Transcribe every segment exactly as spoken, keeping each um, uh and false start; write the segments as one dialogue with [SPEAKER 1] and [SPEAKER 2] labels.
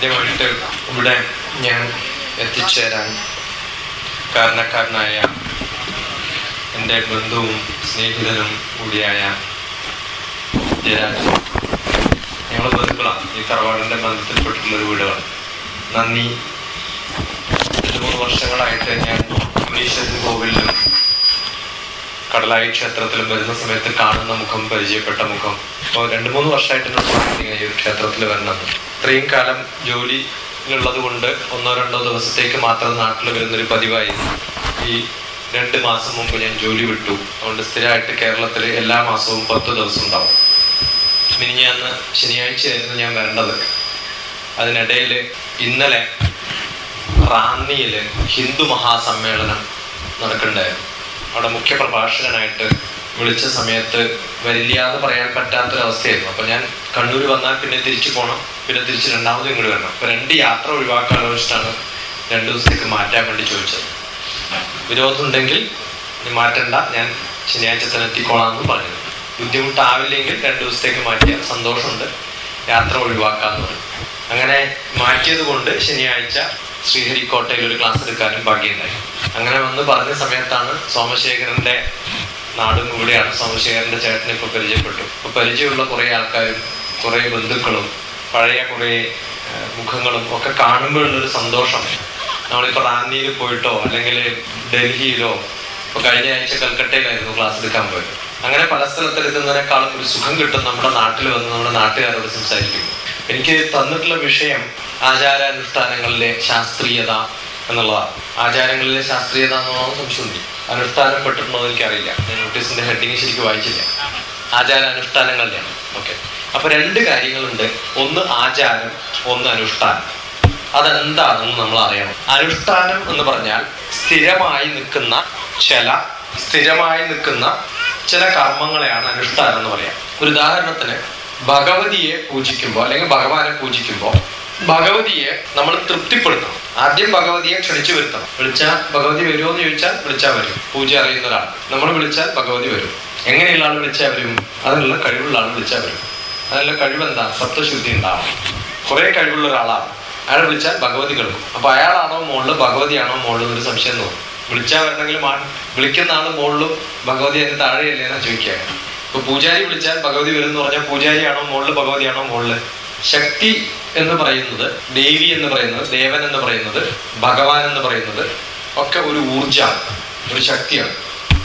[SPEAKER 1] ആദ്യമായിട്ട് ഇവിടെ ഞാൻ എത്തിച്ചേരാൻ കാരണക്കാരനായ എൻ്റെ ബന്ധുവും സ്നേഹിതനും കൂടിയായ ജയരാജ്. ഞങ്ങൾ ബന്ധുക്കളാണ്, ഈ തറവാടിൻ്റെ ബന്ധത്തിൽപ്പെട്ടിട്ടുള്ളൊരു വീടുകളാണ്. നന്ദി. രണ്ട് മൂന്ന് വർഷങ്ങളായിട്ട് ഞാൻ മുനീശ്വരൻ കോവിലിലും കടലായി ക്ഷേത്രത്തിലും വരുന്ന സമയത്ത് കാണുന്ന മുഖം, പരിചയപ്പെട്ട മുഖം. അപ്പോൾ രണ്ട് മൂന്ന് വർഷമായിട്ട് ഇങ്ങനെ ഈ ഒരു ക്ഷേത്രത്തിൽ വരണം. ഇത്രയും കാലം ജോലിയുള്ളത് കൊണ്ട് ഒന്നോ രണ്ടോ ദിവസത്തേക്ക് മാത്രം നാട്ടിൽ വരുന്നൊരു പതിവായിരുന്നു. ഈ രണ്ട് മാസം മുമ്പ് ഞാൻ ജോലി വിട്ടു. അതുകൊണ്ട് സ്ഥിരമായിട്ട് കേരളത്തിൽ എല്ലാ മാസവും പത്ത് ദിവസം ഉണ്ടാവും. മിനിഞ്ഞാന്ന് ശനിയാഴ്ചയായിരുന്നു ഞാൻ വരേണ്ടത്. അതിനിടയിൽ ഇന്നലെ റാന്നിയിൽ ഹിന്ദു മഹാസമ്മേളനം നടക്കണ്ടായിരുന്നു. അവിടെ മുഖ്യ പ്രഭാഷകനായിട്ട് വിളിച്ച സമയത്ത് വരില്ല എന്ന് പറയാൻ പറ്റാത്തൊരവസ്ഥയായിരുന്നു. അപ്പം ഞാൻ കണ്ണൂർ വന്നാൽ പിന്നെ തിരിച്ചു പോകണം, പിന്നെ തിരിച്ച് രണ്ടാമതും ഇങ്ങോട്ട് വരണം. അപ്പം രണ്ട് യാത്ര ഒഴിവാക്കാൻ ആലോചിച്ചിട്ടാണ് രണ്ട് ദിവസത്തേക്ക് മാറ്റാൻ വേണ്ടി ചോദിച്ചത്. വിരോധമുണ്ടെങ്കിൽ മാറ്റണ്ട, ഞാൻ ശനിയാഴ്ച തന്നെ എത്തിക്കോളാമെന്ന് പറഞ്ഞു. ബുദ്ധിമുട്ടാവില്ലെങ്കിൽ രണ്ട് ദിവസത്തേക്ക് മാറ്റിയാൽ സന്തോഷമുണ്ട്, യാത്ര ഒഴിവാക്കാമെന്ന് പറഞ്ഞു. അങ്ങനെ മാറ്റിയത് കൊണ്ട് ശനിയാഴ്ച ശ്രീഹരിക്കോട്ടയിൽ ഒരു ക്ലാസ് എടുക്കാനും ഭാഗ്യമുണ്ടായി. അങ്ങനെ വന്ന് പറഞ്ഞ സമയത്താണ് സോമശേഖരന്റെ നാടും ഇവിടെയാണ്. സോമശേഖരന്റെ ചേട്ടനെ ഇപ്പൊ പരിചയപ്പെട്ടു. ഇപ്പൊ പരിചയമുള്ള കുറെ ആൾക്കാരും കുറെ ബന്ധുക്കളും പഴയ കുറെ മുഖങ്ങളും ഒക്കെ കാണുമ്പോഴുള്ളൊരു സന്തോഷം. നമ്മളിപ്പോ റാന്നിയിൽ പോയിട്ടോ അല്ലെങ്കിൽ ഡൽഹിയിലോ ഇപ്പൊ കഴിഞ്ഞ ആഴ്ച കൽക്കട്ടയിലായിരുന്നു ക്ലാസ് എടുക്കാൻ പോയത്. അങ്ങനെ പല സ്ഥലത്തെടുക്കുന്നതിനേക്കാളും ഒരു സുഖം കിട്ടും നമ്മുടെ നാട്ടിൽ വന്ന് നമ്മുടെ നാട്ടുകാരോട് സംസാരിക്കും. എനിക്ക് തന്നിട്ടുള്ള വിഷയം ആചാരാനുഷ്ഠാനങ്ങളിലെ ശാസ്ത്രീയത എന്നുള്ളതാണ്. ആചാരങ്ങളിലെ ശാസ്ത്രീയത എന്നുള്ളത് സംശയമുണ്ട്. അനുഷ്ഠാനം പെട്ടിട്ടുണ്ടോ എന്ന് എനിക്കറിയില്ല. ഞാൻ നോട്ടീസിന്റെ ഹെഡിങ് ശരിക്കും വായിച്ചില്ല. ആചാരാനുഷ്ഠാനങ്ങളിലാണ്. ഓക്കെ, അപ്പൊ രണ്ട് കാര്യങ്ങളുണ്ട്. ഒന്ന് ആചാരം, ഒന്ന് അനുഷ്ഠാനം. അതെന്താണെന്ന് നമ്മൾ അറിയണം. അനുഷ്ഠാനം എന്ന് പറഞ്ഞാൽ സ്ഥിരമായി നിൽക്കുന്ന ചില സ്ഥിരമായി നിൽക്കുന്ന ചില കർമ്മങ്ങളെയാണ് അനുഷ്ഠാനം എന്ന് പറയാം. ഒരു ഉദാഹരണത്തിന് ഭഗവതിയെ പൂജിക്കുമ്പോൾ അല്ലെങ്കിൽ ഭഗവാനെ പൂജിക്കുമ്പോൾ ഭഗവതിയെ നമ്മൾ തൃപ്തിപ്പെടുത്തണം. ആദ്യം ഭഗവതിയെ ക്ഷണിച്ചു വരുത്തണം. വിളിച്ചാൽ ഭഗവതി വരുമോ എന്ന് ചോദിച്ചാൽ വിളിച്ചാൽ വരും. പൂജ അറിയുന്ന ഒരാൾ നമ്മൾ വിളിച്ചാൽ ഭഗവതി വരും. എങ്ങനെയുള്ള ആൾ വിളിച്ചാൽ വരും? അതിനുള്ള കഴിവുള്ള ആൾ വിളിച്ചാൽ വരും. അതിനുള്ള കഴിവെന്താ? സപ്തശുദ്ധി ഉണ്ടാവണം. കുറെ കഴിവുള്ള ഒരാളാണ്. അയാൾ വിളിച്ചാൽ ഭഗവതി കേൾക്കും. അപ്പൊ അയാളാണോ മുകളിൽ, ഭഗവതിയാണോ മുകളിൽ എന്നൊരു സംശയം തോന്നും. വിളിച്ചാൽ വരണമെങ്കിൽ മാ വിളിക്കുന്ന ആള് മുകളിലും ഭഗവതി അതിന് താഴെയല്ലേ എന്നാ ചോദിക്കുക. ഇപ്പൊ പൂജാരി വിളിച്ചാൽ ഭഗവതി വരും എന്ന് പറഞ്ഞാൽ പൂജാരിയാണോ മുകളിൽ, ഭഗവതിയാണോ മുകളിൽ? ശക്തി എന്ന് പറയുന്നത്, ദേവി എന്ന് പറയുന്നത്, ദേവൻ എന്ന് പറയുന്നത്, ഭഗവാൻ എന്ന് പറയുന്നത് ഒക്കെ ഒരു ഊർജമാണ്, ഒരു ശക്തിയാണ്.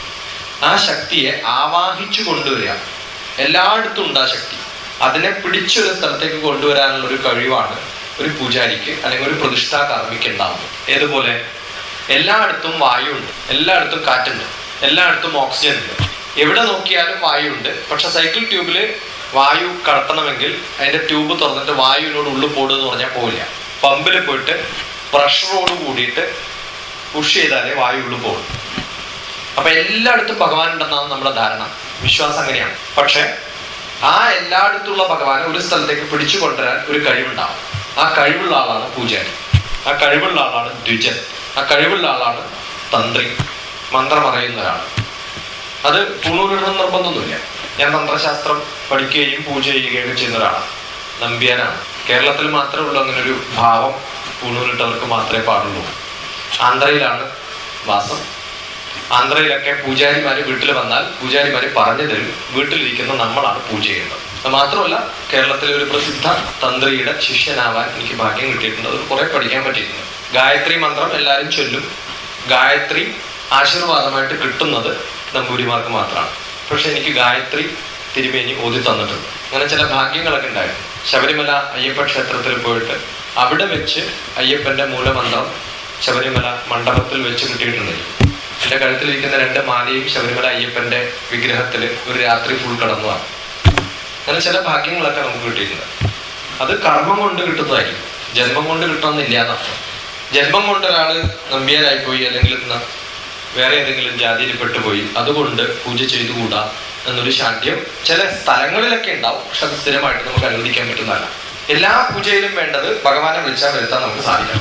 [SPEAKER 1] ആ ശക്തിയെ ആവാഹിച്ചു കൊണ്ടുവരിക. എല്ലായിടത്തും ഉണ്ട് ആ ശക്തി. അതിനെ പിടിച്ചൊരു സ്ഥലത്തേക്ക് കൊണ്ടുവരാനുള്ള ഒരു കഴിവാണ് ഒരു പൂജാരിക്ക് അല്ലെങ്കിൽ ഒരു പ്രതിഷ്ഠാ കർമ്മിക്ക് ഉണ്ടാവുന്നത്. ഏതുപോലെ എല്ലായിടത്തും വായുണ്ട്, എല്ലായിടത്തും കാറ്റുണ്ട്, എല്ലായിടത്തും ഓക്സിജൻ ഉണ്ട്. എവിടെ നോക്കിയാലും വായു ഉണ്ട്. പക്ഷെ സൈക്കിൾ ട്യൂബിൽ വായു കടത്തണമെങ്കിൽ അതിന്റെ ട്യൂബ് തുറന്നിട്ട് വായുവിനോട് ഉള്ളിൽ പോടുക എന്ന് പറഞ്ഞാൽ പോകില്ല. പമ്പിൽ പോയിട്ട് പ്രഷറോട് കൂടിയിട്ട് പുഷ് ചെയ്താലേ വായു ഉള്ളിൽ പോകും. അപ്പൊ എല്ലായിടത്തും ഭഗവാൻ ഉണ്ടെന്നാണ് നമ്മുടെ ധാരണ, വിശ്വാസം അങ്ങനെയാണ്. പക്ഷെ ആ എല്ലായിടത്തുള്ള ഭഗവാനെ ഒരു സ്ഥലത്തേക്ക് പിടിച്ചു കൊണ്ടുവരാൻ ഒരു കഴിവുണ്ടാവും. ആ കഴിവുള്ള ആളാണ് പൂജാരി, ആ കഴിവുള്ള ആളാണ് ദ്വിജൻ, ആ കഴിവുള്ള ആളാണ് തന്ത്രി, മന്ത്രം അറിയുന്ന ഒരാൾ. അത് പൂണൂരിടണം നിർബന്ധമൊന്നുമില്ല. ഞാൻ തന്ത്രശാസ്ത്രം പഠിക്കുകയും പൂജ ചെയ്യുകയും ചെയ്യുന്ന ഒരാളാണ്, നമ്പ്യാനാണ്. കേരളത്തിൽ മാത്രമേ ഉള്ളൂ അങ്ങനെ ഒരു ഭാവം. പൂണൂരിട്ടവർക്ക് മാത്രമേ പാടുള്ളൂ. ആന്ധ്രയിലാണ് വാസം. ആന്ധ്രയിലൊക്കെ പൂജാരിമാര് വീട്ടിൽ വന്നാൽ പൂജാരിമാര് പറഞ്ഞു തരും വീട്ടിലിരിക്കുന്ന നമ്മളാണ് പൂജ ചെയ്യുന്നത്. അത് മാത്രമല്ല കേരളത്തിലെ ഒരു പ്രസിദ്ധ തന്ത്രിയുടെ ശിഷ്യനാവാൻ എനിക്ക് ഭാഗ്യം കിട്ടിയിട്ടുണ്ട്. അത് കുറെ പഠിക്കാൻ പറ്റിയിട്ടുണ്ട്. ഗായത്രി മന്ത്രം എല്ലാവരും ചൊല്ലും. ഗായത്രി ആശീർവാദമായിട്ട് കിട്ടുന്നത് നമ്പൂരിമാർക്ക് മാത്രമാണ്. പക്ഷെ എനിക്ക് ഗായത്രി തിരുമേനി ഓതി തന്നിട്ടുണ്ട്. അങ്ങനെ ചില ഭാഗ്യങ്ങളൊക്കെ ഉണ്ടായിരുന്നു. ശബരിമല അയ്യപ്പ ക്ഷേത്രത്തിൽ പോയിട്ട് അവിടെ വെച്ച് അയ്യപ്പന്റെ മൂലമന്ത്രം ശബരിമല മണ്ഡപത്തിൽ വെച്ച് കിട്ടിയിട്ടുണ്ടായിരുന്നു. എൻ്റെ കഴുത്തിലിരിക്കുന്ന രണ്ട് മാലയും ശബരിമല അയ്യപ്പന്റെ വിഗ്രഹത്തിൽ ഒരു രാത്രി ഫുൾ കടന്നതാണ്. അങ്ങനെ ചില ഭാഗ്യങ്ങളൊക്കെ നമുക്ക് കിട്ടിയിട്ടുണ്ട്. അത് കർമ്മം കൊണ്ട് കിട്ടുന്നതായിരിക്കും, ജന്മം കൊണ്ട് കിട്ടണമെന്നില്ല എന്നർത്ഥം. ജന്മം കൊണ്ട് ഒരാൾ നമ്പ്യാരായിപ്പോയി അല്ലെങ്കിൽ വേറെ ഏതെങ്കിലും ജാതിയിൽ പെട്ടുപോയി അതുകൊണ്ട് പൂജ ചെയ്തുകൂടാ എന്നൊരു ശാഠ്യം ചില സ്ഥലങ്ങളിലൊക്കെ ഉണ്ടാവും. പക്ഷെ അത് സ്ഥിരമായിട്ട് നമുക്ക് അനുവദിക്കാൻ പറ്റുന്നതല്ല. എല്ലാ പൂജയിലും വേണ്ടത് ഭഗവാനെ വിളിച്ചാൽ വരുത്താൻ നമുക്ക് സാധിക്കണം.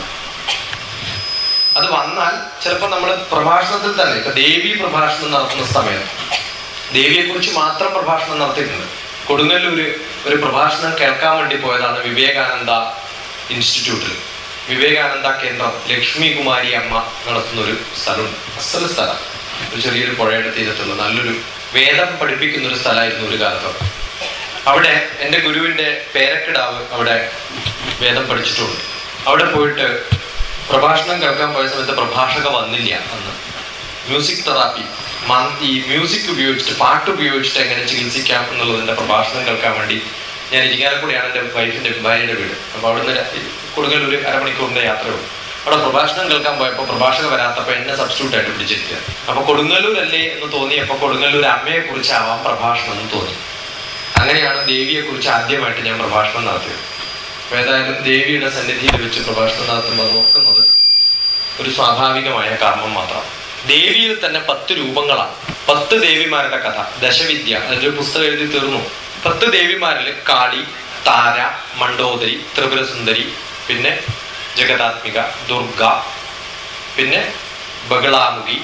[SPEAKER 1] അത് വന്നാൽ ചിലപ്പോൾ നമ്മൾ പ്രഭാഷണത്തിൽ തന്നെ, ഇപ്പൊ ദേവി പ്രഭാഷണം നടത്തുന്ന സമയത്ത് ദേവിയെ കുറിച്ച് മാത്രം പ്രഭാഷണം നടത്തിയിട്ടുണ്ട്. കൊടുങ്ങല്ലൂര് ഒരു പ്രഭാഷണം കേൾക്കാൻ വേണ്ടി പോയതാണ് വിവേകാനന്ദ ഇൻസ്റ്റിറ്റ്യൂട്ടിൽ വിവേകാനന്ദ കേന്ദ്രം ലക്ഷ്മി കുമാരി അമ്മ നടത്തുന്ന ഒരു സ്ഥലമുണ്ട്. അസല് സ്ഥലം, ഒരു ചെറിയൊരു പുഴയുടെ തീരത്തുള്ള നല്ലൊരു വേദം പഠിപ്പിക്കുന്ന ഒരു സ്ഥലമായിരുന്നു ഒരു കാലത്ത്. അവിടെ എൻ്റെ ഗുരുവിൻ്റെ പേരക്കിടാവ് അവിടെ വേദം പഠിച്ചിട്ടുണ്ട്. അവിടെ പോയിട്ട് പ്രഭാഷണം കേൾക്കാൻ പോയ സമയത്ത് പ്രഭാഷക വന്നില്ല. അന്ന് മ്യൂസിക് തെറാപ്പി, ഈ മ്യൂസിക് ഉപയോഗിച്ചിട്ട് പാട്ട് ഉപയോഗിച്ചിട്ട് എങ്ങനെ ചികിത്സിക്കാം എന്നുള്ളതിൻ്റെ പ്രഭാഷണം കേൾക്കാൻ വേണ്ടി ഞാൻ ഇരിങ്ങാലക്കുടിയാണ് എൻ്റെ വൈഫിൻ്റെ ഭാര്യയുടെ വീട്. അപ്പോൾ അവിടുന്ന് കൊടുങ്ങല്ലൂർ അരമണിക്കൂറിൻ്റെ യാത്രയുള്ളൂ. അവിടെ പ്രഭാഷണം കേൾക്കാൻ പോയപ്പോൾ പ്രഭാഷക വരാത്തപ്പോൾ എന്നെ സബ്സ്റ്റിറ്റ്യൂട്ട് ആയിട്ട് പിടിച്ചിരിക്കുക. അപ്പോൾ കൊടുങ്ങല്ലൂരല്ലേ എന്ന് തോന്നിയപ്പോൾ കൊടുങ്ങല്ലൂർ അമ്മയെ കുറിച്ചാവാം പ്രഭാഷണം എന്ന് തോന്നി. അങ്ങനെയാണ് ദേവിയെ കുറിച്ച് ആദ്യമായിട്ട് ഞാൻ പ്രഭാഷണം നടത്തിയത്. അപ്പോൾ ഏതായാലും ദേവിയുടെ സന്നിധിയിൽ വെച്ച് പ്രഭാഷണം നടത്തുമ്പോൾ നോക്കുന്നത് ഒരു സ്വാഭാവികമായ കർമ്മം മാത്രമാണ്. ദേവിയിൽ തന്നെ പത്ത് രൂപങ്ങളാണ്. പത്ത് ദേവിമാരുടെ കഥ, ദശവിദ്യ, അതിൻ്റെ പുസ്തകം എഴുതി തീർന്നു. പത്ത് ദേവിമാരിൽ കാളി, താര, മണ്ഡോദരി, ത്രിപുരസുന്ദരി, പിന്നെ ജഗദാത്മിക, ദുർഗ, പിന്നെ ബഗളാമുഖി,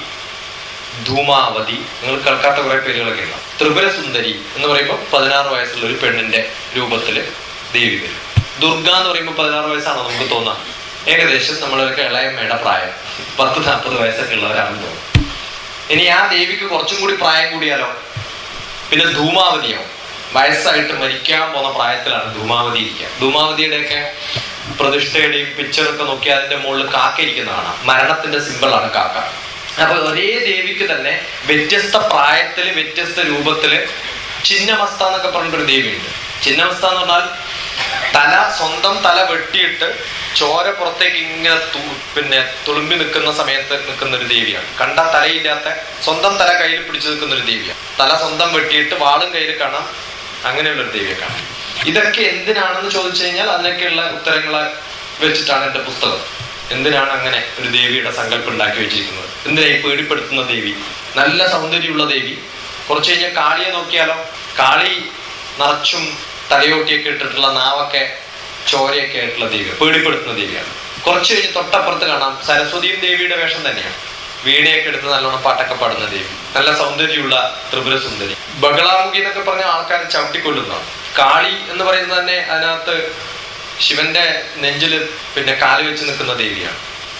[SPEAKER 1] ധൂമാവതി, നിങ്ങൾ കേൾക്കാത്ത കുറെ പേരുകളൊക്കെ ഉണ്ടാവും. ത്രിപുരസുന്ദരി എന്ന് പറയുമ്പോൾ പതിനാറ് വയസ്സുള്ള ഒരു പെണ്ണിന്റെ രൂപത്തിൽ ദേവി വരും. ദുർഗ എന്ന് പറയുമ്പോൾ പതിനാറ് വയസ്സാണോ നമുക്ക് തോന്നാം? ഏകദേശം നമ്മളൊക്കെ ഇളയമ്മയുടെ പ്രായം, പത്ത് നാൽപ്പത് വയസ്സൊക്കെ ഉള്ളവരാണെന്ന് തോന്നും. ഇനി ആ ദേവിക്ക് കുറച്ചും കൂടി പ്രായം കൂടിയാലോ? പിന്നെ ധൂമാവതിയോ? വയസ്സായിട്ട് മരിക്കാൻ പോകുന്ന പ്രായത്തിലാണ് ധൂമാവതി ഇരിക്കുക. ധൂമാവതിയുടെയൊക്കെ പ്രതിഷ്ഠയുടെയും പിക്ചറൊക്കെ നോക്കി അതിന്റെ മുകളിൽ കാക്ക ഇരിക്കുന്നതാണ്. മരണത്തിന്റെ സിമ്പിളാണ് കാക്ക. അപ്പൊ ഒരേ ദേവിക്ക് തന്നെ വ്യത്യസ്ത പ്രായത്തില് വ്യത്യസ്ത രൂപത്തില് ചിന്നമസ്ത എന്നൊക്കെ പറഞ്ഞിട്ടൊരു ദേവിയുണ്ട്. ചിന്നമസ്ത എന്ന് പറഞ്ഞാൽ തല, സ്വന്തം തല വെട്ടിയിട്ട് ചോര പുറത്തേക്ക് ഇങ്ങനെ പിന്നെ തുളുമ്പി നിൽക്കുന്ന സമയത്ത് നിൽക്കുന്ന ഒരു ദേവിയാണ്. കണ്ട തലയില്ലാത്ത സ്വന്തം തല കയ്യിൽ പിടിച്ചു നിൽക്കുന്ന ഒരു ദേവിയാണ്. തല സ്വന്തം വെട്ടിയിട്ട് വാളും കയ്യിൽ കാണാം, അങ്ങനെയുള്ളൊരു ദേവിയെ കാണാം. ഇതൊക്കെ എന്തിനാണെന്ന് ചോദിച്ചു കഴിഞ്ഞാൽ അതിനൊക്കെയുള്ള ഉത്തരങ്ങളെ വെച്ചിട്ടാണ് എൻ്റെ പുസ്തകം. എന്തിനാണ് അങ്ങനെ ഒരു ദേവിയുടെ സങ്കല്പം ഉണ്ടാക്കി വെച്ചിരിക്കുന്നത്? എന്തിനായി പേടിപ്പെടുത്തുന്ന ദേവി? നല്ല സൗന്ദര്യമുള്ള ദേവി. കുറച്ച് കഴിഞ്ഞാൽ കാളിയെ നോക്കിയാലോ? കാളി നിറച്ചും തലയോട്ടിയൊക്കെ ഇട്ടിട്ടുള്ള നാവൊക്കെ ചോരയൊക്കെ ആയിട്ടുള്ള ദേവി, പേടിപ്പെടുത്തുന്ന ദേവിയാണ്. കുറച്ച് കഴിഞ്ഞ് തൊട്ടപ്പുറത്ത് കാണാം സരസ്വതിയും ദേവിയുടെ വേഷം തന്നെയാണ്. വീണയൊക്കെ എടുത്ത് നല്ലോണം പാട്ടൊക്കെ പാടുന്ന ദേവി, നല്ല സൗന്ദര്യമുള്ള ത്രിപുരസുന്ദരി. ബഗളാമുഖി എന്നൊക്കെ പറഞ്ഞ ആൾക്കാരെ ചവിട്ടിക്കൊല്ലുന്നതാണ്. കാളി എന്ന് പറയുന്നത് തന്നെ അതിനകത്ത് ശിവന്റെ നെഞ്ചില് പിന്നെ കാല് വെച്ച് നിൽക്കുന്ന ദേവിയാണ്.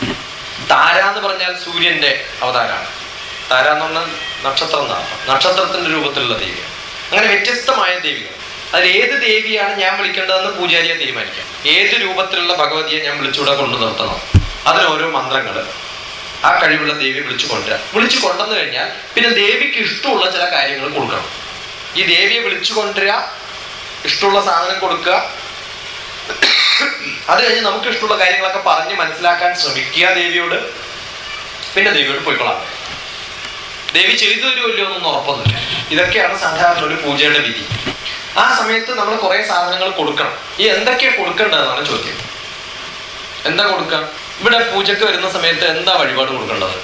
[SPEAKER 1] താര എന്ന് പറഞ്ഞാൽ സൂര്യന്റെ അവതാരമാണ്. താര എന്ന് പറഞ്ഞാൽ നക്ഷത്രം എന്നാണ്, നക്ഷത്രത്തിന്റെ രൂപത്തിലുള്ള ദേവിയാണ്. അങ്ങനെ വ്യത്യസ്തമായ ദേവികൾ. അതിൽ ഏത് ദേവിയാണ് ഞാൻ വിളിക്കേണ്ടതെന്ന് പൂജാരിയെ തീരുമാനിക്കാം. ഏത് രൂപത്തിലുള്ള ഭഗവതിയെ ഞാൻ വിളിച്ചുകൂടെ കൊണ്ടു നിർത്തണം, അതിന് ഓരോ മന്ത്രങ്ങള് ആ കഴിവുള്ള ദേവി വിളിച്ചു കൊണ്ടുവരാം. വിളിച്ചു കൊണ്ടുവന്നു കഴിഞ്ഞാൽ പിന്നെ ദേവിക്ക് ഇഷ്ടമുള്ള ചില കാര്യങ്ങൾ കൊടുക്കണം. ഈ ദേവിയെ വിളിച്ചു കൊണ്ടുവരിക, ഇഷ്ടമുള്ള സാധനം കൊടുക്കുക, അത് കഴിഞ്ഞ് നമുക്ക് ഇഷ്ടമുള്ള കാര്യങ്ങളൊക്കെ പറഞ്ഞ് മനസ്സിലാക്കാൻ ശ്രമിക്കുക ദേവിയോട്. പിന്നെ ദേവിയോട് പോയിക്കൊള്ളാം. ദേവി ചെയ്തു തരുമല്ലോ എന്നൊന്നും ഉറപ്പൊന്നുമില്ല. ഇതൊക്കെയാണ് സാധാരണ ഒരു പൂജയുടെ വിധി. ആ സമയത്ത് നമ്മൾ കുറെ സാധനങ്ങൾ കൊടുക്കണം. ഈ എന്തൊക്കെയാ കൊടുക്കേണ്ടതെന്നാണ് ചോദ്യം. എന്താ കൊടുക്കുക? ഇവിടെ പൂജക്ക് വരുന്ന സമയത്ത് എന്താ വഴിപാട് കൊടുക്കേണ്ടത്?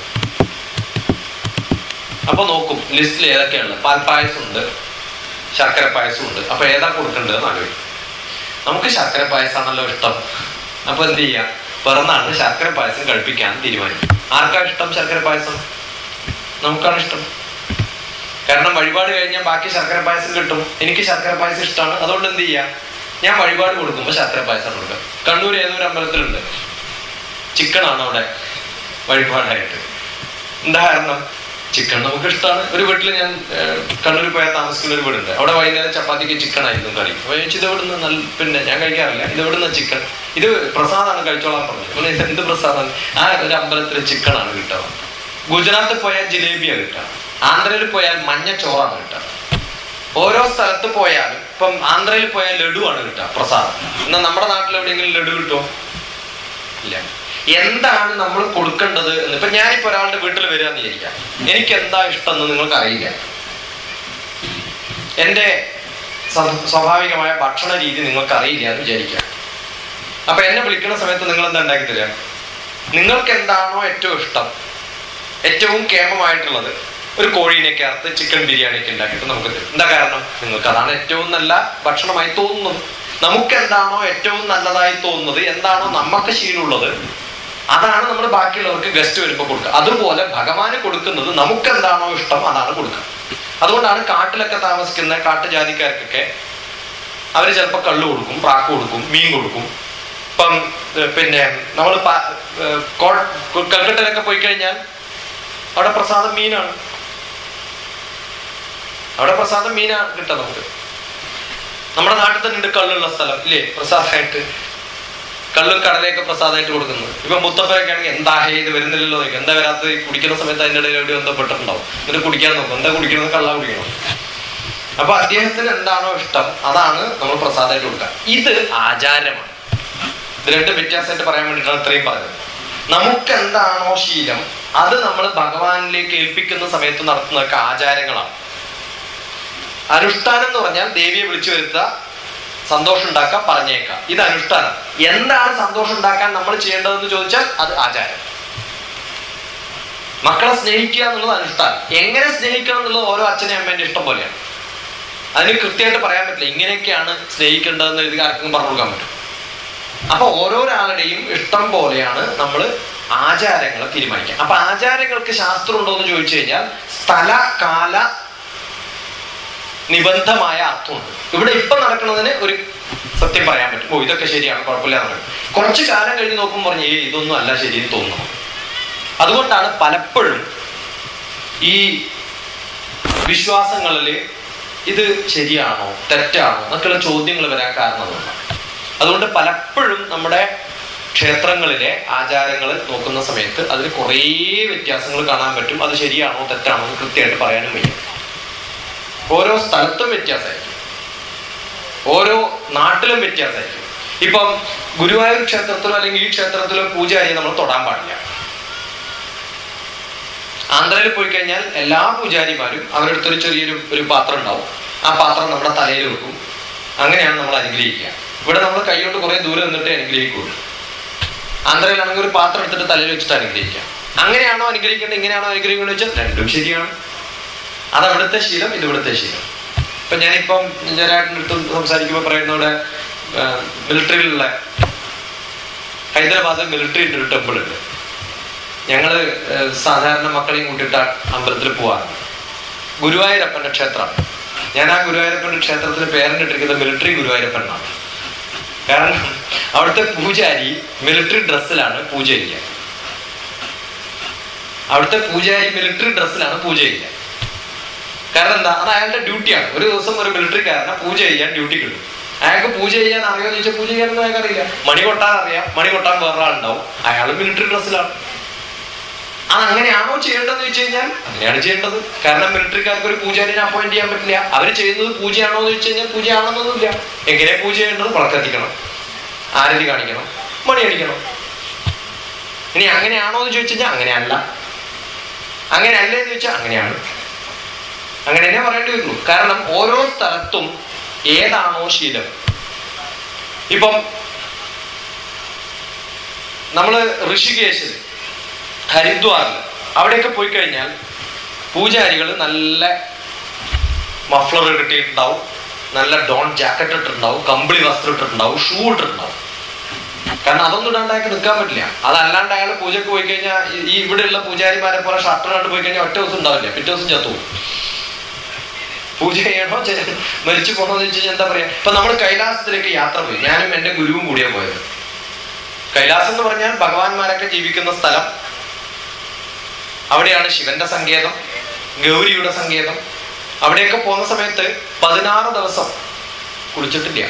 [SPEAKER 1] അപ്പൊ നോക്കും ലിസ്റ്റിൽ ഏതൊക്കെയാണ്. പാൽപ്പായസം ഉണ്ട്, ശർക്കര പായസം ഉണ്ട്. അപ്പൊ ഏതാ കൊടുക്കേണ്ടതെന്ന് ആലോചിക്കും. നമുക്ക് ശർക്കര പായസമാണല്ലോ ഇഷ്ടം. അപ്പൊ എന്ത് ചെയ്യാം? പിറന്നാണ് ശർക്കര പായസം കഴിപ്പിക്കാൻ തീരുമാനിക്കും. ആർക്കാ ഇഷ്ടം ശർക്കര പായസം? നമുക്കാണ് ഇഷ്ടം. കാരണം വഴിപാട് കഴിഞ്ഞാൽ ബാക്കി ശർക്കര പായസം കിട്ടും. എനിക്ക് ശർക്കര പായസം ഇഷ്ടമാണ്. അതുകൊണ്ട് എന്ത് ചെയ്യാം? ഞാൻ വഴിപാട് കൊടുക്കുമ്പോൾ ശർക്കര പായസം കൊടുക്കാം. കണ്ണൂർ ഏതൊരു അമ്പലത്തിലുണ്ട്, ചിക്കനാണ് അവിടെ വഴിപാടായിട്ട്. എന്താ കാരണം? ചിക്കൻ നമുക്ക് ഇഷ്ടമാണ്. ഒരു വീട്ടിൽ ഞാൻ കണ്ണൂരിൽ പോയാൽ താമസിക്കുന്ന ഒരു വീടുണ്ട്. അവിടെ വൈകുന്നേരം ചപ്പാത്തിക്ക് ചിക്കൻ ആയിരുന്നു കറി. അപ്പൊ ചോദിച്ചു ഇത് എവിടുന്ന്? നല്ല പിന്നെ ഞാൻ കഴിക്കാറില്ല. ഇത് എവിടുന്ന ചിക്കൻ? ഇത് പ്രസാദാണ്, കഴിച്ചോളാൻ പറഞ്ഞു. പിന്നെ ഇത് എന്ത് പ്രസാദാണ്? ആ ഒരു അമ്പലത്തിൽ ചിക്കനാണ് കിട്ടുക. ഗുജറാത്തിൽ പോയാൽ ജിലേബിയാണ് കിട്ടുക. ആന്ധ്രയിൽ പോയാൽ മഞ്ഞ ചോറാണ് കിട്ടുക. ഓരോ സ്ഥലത്ത് പോയാലും ഇപ്പം ആന്ധ്രയിൽ പോയാൽ ലഡു ആണ് കിട്ടുക പ്രസാദം. എന്നാൽ നമ്മുടെ നാട്ടിൽ എവിടെയെങ്കിലും ലഡു കിട്ടുമോ? ഇല്ല. എന്താണ് നമ്മൾ കൊടുക്കേണ്ടത് എന്ന് ഇപ്പൊ ഞാനിപ്പോ ഒരാളുടെ വീട്ടിൽ വരികയെന്ന് വിചാരിക്കാം. എനിക്ക് എന്താ ഇഷ്ടം എന്ന് നിങ്ങൾക്ക് അറിയില്ല. എൻ്റെ സ്വാഭാവികമായ ഭക്ഷണ രീതി നിങ്ങൾക്ക് അറിയില്ല എന്ന് വിചാരിക്കാം. അപ്പൊ എന്നെ വിളിക്കുന്ന സമയത്ത് നിങ്ങൾ എന്താ ഉണ്ടാക്കി തരിക? നിങ്ങൾക്ക് എന്താണോ ഏറ്റവും ഇഷ്ടം, ഏറ്റവും കേമമായിട്ടുള്ളത്, ഒരു കോഴീനെയൊക്കെ അറുത്ത് ചിക്കൻ ബിരിയാണിയൊക്കെ ഉണ്ടാക്കിയിട്ട് നമുക്ക് തരും. എന്താ കാരണം? നിങ്ങൾക്ക് അതാണ് ഏറ്റവും നല്ല ഭക്ഷണമായി തോന്നുന്നത്. നമുക്ക് എന്താണോ ഏറ്റവും നല്ലതായി തോന്നുന്നത്, എന്താണോ നമുക്ക് ശീലമുള്ളത്, അതാണ് നമ്മൾ ബാക്കിയുള്ളവർക്ക് ഗസ്റ്റ് വരുമ്പോൾ കൊടുക്കുക. അതുപോലെ ഭഗവാന് കൊടുക്കുന്നത് നമുക്ക് എന്താണോ ഇഷ്ടം അതാണ് കൊടുക്കുക. അതുകൊണ്ടാണ് കാട്ടിലൊക്കെ താമസിക്കുന്ന കാട്ടുജാതിക്കാർക്കൊക്കെ അവർ ചിലപ്പോൾ കള്ളു കൊടുക്കും, പ്രാക്ക് കൊടുക്കും, മീൻ കൊടുക്കും. ഇപ്പം പിന്നെ നമ്മൾ കൽക്കട്ടയിലൊക്കെ പോയി കഴിഞ്ഞാൽ അവിടെ പ്രസാദം മീനാണ്. അവിടെ പ്രസാദം മീനാണ് കിട്ടുക നമുക്ക്. നമ്മുടെ നാട്ടിൽ തന്നെ ഉണ്ട് കള്ളുള്ള സ്ഥലം ഇല്ലേ, പ്രസാദമായിട്ട് കള്ളും കടലയൊക്കെ പ്രസാദമായിട്ട് കൊടുക്കുന്നത്. ഇപ്പൊ മുത്തപ്പനൊക്കെ ആണെങ്കിൽ എന്താ ഇത് വരുന്നില്ലല്ലോ നോക്കും, എന്താ വരാത്തത്, കുടിക്കുന്ന സമയത്ത് അതിൻ്റെ ഇടയിൽ എവിടെ ബന്ധപ്പെട്ടിട്ടുണ്ടാവും, എന്നിട്ട് കുടിക്കാൻ നോക്കും, എന്താ കുടിക്കുന്നത്, കള്ള കുടിക്കണം. അപ്പൊ അദ്ദേഹത്തിന് എന്താണോ ഇഷ്ടം അതാണ് നമ്മൾ പ്രസാദമായിട്ട് കൊടുക്കുക. ഇത് ആചാരമാണ്. ഇത് രണ്ട് വ്യത്യാസമായിട്ട് പറയാൻ വേണ്ടിയിട്ടാണ് ഇത്രയും പറഞ്ഞത്. നമുക്ക് എന്താണോ ശീലം അത് നമ്മൾ ഭഗവാനിലേക്ക് ഏൽപ്പിക്കുന്ന സമയത്ത് നടത്തുന്നതൊക്കെ ആചാരങ്ങളാണ്. അനുഷ്ഠാനം എന്ന് പറഞ്ഞാൽ ദേവിയെ വിളിച്ചു വരുത്തുക, സന്തോഷം ഉണ്ടാക്കാൻ പറഞ്ഞേക്കാം, ഇത് അനുഷ്ഠാനം. എന്താണ് സന്തോഷം ഉണ്ടാക്കാൻ നമ്മൾ ചെയ്യേണ്ടതെന്ന് ചോദിച്ചാൽ അത് ആചാരം. മക്കളെ സ്നേഹിക്കുക എന്നുള്ളത് അനുഷ്ഠാനം. എങ്ങനെ സ്നേഹിക്കണം എന്നുള്ളത് ഓരോ അച്ഛനെയും അമ്മേന്റെ ഇഷ്ടം പോലെയാണ്. അതിന് കൃത്യമായിട്ട് പറയാൻ പറ്റില്ല ഇങ്ങനെയൊക്കെയാണ് സ്നേഹിക്കേണ്ടതെന്ന് എഴുതി ആർക്കും പറഞ്ഞു കൊടുക്കാൻ പറ്റും. അപ്പൊ ഓരോരാളുടെയും ഇഷ്ടം പോലെയാണ് നമ്മൾ ആചാരങ്ങൾ തീരുമാനിക്കുക. അപ്പൊ ആചാരങ്ങൾക്ക് ശാസ്ത്രം ഉണ്ടോ എന്ന് ചോദിച്ചു കഴിഞ്ഞാൽ സ്ഥല കാല നിബന്ധമായ അർത്ഥമുണ്ട്. ഇവിടെ ഇപ്പൊ നടക്കുന്നതിന് ഒരു സത്യം പറയാൻ പറ്റും, ഓ ഇതൊക്കെ ശരിയാണ്, കുഴപ്പമില്ല എന്ന് പറയും. കുറച്ചു കാലം കഴിഞ്ഞ് നോക്കുമ്പോൾ പറഞ്ഞ് ഏ ഇതൊന്നും അല്ല ശരിയെന്ന് തോന്നുന്നു. അതുകൊണ്ടാണ് പലപ്പോഴും ഈ വിശ്വാസങ്ങളിൽ ഇത് ശരിയാണോ തെറ്റാണോ എന്നൊക്കെയുള്ള ചോദ്യങ്ങൾ വരാൻ കാരണം അതുകൊണ്ടാണ്. അതുകൊണ്ട് പലപ്പോഴും നമ്മുടെ ക്ഷേത്രങ്ങളിലെ ആചാരങ്ങൾ നോക്കുന്ന സമയത്ത് അതിൽ കുറേ വ്യത്യാസങ്ങൾ കാണാൻ പറ്റും. അത് ശരിയാണോ തെറ്റാണോ എന്ന് കൃത്യമായിട്ട് പറയാനും വയ്യ. ഓരോ സ്ഥലത്തും വ്യത്യാസമായിരിക്കും, ഓരോ നാട്ടിലും വ്യത്യാസമായിരിക്കും. ഇപ്പം ഗുരുവായൂർ ക്ഷേത്രത്തിലോ അല്ലെങ്കിൽ ഈ ക്ഷേത്രത്തിലോ പൂജാരിയെ നമ്മൾ തൊടാൻ പാടില്ല. ആന്ധ്രയിൽ പോയി കഴിഞ്ഞാൽ എല്ലാ പൂജാരിമാരും അവരെടുത്തൊരു ചെറിയൊരു ഒരു പാത്രം ഉണ്ടാവും, ആ പാത്രം നമ്മുടെ തലയിൽ വെക്കും, അങ്ങനെയാണ് നമ്മൾ അനുഗ്രഹിക്കുക. ഇവിടെ നമ്മൾ കൈകൊണ്ട് കുറെ ദൂരെ നിന്നിട്ട് അനുഗ്രഹിക്കുള്ളൂ. ആന്ധ്രയിലാണെങ്കിൽ ഒരു പാത്രം എടുത്തിട്ട് തലയിൽ വെച്ചിട്ട് അനുഗ്രഹിക്കാം. അങ്ങനെയാണോ അനുഗ്രഹിക്കേണ്ടത് ഇങ്ങനെയാണോ അനുഗ്രഹിക്കേണ്ടത് വെച്ചാൽ രണ്ടും ശരിയാണ്. അത് അവിടുത്തെ ശീലം, ഇത് ഇവിടുത്തെ ശീലം. ഇപ്പൊ ഞാനിപ്പം ജയരാട്ടിനടുത്ത് സംസാരിക്കുമ്പോൾ പറയുന്നവിടെ മിലിറ്ററിയിലുള്ള ഹൈദരാബാദിൽ മിലിറ്ററി ഒരു ടെമ്പിൾ ഉണ്ട്. ഞങ്ങള് സാധാരണ മക്കളെയും കൂട്ടിയിട്ട് അമ്പലത്തിൽ പോവാറുണ്ട്. ഗുരുവായൂരപ്പന്റെ ക്ഷേത്രമാണ്. ഞാൻ ആ ഗുരുവായൂരപ്പന്റെ ക്ഷേത്രത്തിന് പേരിട്ടിരിക്കുന്നത് മിലിറ്ററി ഗുരുവായൂരപ്പൻ എന്നാണ്. കാരണം അവിടുത്തെ പൂജാരി മിലിറ്ററി ഡ്രസ്സിലാണ് പൂജ ചെയ്യുക. അവിടുത്തെ പൂജാരി മിലിറ്ററി ഡ്രസ്സിലാണ് പൂജ ചെയ്യുക. കാരണം എന്താ, അത് അയാളുടെ ഡ്യൂട്ടിയാണ്. ഒരു ദിവസം ഒരു മിലിറ്ററിക്കാരനെ പൂജ ചെയ്യാൻ ഡ്യൂട്ടി കിട്ടും. അയാൾക്ക് പൂജ ചെയ്യാൻ അറിയാമെന്ന് ചോദിച്ചാൽ പൂജ ചെയ്യാനൊന്നും അയാൾക്ക് അറിയില്ല. മണി കൊട്ടാൻ അറിയാം, മണി കൊട്ടാൻ വേറൊരാളുണ്ടാവും, അയാൾ മിലിറ്ററി ഡ്രസ്സിലാണ്. അത് അങ്ങനെയാണോ ചെയ്യേണ്ടതെന്ന് ചോദിച്ചു കഴിഞ്ഞാൽ അങ്ങനെയാണ് ചെയ്യേണ്ടത്. കാരണം മിലിറ്ററിക്കാർക്ക് ഒരു പൂജാരിനെ അപ്പോയിന്റ് ചെയ്യാൻ പറ്റില്ല. അവർ ചെയ്യുന്നത് പൂജയാണോ എന്ന് ചോദിച്ചു കഴിഞ്ഞാൽ പൂജയാണെന്നൊന്നുമില്ല. എങ്ങനെ പൂജ ചെയ്യേണ്ടത്? വിളക്കത്തിക്കണം, ആരതി കാണിക്കണം, മണി അടിക്കണം. ഇനി അങ്ങനെയാണോ എന്ന് ചോദിച്ചു കഴിഞ്ഞാൽ അങ്ങനെയല്ല. അങ്ങനെയല്ലേ എന്ന് ചോദിച്ചാൽ അങ്ങനെയാണ്. അങ്ങനെ തന്നെ പറയേണ്ടി വരുള്ളൂ. കാരണം ഓരോ സ്ഥലത്തും ഏതാണോ ശീലം. ഇപ്പം നമ്മള് ഋഷികേശില് ഹരിദ്വാറിൽ അവിടെയൊക്കെ പോയി കഴിഞ്ഞാൽ പൂജാരികൾ നല്ല മഫ്ലർ കിട്ടിയിട്ടുണ്ടാവും, നല്ല ഡോൺ ജാക്കറ്റ് ഇട്ടിട്ടുണ്ടാവും, കമ്പിളി വസ്ത്രം ഇട്ടിട്ടുണ്ടാവും, ഷൂ ഇട്ടിട്ടുണ്ടാവും. കാരണം അതൊന്നും ഇടാണ്ട് അയാൾക്ക് നിൽക്കാൻ പറ്റില്ല. അതല്ലാണ്ട് അയാൾ പൂജക്ക് പോയി കഴിഞ്ഞാൽ ഈ ഇവിടെയുള്ള പൂജാരിമാരെ പോലെ ഷർട്ടിനായിട്ട് പോയി കഴിഞ്ഞാൽ ഒറ്റ ദിവസം ഉണ്ടാവില്ല, പിറ്റേ ദിവസം ചത്തുപോകും. പൂജ ചെയ്യണോ മരിച്ചു പോകണോ എന്ന് വെച്ച് കഴിഞ്ഞാൽ എന്താ പറയാ. ഇപ്പൊ നമ്മൾ കൈലാസത്തിലേക്ക് യാത്ര പോയി, ഞാനും എന്റെ ഗുരുവും കൂടിയാ പോയത്. കൈലാസം എന്ന് പറഞ്ഞാൽ ഭഗവാന്മാരൊക്കെ ജീവിക്കുന്ന സ്ഥലം. അവിടെയാണ് ശിവന്റെ സങ്കേതം, ഗൗരിയുടെ സങ്കേതം. അവിടെയൊക്കെ പോകുന്ന സമയത്ത് പതിനാറ് ദിവസം കുളിച്ചിട്ടില്ല.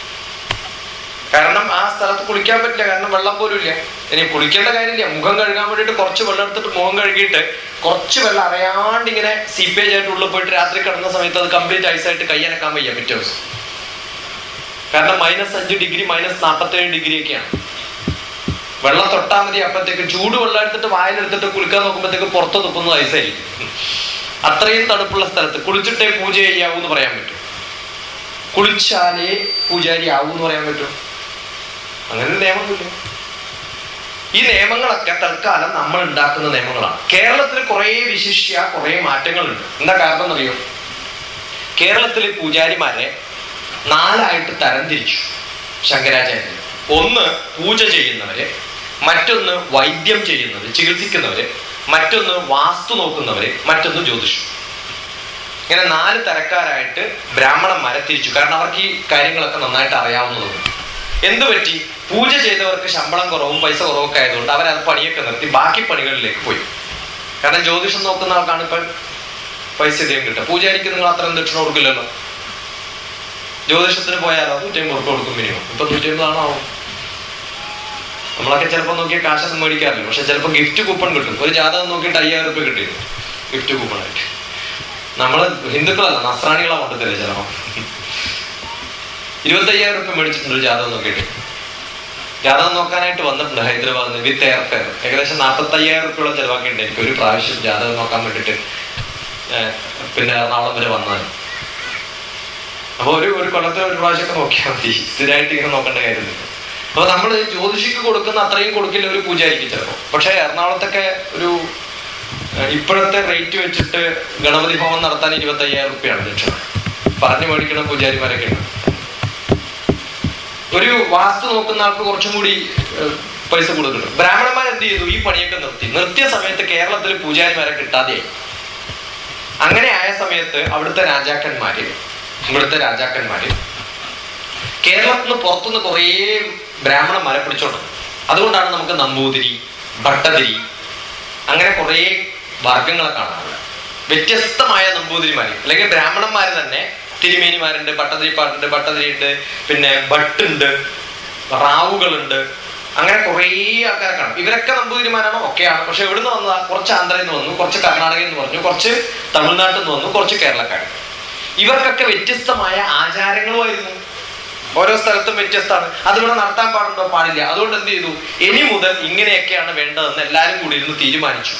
[SPEAKER 1] കാരണം ആ സ്ഥലത്ത് കുളിക്കാൻ പറ്റില്ല, കാരണം വെള്ളം പോലും ഇല്ല. ഇനി കുളിക്കേണ്ട കാര്യമില്ല, മുഖം കഴുകാൻ വേണ്ടിയിട്ട് കുറച്ച് വെള്ളം എടുത്തിട്ട് മുഖം കഴുകിയിട്ട് കുറച്ച് വെള്ളം അറിയാണ്ട് ഇങ്ങനെ സീപ്പേജ് ആയിട്ട് ഉള്ളിൽ പോയിട്ട് രാത്രി കിടന്ന സമയത്ത് അത് കംപ്ലീറ്റ് ഐസായിട്ട് കയ്യനക്കാൻ വയ്യ പിറ്റേ ദിവസം. കാരണം മൈനസ് അഞ്ച് ഡിഗ്രി മൈനസ് നാൽപ്പത്തേഴ് ഡിഗ്രി ഒക്കെയാണ്. വെള്ളം തൊട്ടാൽ മതി, അപ്പോഴത്തേക്ക് ചൂട് വെള്ളം എടുത്തിട്ട് വായിലെടുത്തിട്ട് കുളിക്കാൻ നോക്കുമ്പോഴത്തേക്ക് പുറത്ത് തുപ്പുന്നത് ഐസായിരിക്കും. അത്രയും തണുപ്പുള്ള സ്ഥലത്ത് കുളിച്ചിട്ടേ പൂജ ചെയ്യാവൂ എന്ന് പറയാൻ പറ്റും. കുളിച്ചാലേ പൂജാരി ആവൂ എന്ന് പറയാൻ പറ്റും. അങ്ങനെ നിയമമില്ല. ഈ നിയമങ്ങളൊക്കെ തൽക്കാലം നമ്മൾ ഉണ്ടാക്കുന്ന നിയമങ്ങളാണ്. കേരളത്തിൽ കുറെ വിശിഷ്യ കുറെ മാറ്റങ്ങളുണ്ട്. എന്താ കാരണം എന്നറിയോ? കേരളത്തിലെ പൂജാരിമാരെ നാലായിട്ട് തരംതിരിച്ചു ശങ്കരാചാര്യർ. ഒന്ന് പൂജ ചെയ്യുന്നവര്, മറ്റൊന്ന് വൈദ്യം ചെയ്യുന്നവര്, ചികിത്സിക്കുന്നവര്, മറ്റൊന്ന് വാസ്തു നോക്കുന്നവര്, മറ്റൊന്ന് ജ്യോതിഷം. ഇങ്ങനെ നാല് തരക്കാരായിട്ട് ബ്രാഹ്മണന്മാരെ തിരിച്ചു. കാരണം അവർക്ക് ഈ കാര്യങ്ങളൊക്കെ നന്നായിട്ട് അറിയാവുന്നതുകൊണ്ട്. എന്ത് പറ്റി? പൂജ ചെയ്തവർക്ക് ശമ്പളം കുറവും പൈസ കുറവൊക്കെ ആയതുകൊണ്ട് അവരത് പണിയൊക്കെ നിർത്തി ബാക്കി പണികളിലേക്ക് പോയി. കാരണം ജ്യോതിഷം നോക്കുന്ന ആൾക്കാണ് ഇപ്പം പൈസ ഇതേം കിട്ടുക. പൂജാരിക്ക് നിങ്ങൾ അത്രയും ദക്ഷിണ കൊടുക്കില്ലല്ലോ. ജ്യോതിഷത്തിന് പോയാലോ നൂറ്റമ്പത് ഉറുപ്പ് കൊടുക്കും മിനിമം. ഇപ്പൊ നൂറ്റമ്പതാണോ ആവും. നമ്മളൊക്കെ ചിലപ്പോൾ നോക്കിയാൽ കാശൊന്നും മേടിക്കാറില്ല. പക്ഷെ ചിലപ്പോൾ ഗിഫ്റ്റ് കൂപ്പൺ കിട്ടും. ഒരു ജാതകം നോക്കിയിട്ട് അയ്യായിരം റുപ്യ കിട്ടിയിരുന്നു ഗിഫ്റ്റ് കൂപ്പണായിട്ട്. നമ്മള് ഹിന്ദുക്കളല്ല, നസ്രാണികളെ കൊണ്ടുതരില്ല ചിലപ്പോൾ. ഇരുപത്തയ്യായിരം റുപ്യ മേടിച്ചിട്ടുണ്ട് ഒരു ജാതകം നോക്കിയിട്ട്. ജാതകം നോക്കാനായിട്ട് വന്നിട്ടുണ്ട് ഹൈദരാബാദിൽ നിന്ന് വിത്ത് എയർ ഫെയർ. ഏകദേശം നാൽപ്പത്തി അയ്യായിരം റുപ്യോളം ചെലവാക്കിയിട്ടുണ്ട് എനിക്ക് ഒരു പ്രാവശ്യം ജാതകം നോക്കാൻ വേണ്ടിയിട്ട് പിന്നെ എറണാകുളം വരെ വന്നത്. അപ്പൊ ഒരു ഒരു കൊല്ലത്തിൽ ഒരു പ്രാവശ്യമൊക്കെ നോക്കിയാൽ മതി, സ്ഥിരമായിട്ട് ഇങ്ങനെ നോക്കേണ്ട കാര്യമില്ല. അപ്പൊ നമ്മൾ ജ്യോതിഷിക്ക് കൊടുക്കുന്ന അത്രയും കൊടുക്കില്ല ഒരു പൂജാരിക്ക് ചിലപ്പോൾ. പക്ഷെ എറണാകുളത്തൊക്കെ ഒരു ഇപ്പോഴത്തെ റേറ്റ് വെച്ചിട്ട് ഗണപതി ഹോമം നടത്താൻ ഇരുപത്തി അയ്യായിരം റുപ്യാണ് ലക്ഷം പറഞ്ഞു മേടിക്കുന്ന പൂജാരിമാരൊക്കെ ഉണ്ട്. ഒരു വാസ്തു നോക്കുന്ന ആൾക്ക് കുറച്ചും കൂടി പൈസ കൊടുക്കണം. ബ്രാഹ്മണന്മാർ എന്ത് ചെയ്തു? ഈ പണിയൊക്കെ നിർത്തി. നിർത്തിയ സമയത്ത് കേരളത്തിൽ പൂജാരിമാരെ കിട്ടാതെയായി. അങ്ങനെ ആയ സമയത്ത് അവിടുത്തെ രാജാക്കന്മാര് ഇവിടുത്തെ രാജാക്കന്മാര് കേരളത്തിൽ നിന്ന് പുറത്തുനിന്ന് കുറേ ബ്രാഹ്മണന്മാരെ പിടിച്ചോണ്ട്. അതുകൊണ്ടാണ് നമുക്ക് നമ്പൂതിരി, ഭട്ടതിരി അങ്ങനെ കുറേ വർഗങ്ങളെ കാണാറുള്ളത്. വ്യത്യസ്തമായ നമ്പൂതിരിമാര് അല്ലെങ്കിൽ ബ്രാഹ്മണന്മാര് തന്നെ തിരുമേനിമാരുണ്ട്, ഭട്ടതിരിപ്പാട്ടുണ്ട്, ഭട്ടതിരിയുണ്ട്, പിന്നെ ഭട്ടുണ്ട്, റാവുകളുണ്ട്, അങ്ങനെ കുറേ ആൾക്കാരെ കാണും. ഇവരൊക്കെ നമ്പൂതിരിമാരാണോ? ഒക്കെയാണ്. പക്ഷെ എവിടുന്ന് വന്നതാ? കുറച്ച് ആന്ധ്രയിൽ നിന്ന് വന്നു, കുറച്ച് കർണാടകയിൽ നിന്ന് പറഞ്ഞു, കുറച്ച് തമിഴ്നാട്ടിൽ നിന്ന് വന്നു, കുറച്ച് കേരളക്കാർ. ഇവർക്കൊക്കെ വ്യത്യസ്തമായ ആചാരങ്ങളുമായിരുന്നു. ഓരോ സ്ഥലത്തും വ്യത്യസ്തമാണ്. അതിവിടെ നടത്താൻ പാടുണ്ടോ? പാടില്ല. അതുകൊണ്ട് എന്ത് ചെയ്തു? ഇനി മുതൽ ഇങ്ങനെയൊക്കെയാണ് വേണ്ടതെന്ന് എല്ലാവരും കൂടി ഇരുന്ന് തീരുമാനിച്ചു.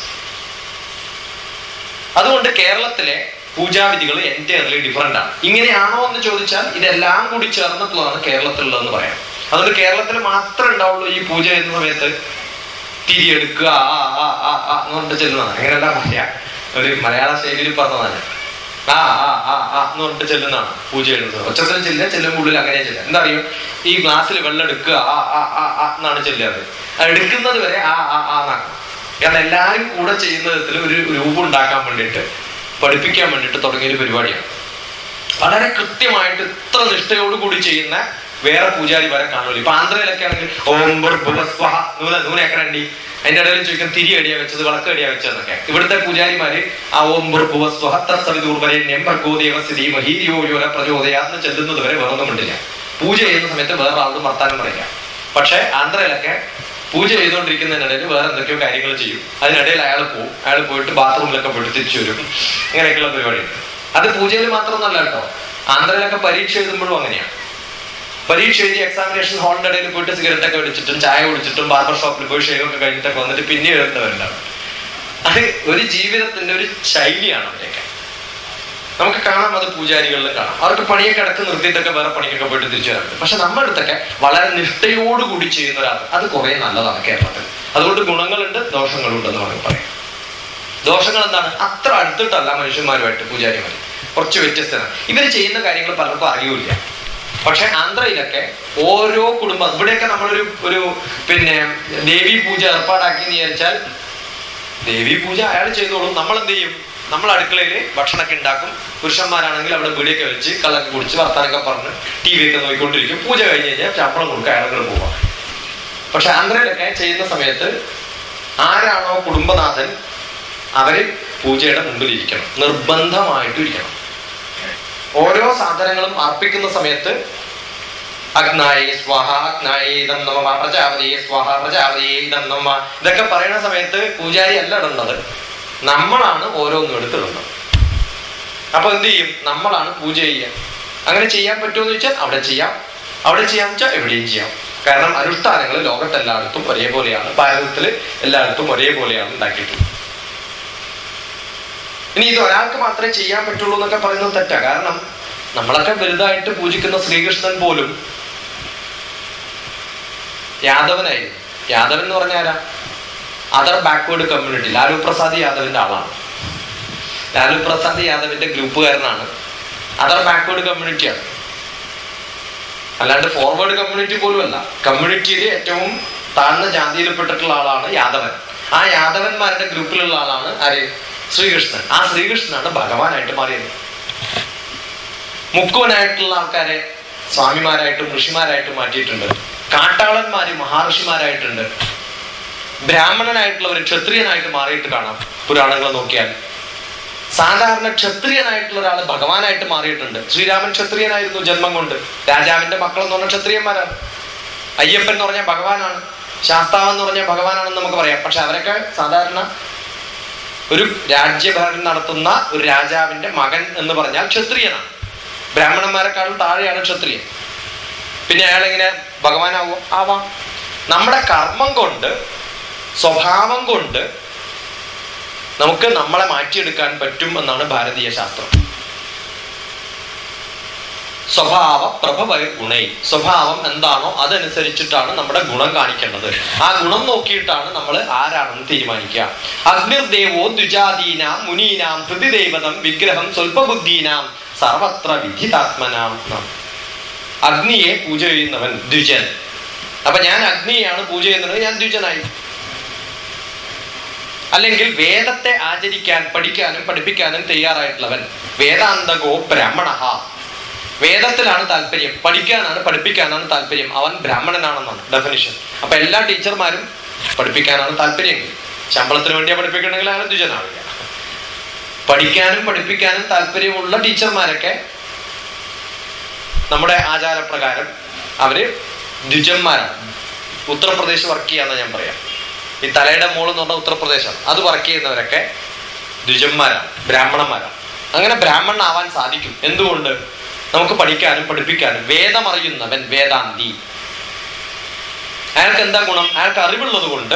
[SPEAKER 1] അതുകൊണ്ട് കേരളത്തിലെ പൂജാവിധികൾ എൻറ്റയർലി ഡിഫറെന്റ് ആണ്. ഇങ്ങനെയാണോ എന്ന് ചോദിച്ചാൽ ഇതെല്ലാം കൂടി ചേർന്നിട്ടുള്ളതാണ് കേരളത്തിലുള്ളതെന്ന് പറയാം. അതുകൊണ്ട് കേരളത്തിൽ മാത്രമേ ഉണ്ടാവുള്ളൂ ഈ പൂജ ചെയ്യുന്ന സമയത്ത് തിരിയെടുക്കുക ആ ആ ആ ആ എന്ന് പറഞ്ഞിട്ട് ചെല്ലുന്നതാണ്. അങ്ങനെയല്ല പറയാ, ഒരു മലയാള ശൈലിയിൽ പറഞ്ഞതാണ്. ആ ആ ആ ആ എന്ന് പറഞ്ഞിട്ട് ചെല്ലുന്നതാണ് പൂജ എഴുതുന്നത്. ഒച്ചത്തിൽ ചെല്ലുക, ചെല്ലുമ്പോൾ ഉള്ളിൽ അങ്ങനെ ചെല്ലുക. എന്താ അറിയോ? ഈ ഗ്ലാസ്സിൽ വെള്ളം എടുക്കുക ആ ആ ആ ആ എന്നാണ് ചെല്ലുന്നത്. എടുക്കുന്നത് വരെ ആ ആ ആ എന്നാണ്. കാരണം എല്ലാവരും കൂടെ ചെയ്യുന്ന വിധത്തിൽ ഒരു രൂപം ഉണ്ടാക്കാൻ വേണ്ടിയിട്ട് പഠിപ്പിക്കാൻ വേണ്ടിയിട്ട് തുടങ്ങിയൊരു പരിപാടിയാണ്. വളരെ കൃത്യമായിട്ട് ഇത്ര നിഷ്ഠയോടുകൂടി ചെയ്യുന്ന വേറെ പൂജാരിമാരെ കാണുമല്ലോ. ഇപ്പൊ ആന്ധ്രയിലൊക്കെ ആണെങ്കിൽ ഓം ഭൂസ്വഹ നൂല നൂനേക്കരണ്ടി അതിന്റെ ഇടയിൽ ചോദിക്കാൻ തിരി അടിയാ വെച്ചത് വിളക്ക് അടിയാ വെച്ചതെന്നൊക്കെ. ഇവിടുത്തെ പൂജാരിമാര് ആ ഓം ഭൂസ്വഹ തത്സവിദൂർവരേണ്യം ഭർഗോ ദേവസ്ഥിതി മഹീര്യോയോല പ്രചോദയാന്ന് ചെല്ലുന്നത് വരെ വേറൊന്നും ഉണ്ടില്ല. പൂജ ചെയ്യുന്ന സമയത്ത് വേറെ ആളും വർത്താനം പറയില്ല. പക്ഷെ ആന്ധ്രയിലൊക്കെ പൂജ ചെയ്തുകൊണ്ടിരിക്കുന്നതിനിടയിൽ വേറെ എന്തൊക്കെയോ കാര്യങ്ങൾ ചെയ്യും. അതിനിടയിൽ അയാൾ പോവും, അയാൾ പോയിട്ട് ബാത്റൂമിലൊക്കെ പോയിട്ട് തിരിച്ചു വരും. ഇങ്ങനെയൊക്കെയുള്ള പരിപാടിയുണ്ട്. അത് പൂജയിൽ മാത്രമൊന്നല്ല കേട്ടോ, ആന്ധ്രയിലൊക്കെ പരീക്ഷ എഴുതുമ്പോഴും അങ്ങനെയാണ്. പരീക്ഷ എഴുതി എക്സാമിനേഷൻ ഹാളിന്റെ ഇടയിൽ പോയിട്ട് സിഗരറ്റ് ഒക്കെ അടിച്ചിട്ടും ചായ കുടിച്ചിട്ടും ബാർബർ ഷോപ്പിൽ പോയി ഷേവ് ഒക്കെ കഴിഞ്ഞിട്ടൊക്കെ വന്നിട്ട് പിന്നെ എഴുതുന്നവരുണ്ടാവും. അത് ഒരു ജീവിതത്തിന്റെ ഒരു ശൈലിയാണ് അവരെയൊക്കെ. നമുക്ക് കാണാം, അത് പൂജാരികളിൽ കാണാം. അവർക്ക് പണിയൊക്കെ ഇടക്ക് നിർത്തിയിട്ടൊക്കെ വേറെ പണിക്കൊക്കെ പോയിട്ട് തിരിച്ചു വരാറുണ്ട്. പക്ഷെ നമ്മുടെ അടുത്തൊക്കെ വളരെ നിഷ്ഠയോടുകൂടി ചെയ്യുന്ന ഒരാൾ, അത് കുറെ നല്ലതാണ് കേരളത്തിൽ. അതുകൊണ്ട് ഗുണങ്ങളുണ്ട്, ദോഷങ്ങളുണ്ട് എന്ന് വേണമെങ്കിൽ പറയാം. ദോഷങ്ങൾ എന്താണ്? അത്ര അടുത്തിട്ടല്ല മനുഷ്യന്മാരുമായിട്ട് പൂജാരിമാർ, കുറച്ച് വ്യത്യസ്തമാണ്. ഇവർ ചെയ്യുന്ന കാര്യങ്ങൾ പലർക്കും അറിയൂല. പക്ഷെ ആന്ധ്രയിലൊക്കെ ഓരോ കുടുംബം, ഇവിടെയൊക്കെ നമ്മളൊരു ഒരു പിന്നെ ദേവി പൂജ ഏർപ്പാടാക്കി എന്ന് വിചാരിച്ചാൽ ദേവി പൂജ അയാൾ ചെയ്തോളും. നമ്മൾ എന്ത് ചെയ്യും? നമ്മൾ അടുക്കളയിൽ ഭക്ഷണമൊക്കെ ഉണ്ടാക്കും. പുരുഷന്മാരാണെങ്കിൽ അവിടെ വീടിയൊക്കെ വെച്ച് കള്ളൊക്കെ കുടിച്ച് വർത്താനൊക്കെ പറഞ്ഞ് ടി വി ഒക്കെ നോക്കിക്കൊണ്ടിരിക്കും. പൂജ കഴിഞ്ഞ് കഴിഞ്ഞാൽ ശമ്പളം കൊടുക്കുക, അയാളുകൾ പോവാം. പക്ഷെ ആന്ധ്രയിലൊക്കെ ചെയ്യുന്ന സമയത്ത് ആരാണോ കുടുംബനാഥൻ അവര് പൂജയുടെ മുമ്പിലിരിക്കണം, നിർബന്ധമായിട്ടും ഇരിക്കണം. ഓരോ സാധനങ്ങളും അർപ്പിക്കുന്ന സമയത്ത് അഗ്നായേ സ്വാഹ അഗ്നായേ ഇദം നമഃ പ്രജാപതിയേ സ്വാഹ പ്രജാപതിയേ ഇദം നമഃ ഇതൊക്കെ പറയുന്ന സമയത്ത് പൂജാരി അല്ല ഇടേണ്ടത്, നമ്മളാണ് ഓരോന്നും എടുത്തിടുന്നത്. അപ്പൊ എന്ത് ചെയ്യും? നമ്മളാണ് പൂജ ചെയ്യുക. അങ്ങനെ ചെയ്യാൻ പറ്റുമോ എന്ന് ചോദിച്ചാൽ അവിടെ ചെയ്യാം, അവിടെ ചെയ്യാന്ന് വെച്ചാൽ എവിടെയും ചെയ്യാം. കാരണം അനുഷ്ഠാനങ്ങൾ ലോകത്തെല്ലായിടത്തും ഒരേപോലെയാണ്, ഭാരതത്തിൽ എല്ലായിടത്തും ഒരേപോലെയാണ് ഉണ്ടാക്കിയിട്ടുള്ളത്. ഇനി ഇത് ഒരാൾക്ക് മാത്രമേ ചെയ്യാൻ പറ്റുള്ളൂ എന്നൊക്കെ പറയുന്നത് തെറ്റാ. കാരണം നമ്മളൊക്കെ വലുതായിട്ട് പൂജിക്കുന്ന ശ്രീകൃഷ്ണൻ പോലും യാദവനായിരുന്നു. യാദവൻ എന്ന് പറഞ്ഞാൽ ആരാ? Other backward community. Lalu Prasad യാദവിന്റെ ആളാണ്. ലാലു പ്രസാദ് യാദവിന്റെ ഗ്രൂപ്പുകാരനാണ്. അതർ ബാക്ക്വേർഡ് കമ്മ്യൂണിറ്റിയാണ്, അല്ലാണ്ട് ഫോർവേഡ് കമ്മ്യൂണിറ്റി പോലും അല്ല. കമ്മ്യൂണിറ്റിയിൽ ഏറ്റവും താഴ്ന്ന ജാതിയിൽപ്പെട്ടിട്ടുള്ള ആളാണ് യാദവൻ. ആ യാദവന്മാരുടെ ഗ്രൂപ്പിലുള്ള ആളാണ് ആര്? ശ്രീകൃഷ്ണൻ. ആ ശ്രീകൃഷ്ണനാണ് ഭഗവാനായിട്ട് മാറിയത്. മുക്കുവനായിട്ടുള്ള ആൾക്കാരെ സ്വാമിമാരായിട്ടും ഋഷിമാരായിട്ടും മാറ്റിയിട്ടുണ്ട്. കാട്ടാളന്മാര് മഹർഷിമാരായിട്ടുണ്ട്. ബ്രാഹ്മണനായിട്ടുള്ളവർ ക്ഷത്രിയനായിട്ട് മാറിയിട്ട് കാണാം പുരാണങ്ങൾ നോക്കിയാൽ. സാധാരണ ക്ഷത്രിയനായിട്ടുള്ള ഒരാൾ ഭഗവാനായിട്ട് മാറിയിട്ടുണ്ട്. ശ്രീരാമൻ ക്ഷത്രിയനായിരുന്നു ജന്മം കൊണ്ട്. രാജാവിന്റെ മക്കളെന്ന് പറഞ്ഞാൽ ക്ഷത്രിയന്മാരാണ്. അയ്യപ്പൻ എന്ന് പറഞ്ഞാൽ ഭഗവാനാണ്. ശാസ്താവ് എന്ന് പറഞ്ഞാൽ ഭഗവാനാണെന്ന് നമുക്ക് പറയാം. പക്ഷെ അവരൊക്കെ സാധാരണ ഒരു രാജ്യഭരണം നടത്തുന്ന ഒരു രാജാവിന്റെ മകൻ എന്ന് പറഞ്ഞാൽ ക്ഷത്രിയനാണ്. ബ്രാഹ്മണന്മാരെക്കാളും താഴെയാണ് ക്ഷത്രിയൻ. പിന്നെ അയാൾ എങ്ങനെ ഭഗവാനാവോ? ആവാം. നമ്മുടെ കർമ്മം കൊണ്ട്, സ്വഭാവം കൊണ്ട് നമുക്ക് നമ്മളെ മാറ്റിയെടുക്കാൻ പറ്റും എന്നാണ് ഭാരതീയ ശാസ്ത്രം. സ്വഭാവ പ്രഭവ ഗുണൈ. സ്വഭാവം എന്താണോ അതനുസരിച്ചിട്ടാണ് നമ്മുടെ ഗുണം കാണിക്കേണ്ടത്. ആ ഗുണം നോക്കിയിട്ടാണ് നമ്മൾ ആരാണെന്ന് തീരുമാനിക്കുക. അഗ്നിർദേവോ ദ്വിജാതീനാം മുനീനാം ഹൃദിദേവതം വിഗ്രഹം സ്വൽപബുദ്ധീനാം സർവത്ര വിധിതാത്മനാം. അഗ്നിയെ പൂജ ചെയ്യുന്നവൻ ദ്വിജൻ. അപ്പൊ ഞാൻ അഗ്നിയെയാണ് പൂജ ചെയ്യുന്നത്, ഞാൻ ദ്വിജനായി. അല്ലെങ്കിൽ വേദത്തെ ആചരിക്കാൻ, പഠിക്കാനും പഠിപ്പിക്കാനും തയ്യാറായിട്ടുള്ളവൻ വേദാന്തകോ ബ്രാഹ്മണ. വേദത്തിലാണ് താല്പര്യം, പഠിക്കാനാണ് പഠിപ്പിക്കാനാണ് താല്പര്യം, അവൻ ബ്രാഹ്മണനാണെന്നാണ് ഡെഫിനിഷൻ. അപ്പൊ എല്ലാ ടീച്ചർമാരും പഠിപ്പിക്കാനാണ് താല്പര്യം, ശമ്പളത്തിന് വേണ്ടിയാ പഠിപ്പിക്കണമെങ്കിൽ അയാൾ ദ്വിജനാവില്ല. പഠിക്കാനും പഠിപ്പിക്കാനും താല്പര്യമുള്ള ടീച്ചർമാരൊക്കെ നമ്മുടെ ആചാരപ്രകാരം അവര് ദ്വിജന്മാരാണ്. ഉത്തർപ്രദേശ് വർക്ക് ചെയ്യാന്ന് ഞാൻ പറയാം. ഈ തലയുടെ മോള് എന്ന് പറഞ്ഞാൽ ഉത്തർപ്രദേശാണ്. അത് വർക്ക് ചെയ്യുന്നവരൊക്കെ ദ്വിജന്മാരാണ്, ബ്രാഹ്മണന്മാരാണ്. അങ്ങനെ ബ്രാഹ്മണനാവാൻ സാധിക്കും. എന്തുകൊണ്ട്? നമുക്ക് പഠിക്കാനും പഠിപ്പിക്കാനും. വേദമറിയുന്നവൻ വേദാന്തി. അയാൾക്ക് എന്താ ഗുണം? അയാൾക്ക് അറിവുള്ളത് കൊണ്ട്,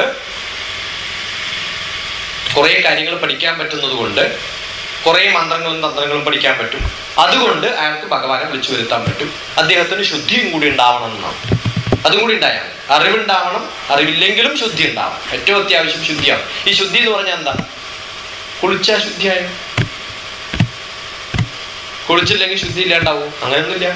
[SPEAKER 1] കുറെ കാര്യങ്ങൾ പഠിക്കാൻ പറ്റുന്നത് കൊണ്ട്, കുറെ മന്ത്രങ്ങളും തന്ത്രങ്ങളും പഠിക്കാൻ പറ്റും. അതുകൊണ്ട് അയാൾക്ക് ഭഗവാനെ വിളിച്ചു വരുത്താൻ പറ്റും. അദ്ദേഹത്തിന് ശുദ്ധിയും കൂടി ഉണ്ടാവണം എന്നാണ്. അതും കൂടി ഉണ്ടായാൽ അറിവുണ്ടാവണം. അറിവില്ലെങ്കിലും ശുദ്ധി ഉണ്ടാവണം. ഏറ്റവും അത്യാവശ്യം ശുദ്ധിയാണ്. ഈ ശുദ്ധി എന്ന് പറഞ്ഞാൽ എന്താ? കുളിച്ചാ ശുദ്ധിയായ, കുളിച്ചില്ലെങ്കിൽ ശുദ്ധി ഇല്ലാണ്ടാവും? അങ്ങനെയൊന്നുമില്ല.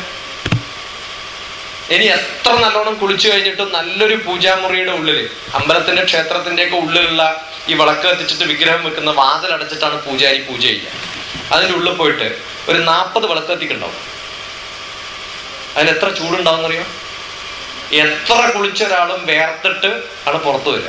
[SPEAKER 1] ഇനി എത്ര നല്ലോണം കുളിച്ചു കഴിഞ്ഞിട്ടും നല്ലൊരു പൂജാമുറിയുടെ ഉള്ളില്, അമ്പലത്തിന്റെ ക്ഷേത്രത്തിന്റെ ഒക്കെ ഉള്ളിലുള്ള ഈ വിളക്ക് കത്തിച്ചിട്ട് വിഗ്രഹം വെക്കുന്ന വാതിലടച്ചിട്ടാണ് പൂജാരി പൂജ ചെയ്യുക. അതിൻ്റെ ഉള്ളിൽ പോയിട്ട് ഒരു നാൽപ്പത് വിളക്ക് കത്തിക്കുണ്ടാവും. അതിന് എത്ര ചൂടുണ്ടാവും എന്നറിയാം? എത്ര കുളിച്ച ഒരാളും വേർത്തിട്ട് ആണ് പുറത്തു വരിക.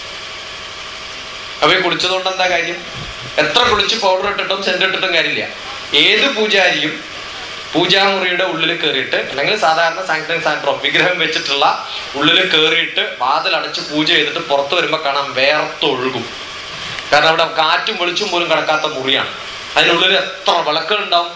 [SPEAKER 1] അപ്പൊ ഈ കുളിച്ചതുകൊണ്ട് എന്താ കാര്യം? എത്ര കുളിച്ച് പൗഡർ ഇട്ടിട്ടും സെന്റ് ഇട്ടിട്ടും കാര്യമില്ല. ഏത് പൂജാരിയും പൂജാമുറിയുടെ ഉള്ളിൽ കയറിയിട്ട്, അല്ലെങ്കിൽ സാധാരണ സാങ്ക്ടം സാൻട്രോ വിഗ്രഹം വെച്ചിട്ടുള്ള ഉള്ളിൽ കയറിയിട്ട് വാതിലടച്ച് പൂജ ചെയ്തിട്ട് പുറത്തു വരുമ്പോൾ കാണാം വേർത്തൊഴുകും. കാരണം അവിടെ കാറ്റും വെളിച്ചും പോലും കിടക്കാത്ത മുറിയാണ്. അതിനുള്ളിൽ എത്ര വിളക്കുകൾ ഉണ്ടാവും.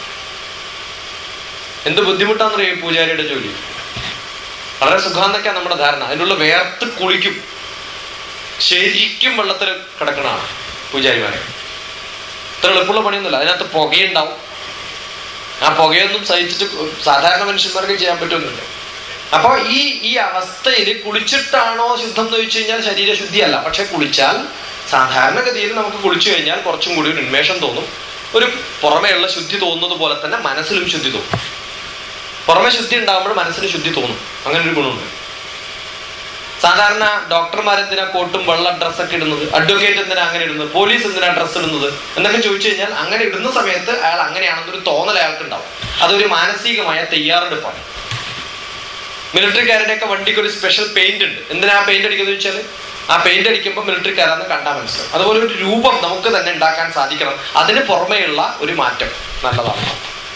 [SPEAKER 1] എന്ത് ബുദ്ധിമുട്ടാണെന്നറിയാം ഈ പൂജാരിയുടെ ജോലി. വളരെ സുഖാന്നൊക്കെയാണ് നമ്മുടെ ധാരണ. അതിനുള്ള വേർത്ത് കുളിക്കും. ശരിക്കും വെള്ളത്തിൽ കിടക്കണതാണ് പൂജാരിമാരെ. ഇത്ര എളുപ്പമുള്ള പണിയൊന്നുമില്ല. അതിനകത്ത് പുകയുണ്ടാവും. ആ പുകയൊന്നും സഹിച്ചിട്ട് സാധാരണ മനുഷ്യന്മാർക്ക് ചെയ്യാൻ പറ്റുന്നില്ല. അപ്പൊ ഈ ഈ അവസ്ഥയിൽ കുളിച്ചിട്ടാണോ ശുദ്ധം എന്ന് ചോദിച്ചു കഴിഞ്ഞാൽ ശരീരശുദ്ധിയല്ല. പക്ഷെ കുളിച്ചാൽ, സാധാരണഗതിയിൽ നമുക്ക് കുളിച്ചു കഴിഞ്ഞാൽ കുറച്ചും കൂടി ഒരു ഉന്മേഷം തോന്നും. ഒരു പുറമേയുള്ള ശുദ്ധി തോന്നുന്നത് പോലെ തന്നെ മനസ്സിലും ശുദ്ധി തോന്നും. പുറമെ ശുദ്ധി ഉണ്ടാകുമ്പോൾ മനസ്സിന് ശുദ്ധി തോന്നും. അങ്ങനെ ഒരു ഗുണമുണ്ട്. സാധാരണ ഡോക്ടർമാരെന്തിനാ കോട്ടും വെള്ള ഡ്രസ്സൊക്കെ ഇടുന്നത്? അഡ്വക്കേറ്റ് എന്തിനാ അങ്ങനെ ഇടുന്നത്? പോലീസ് എന്തിനാ ഡ്രസ്സ് ഇടുന്നത് എന്നൊക്കെ ചോദിച്ചു കഴിഞ്ഞാൽ അങ്ങനെ ഇടുന്ന സമയത്ത് അയാൾ അങ്ങനെയാണെന്നൊരു തോന്നൽ അയാൾക്ക് ഉണ്ടാവും. അതൊരു മാനസികമായ തയ്യാറെടുപ്പാണ്. മിലിറ്ററിക്കാരുടെയൊക്കെ വണ്ടിക്ക് ഒരു സ്പെഷ്യൽ പെയിന്റ് ഉണ്ട്. എന്തിനാ പെയിന്റ് അടിക്കുന്നത് ചോദിച്ചാൽ, ആ പെയിന്റ് അടിക്കുമ്പോൾ മിലിറ്ററിക്കാരാന്ന് കണ്ടാൽ മനസ്സിലാവും. അതുപോലെ ഒരു രൂപം നമുക്ക് തന്നെ ഉണ്ടാക്കാൻ സാധിക്കണം. അതിന് പുറമേയുള്ള ഒരു മാറ്റം നല്ലതാണ്.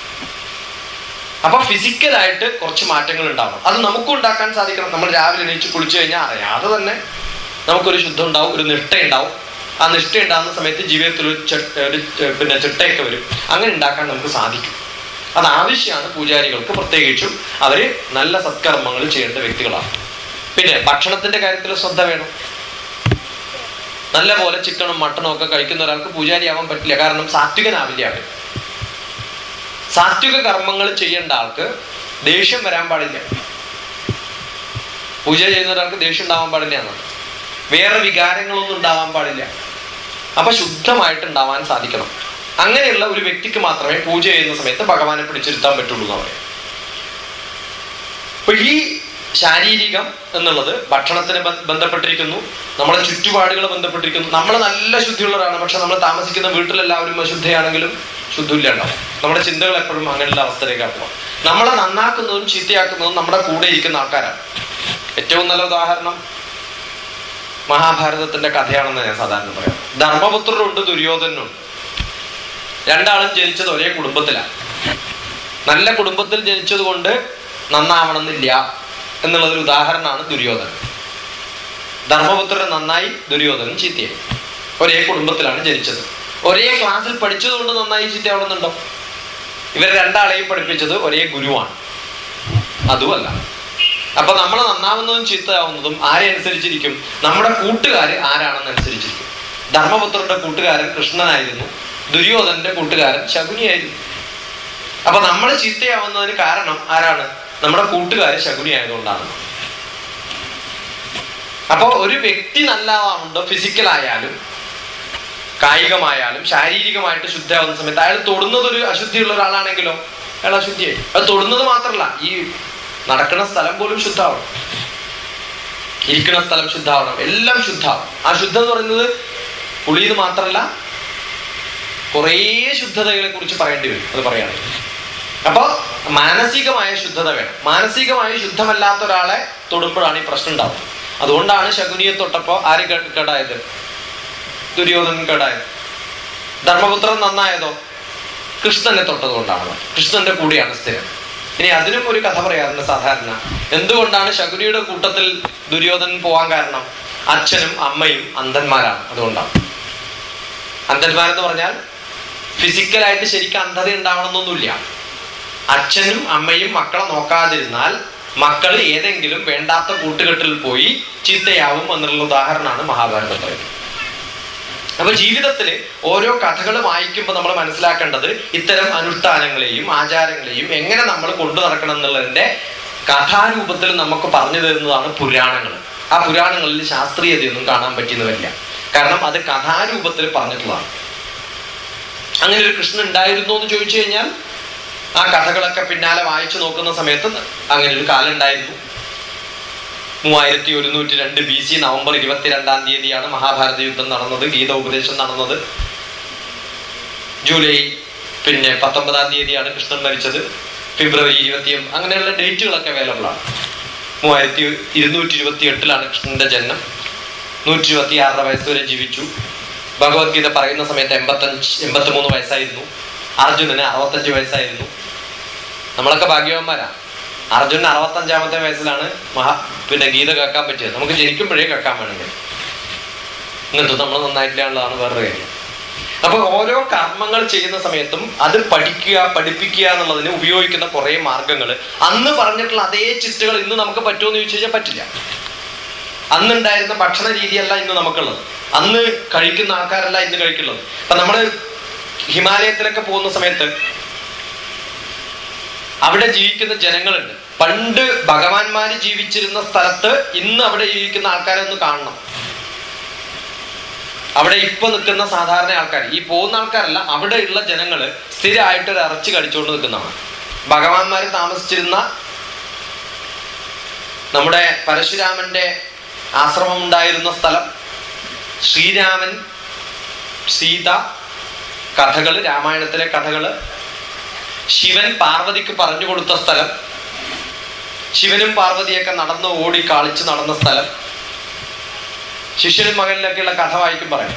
[SPEAKER 1] അപ്പൊ ഫിസിക്കലായിട്ട് കുറച്ച് മാറ്റങ്ങൾ ഉണ്ടാവണം. അത് നമുക്കും ഉണ്ടാക്കാൻ സാധിക്കണം. നമ്മൾ രാവിലെ എണീച്ച് കുളിച്ചു കഴിഞ്ഞാൽ അറിയാതെ തന്നെ നമുക്കൊരു ശുദ്ധം ഉണ്ടാവും, ഒരു നിഷ്ഠ ഉണ്ടാവും. ആ നിഷ്ഠ ഉണ്ടാകുന്ന സമയത്ത് ജീവിതത്തിൽ ഒരു ഒരു പിന്നെ ചിട്ടയൊക്കെ വരും. അങ്ങനെ ഉണ്ടാക്കാൻ നമുക്ക് സാധിക്കും. അത് ആവശ്യമാണ് പൂജാരികൾക്ക്. പ്രത്യേകിച്ചും അവര് നല്ല സത്കർമ്മങ്ങൾ ചെയ്യേണ്ട വ്യക്തികളാണ്. പിന്നെ ഭക്ഷണത്തിന്റെ കാര്യത്തിൽ ശ്രദ്ധ വേണം. നല്ല പോലെ ചിക്കനും മട്ടനും ഒക്കെ കഴിക്കുന്ന ഒരാൾക്ക് പൂജാരിയാവാൻ പറ്റില്ല. കാരണം സാത്വികനാവില്ല അവര്. സാത്വിക കർമ്മങ്ങൾ ചെയ്യേണ്ട ആൾക്ക് ദേഷ്യം വരാൻ പാടില്ല. പൂജ ചെയ്യുന്ന ഒരാൾക്ക് ദേഷ്യം ഉണ്ടാവാൻ പാടില്ല എന്നാണ്. വേറെ വികാരങ്ങളൊന്നും ഉണ്ടാവാൻ പാടില്ല. അപ്പൊ ശുദ്ധമായിട്ട് ഉണ്ടാവാൻ സാധിക്കണം. അങ്ങനെയുള്ള ഒരു വ്യക്തിക്ക് മാത്രമേ പൂജ ചെയ്യുന്ന സമയത്ത് ഭഗവാനെ പിടിച്ചിരുത്താൻ പറ്റുള്ളൂ എന്ന് പറയും. അപ്പൊ ഈ ശാരീരികം എന്നുള്ളത് ഭക്ഷണത്തിന് ബന്ധപ്പെട്ടിരിക്കുന്നു, നമ്മുടെ ചുറ്റുപാടുകൾ ബന്ധപ്പെട്ടിരിക്കുന്നു. നമ്മൾ നല്ല ശുദ്ധിയുള്ളവരാണ്, പക്ഷെ നമ്മൾ താമസിക്കുന്ന വീട്ടിലെല്ലാവരും അശുദ്ധയാണെങ്കിലും ശുദ്ധിയില്ല ഉണ്ടാവും. നമ്മുടെ ചിന്തകൾ എപ്പോഴും അങ്ങനെയുള്ള അവസ്ഥയിലേക്കാണ് പോവാം. നമ്മളെ നന്നാക്കുന്നതും ചീത്തയാക്കുന്നതും നമ്മുടെ കൂടെ ഇരിക്കുന്ന ആൾക്കാരാണ്. ഏറ്റവും നല്ല ഉദാഹരണം മഹാഭാരതത്തിന്റെ കഥയാണെന്ന് ഞാൻ സാധാരണ പറയാം. ധർമ്മപുത്രരുണ്ട്, ദുര്യോധനുണ്ട്. രണ്ടാളും ജനിച്ചത് ഒരേ കുടുംബത്തിലാണ്. നല്ല കുടുംബത്തിൽ ജനിച്ചത് കൊണ്ട് നന്നാവണമെന്നില്ല എന്നുള്ളതൊരു ഉദാഹരണമാണ് ദുര്യോധനൻ. ധർമ്മപുത്രൻ നന്നായി, ദുര്യോധനൻ ചീത്തയായി. ഒരേ കുടുംബത്തിലാണ് ജനിച്ചത്. ഒരേ ക്ലാസ്സിൽ പഠിച്ചത് കൊണ്ട് നന്നായി ചീത്തയാവണമെന്നുണ്ടോ? ഇവർ രണ്ടാളെയും പഠിപ്പിച്ചത് ഒരേ ഗുരുവാണ്, അതുമല്ല. അപ്പൊ നമ്മൾ നന്നാവുന്നതും ചീത്തയാവുന്നതും ആരെ അനുസരിച്ചിരിക്കും? നമ്മുടെ കൂട്ടുകാർ ആരാണെന്ന് അനുസരിച്ചിരിക്കും. ധർമ്മപുത്രന്റെ കൂട്ടുകാരൻ കൃഷ്ണനായിരുന്നു, ദുര്യോധനന്റെ കൂട്ടുകാരൻ ശകുനിയായിരുന്നു. അപ്പൊ നമ്മൾ ചീത്തയാവുന്നതിന് കാരണം ആരാണ്? നമ്മുടെ കൂട്ടുകാര് ശകുനി ആയതുകൊണ്ടാണ്. അപ്പൊ ഒരു വ്യക്തി നല്ലതാവുന്നുണ്ടോ? ഫിസിക്കലായാലും കായികമായാലും ശാരീരികമായിട്ട് ശുദ്ധമാവുന്ന സമയത്ത് അയാൾ തൊടുന്നത് ഒരു അശുദ്ധിയുള്ള ഒരാളാണെങ്കിലോ അയാൾ അശുദ്ധിയായി. അത് തൊടുന്നത് മാത്രമല്ല, ഈ നടക്കുന്ന സ്ഥലം പോലും ശുദ്ധമാവണം, ഇരിക്കുന്ന സ്ഥലം ശുദ്ധമാവണം, എല്ലാം ശുദ്ധമാവും. ആ ശുദ്ധം എന്ന് പറയുന്നത് പുളിയത് മാത്രമല്ല, കുറേ ശുദ്ധതകളെ കുറിച്ച് പറയേണ്ടി വരും അത് പറയുകയാണെങ്കിൽ. അപ്പൊ മാനസികമായ ശുദ്ധത വേണം. മാനസികമായി ശുദ്ധമല്ലാത്ത ഒരാളെ തൊടുമ്പോഴാണ് ഈ പ്രശ്നം ഉണ്ടാവുന്നത്. അതുകൊണ്ടാണ് ശകുനിയെ തൊട്ടപ്പോ ആര് കേടായത്? ദുര്യോധനൻ കേടായത്. ധർമ്മപുത്രൻ നന്നായതോ കൃഷ്ണനെ തൊട്ടത് കൊണ്ടാണ്. കൃഷ്ണന്റെ കൂടെയാണ് സ്ഥിരം. ഇനി അതിനും ഒരു കഥ പറയാറുണ്ട് സാധാരണ. എന്തുകൊണ്ടാണ് ശകുനിയുടെ കൂട്ടത്തിൽ ദുര്യോധനൻ പോവാൻ കാരണം? അച്ഛനും അമ്മയും അന്ധന്മാരാണ്, അതുകൊണ്ടാണ്. അന്ധന്മാരെന്ന് പറഞ്ഞാൽ ഫിസിക്കലായിട്ട് ശരിക്കും അന്ധത ഉണ്ടാവണമെന്നൊന്നുമില്ല. അച്ഛനും അമ്മയും മക്കളെ നോക്കാതിരുന്നാൽ മക്കൾ ഏതെങ്കിലും വേണ്ടാത്ത കൂട്ടുകെട്ടിൽ പോയി ചീത്തയാവും എന്നുള്ള ഉദാഹരണമാണ് മഹാഭാരതം പറയുന്നത്. അപ്പൊ ജീവിതത്തിൽ ഓരോ കഥകൾ വായിക്കുമ്പോൾ നമ്മൾ മനസ്സിലാക്കേണ്ടത് ഇത്തരം അനുഷ്ഠാനങ്ങളെയും ആചാരങ്ങളെയും എങ്ങനെ നമ്മൾ കൊണ്ടു നടക്കണം എന്നുള്ളതിന്റെ കഥാരൂപത്തിൽ നമുക്ക് പറഞ്ഞു തരുന്നതാണ് പുരാണങ്ങൾ. ആ പുരാണങ്ങളിൽ ശാസ്ത്രീയതയൊന്നും കാണാൻ പറ്റിയെന്ന് വരില്ല, കാരണം അത് കഥാരൂപത്തിൽ പറഞ്ഞിട്ടുള്ളതാണ്. അങ്ങനെ ഒരു കൃഷ്ണൻ ഉണ്ടായിരുന്നു എന്ന് ചോദിച്ചു കഴിഞ്ഞാൽ ആ കഥകളൊക്കെ പിന്നാലെ വായിച്ചു നോക്കുന്ന സമയത്ത് അങ്ങനെ ഒരു കാലം ഉണ്ടായിരുന്നു. മൂവായിരത്തി ഒരുന്നൂറ്റി രണ്ട് ബി സി നവംബർ ഇരുപത്തിരണ്ടാം തീയതിയാണ് മഹാഭാരത യുദ്ധം നടന്നത്, ഗീത ഉപദേശം നടന്നത്. ജൂലൈ പിന്നെ പത്തൊമ്പതാം തീയതിയാണ് കൃഷ്ണൻ മരിച്ചത്. ഫെബ്രുവരി ഇരുപത്തി അങ്ങനെയുള്ള ഡേറ്റുകളൊക്കെ അവൈലബിൾ ആണ്. മൂവായിരത്തി ഇരുന്നൂറ്റി ഇരുപത്തി എട്ടിലാണ് കൃഷ്ണന്റെ ജന്മം. നൂറ്റി ഇരുപത്തി ആറര വയസ്സ് വരെ ജീവിച്ചു. ഭഗവത്ഗീത പറയുന്ന സമയത്ത് എൺപത്തഞ്ച് എൺപത്തി മൂന്ന് വയസ്സായിരുന്നു. അർജുനന് അറുപത്തഞ്ച് വയസ്സായിരുന്നു. നമ്മളൊക്കെ ഭാഗ്യവാന്മാരാ. അർജുനന് അറുപത്തഞ്ചാമത്തെ വയസ്സിലാണ് മഹാ പിന്നെ ഗീത കേൾക്കാൻ പറ്റിയത്. നമുക്ക് ജനിക്കുമ്പോഴേ കേൾക്കാൻ വേണമെങ്കിൽ, എന്നിട്ട് നമ്മൾ നന്നായിട്ടില്ലാന്നുള്ളതാണ് വേറൊരു കാര്യം. അപ്പൊ ഓരോ കർമ്മങ്ങൾ ചെയ്യുന്ന സമയത്തും അത് പഠിക്കുക, പഠിപ്പിക്കുക എന്നുള്ളതിന് ഉപയോഗിക്കുന്ന കുറെ മാർഗങ്ങൾ, അന്ന് പറഞ്ഞിട്ടുള്ള അതേ ചിറ്റുകൾ ഇന്ന് നമുക്ക് പറ്റുമോ എന്ന് ചോദിച്ചു കഴിഞ്ഞാൽ പറ്റില്ല. അന്നുണ്ടായിരുന്ന ഭക്ഷണ രീതിയല്ല ഇന്ന് നമുക്കുള്ളത്. അന്ന് കഴിക്കുന്ന ആൾക്കാരല്ല ഇന്ന് കഴിക്കുള്ളത്. അപ്പൊ നമ്മള് ഹിമാലയത്തിലൊക്കെ പോകുന്ന സമയത്ത് അവിടെ ജീവിക്കുന്ന ജനങ്ങളുണ്ട്. പണ്ട് ഭഗവാന്മാര് ജീവിച്ചിരുന്ന സ്ഥലത്ത് ഇന്ന് അവിടെ ജീവിക്കുന്ന ആൾക്കാരെ ഒന്ന് കാണണം. അവിടെ ഇപ്പൊ നിൽക്കുന്ന സാധാരണ ആൾക്കാർ, ഈ പോകുന്ന ആൾക്കാരല്ല, അവിടെയുള്ള ജനങ്ങള് സ്ഥിരമായിട്ട് ഒരു ഇറച്ചി കടിച്ചുകൊണ്ട് നിൽക്കുന്നതാണ്. ഭഗവാന്മാര് താമസിച്ചിരുന്ന നമ്മുടെ പരശുരാമന്റെ ആശ്രമം ഉണ്ടായിരുന്ന സ്ഥലം, ശ്രീരാമൻ സീത കഥകള്, രാമായണത്തിലെ കഥകള്, ശിവൻ പാർവതിക്ക് പറഞ്ഞു കൊടുത്ത സ്ഥലം, ശിവനും പാർവതിയൊക്കെ നടന്ന് ഓടി കളിച്ച് നടന്ന സ്ഥലം, ശിഷ്യനും മകനിലൊക്കെയുള്ള കഥ വായിക്കും പറയാം.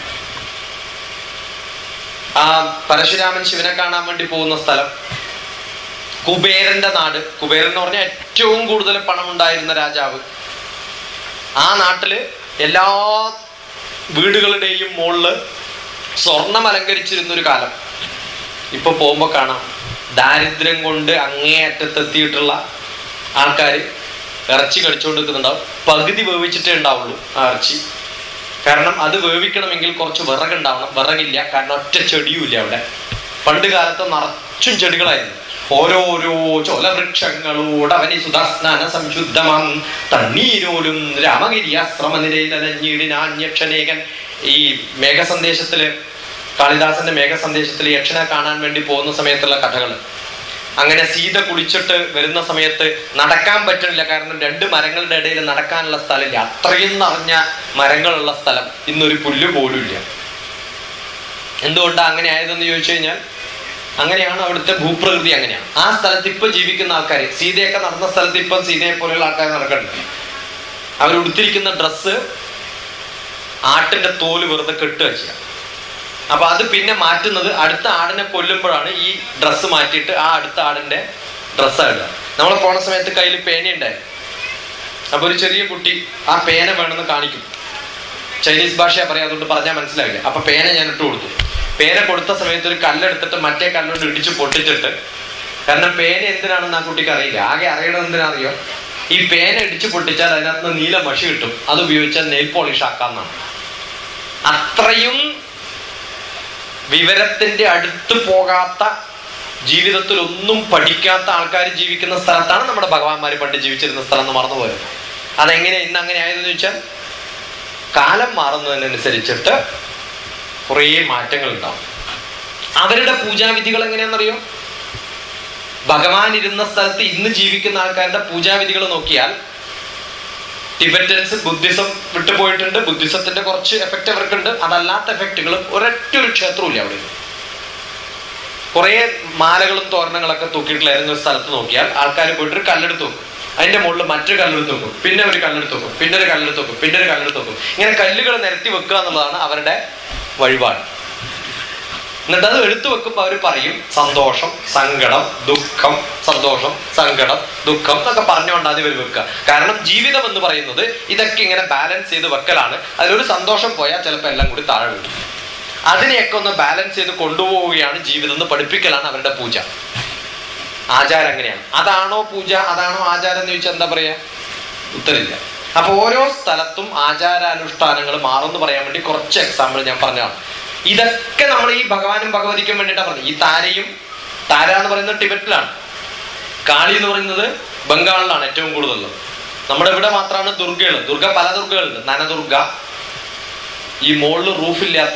[SPEAKER 1] ആ പരശുരാമൻ ശിവനെ കാണാൻ വേണ്ടി പോകുന്ന സ്ഥലം, കുബേരന്റെ നാട്. കുബേരൻ എന്ന് പറഞ്ഞാൽ ഏറ്റവും കൂടുതൽ പണം ഉണ്ടായിരുന്ന രാജാവ്. ആ നാട്ടില് എല്ലാ വീടുകളുടെയും മുകളില് സ്വർണം അലങ്കരിച്ചിരുന്ന ഒരു കാലം. ഇപ്പൊ പോകുമ്പോ കാണാം ദാരിദ്ര്യം കൊണ്ട് അങ്ങേയറ്റത്തെത്തിയിട്ടുള്ള ആൾക്കാർ ഇറച്ചി കടിച്ചുകൊണ്ട് നിൽക്കുന്നുണ്ടാവും. പകുതി വേവിച്ചിട്ടേ ഉണ്ടാവുള്ളൂ ആ ഇറച്ചി. കാരണം അത് വേവിക്കണമെങ്കിൽ കുറച്ച് വിറകുണ്ടാവണം. വിറകില്ല, കാരണം ഒറ്റ ചെടിയും ഇല്ല അവിടെ. പണ്ട് കാലത്ത് നിറച്ചും ചെടികളായിരുന്നു. ഓരോരോ ചോലവൃക്ഷങ്ങളോടവനി സുധാസ്നാന സംശുദ്ധമാം തണ്ണീരോലും രാമഗിരിയാശ്രമ നിരയിലഞ്ഞിടിനാന്യക്ഷനേകൻ. ഈ മേഘസന്ദേശത്തില്, കാളിദാസന്റെ മേഘസന്ദേശത്തിൽ യക്ഷനെ കാണാൻ വേണ്ടി പോകുന്ന സമയത്തുള്ള കഥകൾ. അങ്ങനെ സീത കുളിച്ചിട്ട് വരുന്ന സമയത്ത് നടക്കാൻ പറ്റുന്നില്ല, കാരണം രണ്ട് മരങ്ങളുടെ ഇടയിൽ നടക്കാനുള്ള സ്ഥലമില്ല. അത്രയും നിറഞ്ഞ മരങ്ങളുള്ള സ്ഥലം, ഇന്നൊരു പുല്ല് പോലും ഇല്ല. എന്തുകൊണ്ടാണ് അങ്ങനെ ആയതെന്ന് ചോദിച്ചു കഴിഞ്ഞാൽ അങ്ങനെയാണ് അവിടുത്തെ ഭൂപ്രകൃതി, അങ്ങനെയാണ്. ആ സ്ഥലത്ത് ഇപ്പൊ ജീവിക്കുന്ന ആൾക്കാർ, സീതയൊക്കെ നടന്ന സ്ഥലത്ത് ഇപ്പം സീതയെ പോലെയുള്ള ആൾക്കാർ നടക്കുന്നുണ്ട്.
[SPEAKER 2] അവരുടുത്തിരിക്കുന്ന ഡ്രസ്സ് ആട്ടിന്റെ തോല് വെറുതെ കെട്ട് വെക്കുക. അപ്പൊ അത് പിന്നെ മാറ്റുന്നത് അടുത്ത ആടിനെ കൊല്ലുമ്പോഴാണ് ഈ ഡ്രസ്സ് മാറ്റിയിട്ട് ആ അടുത്ത ആടിന്റെ ഡ്രസ്സ് ഇടുക. നമ്മൾ പോണ സമയത്ത് കയ്യിൽ പേന ഉണ്ടായിരുന്നു. അപ്പൊ ഒരു ചെറിയ കുട്ടി ആ പേന വേണമെന്ന് കാണിക്കും. ചൈനീസ് ഭാഷ പറയാം, അതുകൊണ്ട് പറഞ്ഞാൽ മനസ്സിലാവില്ല. അപ്പൊ പേന ഞാൻ ഇട്ട് കൊടുത്തു. പേന കൊടുത്ത സമയത്ത് ഒരു കല്ലെടുത്തിട്ട് മറ്റേ കല്ലുകൊണ്ട് ഇടിച്ച് പൊട്ടിച്ചിട്ട്, കാരണം പേന എന്തിനാണെന്ന് ആ കുട്ടിക്ക് അറിയില്ല. ആകെ അറിയണത് എന്തിനാണെന്നറിയോ? ഈ പേന ഇടിച്ച് പൊട്ടിച്ചാൽ അതിനകത്ത് നീല മഷി കിട്ടും, അത് ഉപയോഗിച്ചാൽ നെയിൽ പോളിഷ് ആക്കാന്നാണ്. അത്രയും വിവരത്തിന്റെ അടുത്ത് പോകാത്ത, ജീവിതത്തിൽ ഒന്നും പഠിക്കാത്ത ആൾക്കാർ ജീവിക്കുന്ന സ്ഥലത്താണ് നമ്മുടെ ഭഗവാന്മാര് പണ്ട് ജീവിച്ചിരുന്ന സ്ഥലം എന്ന് മറന്നുപോയത്. അതെങ്ങനെ ഇന്ന് അങ്ങനെ ആയതെന്ന് ചോദിച്ചാൽ, കാലം മാറുന്നതിനനുസരിച്ചിട്ട് കുറേ മാറ്റങ്ങൾ ഉണ്ടാവും. അവരുടെ പൂജാവിധികൾ എങ്ങനെയാണെന്നറിയോ? ഭഗവാൻ ഇരുന്ന സ്ഥലത്ത് ഇന്ന് ജീവിക്കുന്ന ആൾക്കാരുടെ പൂജാവിധികൾ നോക്കിയാൽ, ടിബറ്റൻസ് ബുദ്ധിസം വിട്ടുപോയിട്ടുണ്ട്. ബുദ്ധിസത്തിന്റെ കുറച്ച് എഫക്റ്റ് അവർക്കുണ്ട്. അതല്ലാത്ത എഫക്റ്റുകളും ഒരൊറ്റ ഒരു ക്ഷേത്രവും ഇല്ല അവിടെ. കുറെ മാലകളും തോരണങ്ങളൊക്കെ തൂക്കിയിട്ടുള്ള ഏതെങ്കിലും ഒരു സ്ഥലത്ത് നോക്കിയാൽ ആൾക്കാർ പോയിട്ടൊരു കല്ലെടുത്ത് വെക്കും, അതിന്റെ മുകളിൽ മറ്റൊരു കല്ലെടുത്ത് വെക്കും, പിന്നെ ഒരു കല്ലെടുത്ത് വെക്കും, പിന്നെ ഒരു കല്ലെടുത്ത് വെക്കും, പിന്നെ ഒരു കല്ലെടുത്ത് വെക്കും. ഇങ്ങനെ കല്ലുകൾ നിരത്തി വെക്കുക എന്നുള്ളതാണ് അവരുടെ വഴിപാട്. എന്നിട്ട് അത് എടുത്തു വെക്കുമ്പോൾ അവർ പറയും സന്തോഷം, സങ്കടം, ദുഃഖം, സന്തോഷം, സങ്കടം, ദുഃഖം എന്നൊക്കെ പറഞ്ഞുകൊണ്ടാണ് ഇവർ വെക്കുക. കാരണം ജീവിതം എന്ന് പറയുന്നത് ഇതൊക്കെ ഇങ്ങനെ ബാലൻസ് ചെയ്ത് വെക്കലാണ്. അതിലൊരു സന്തോഷം പോയാൽ ചിലപ്പോൾ എല്ലാം കൂടി താഴെ വീഴും. അതിനെയൊക്കെ ഒന്ന് ബാലൻസ് ചെയ്ത് കൊണ്ടുപോവുകയാണ് ജീവിതം എന്ന് പഠിപ്പിക്കലാണ് അവരുടെ പൂജ. ആചാരം എങ്ങനെയാണ്? അതാണോ പൂജ, അതാണോ ആചാരം എന്ന് ചോദിച്ചാൽ എന്താ പറയാ? ഉത്തരമില്ല. അപ്പൊ ഓരോ സ്ഥലത്തും ആചാരാനുഷ്ഠാനങ്ങൾ മാറുമെന്ന് പറയാൻ വേണ്ടി കുറച്ച് എക്സാമ്പിൾ ഞാൻ പറഞ്ഞതാണ്. ഇതൊക്കെ നമ്മൾ ഈ ഭഗവാനും ഭഗവതിക്കും വേണ്ടിയിട്ടാണ് പറഞ്ഞത്. ഈ താരയും, താര എന്ന് പറയുന്നത് ടിബറ്റിലാണ്, കാളി എന്ന് പറയുന്നത് ബംഗാളിലാണ് ഏറ്റവും കൂടുതൽ. നമ്മുടെ ഇവിടെ മാത്രമാണ് ദുർഗകൾ. ദുർഗ പല ദുർഗകളുണ്ട്. നനദുർഗ, ഈ മുകളിൽ റൂഫില്ലാത്ത,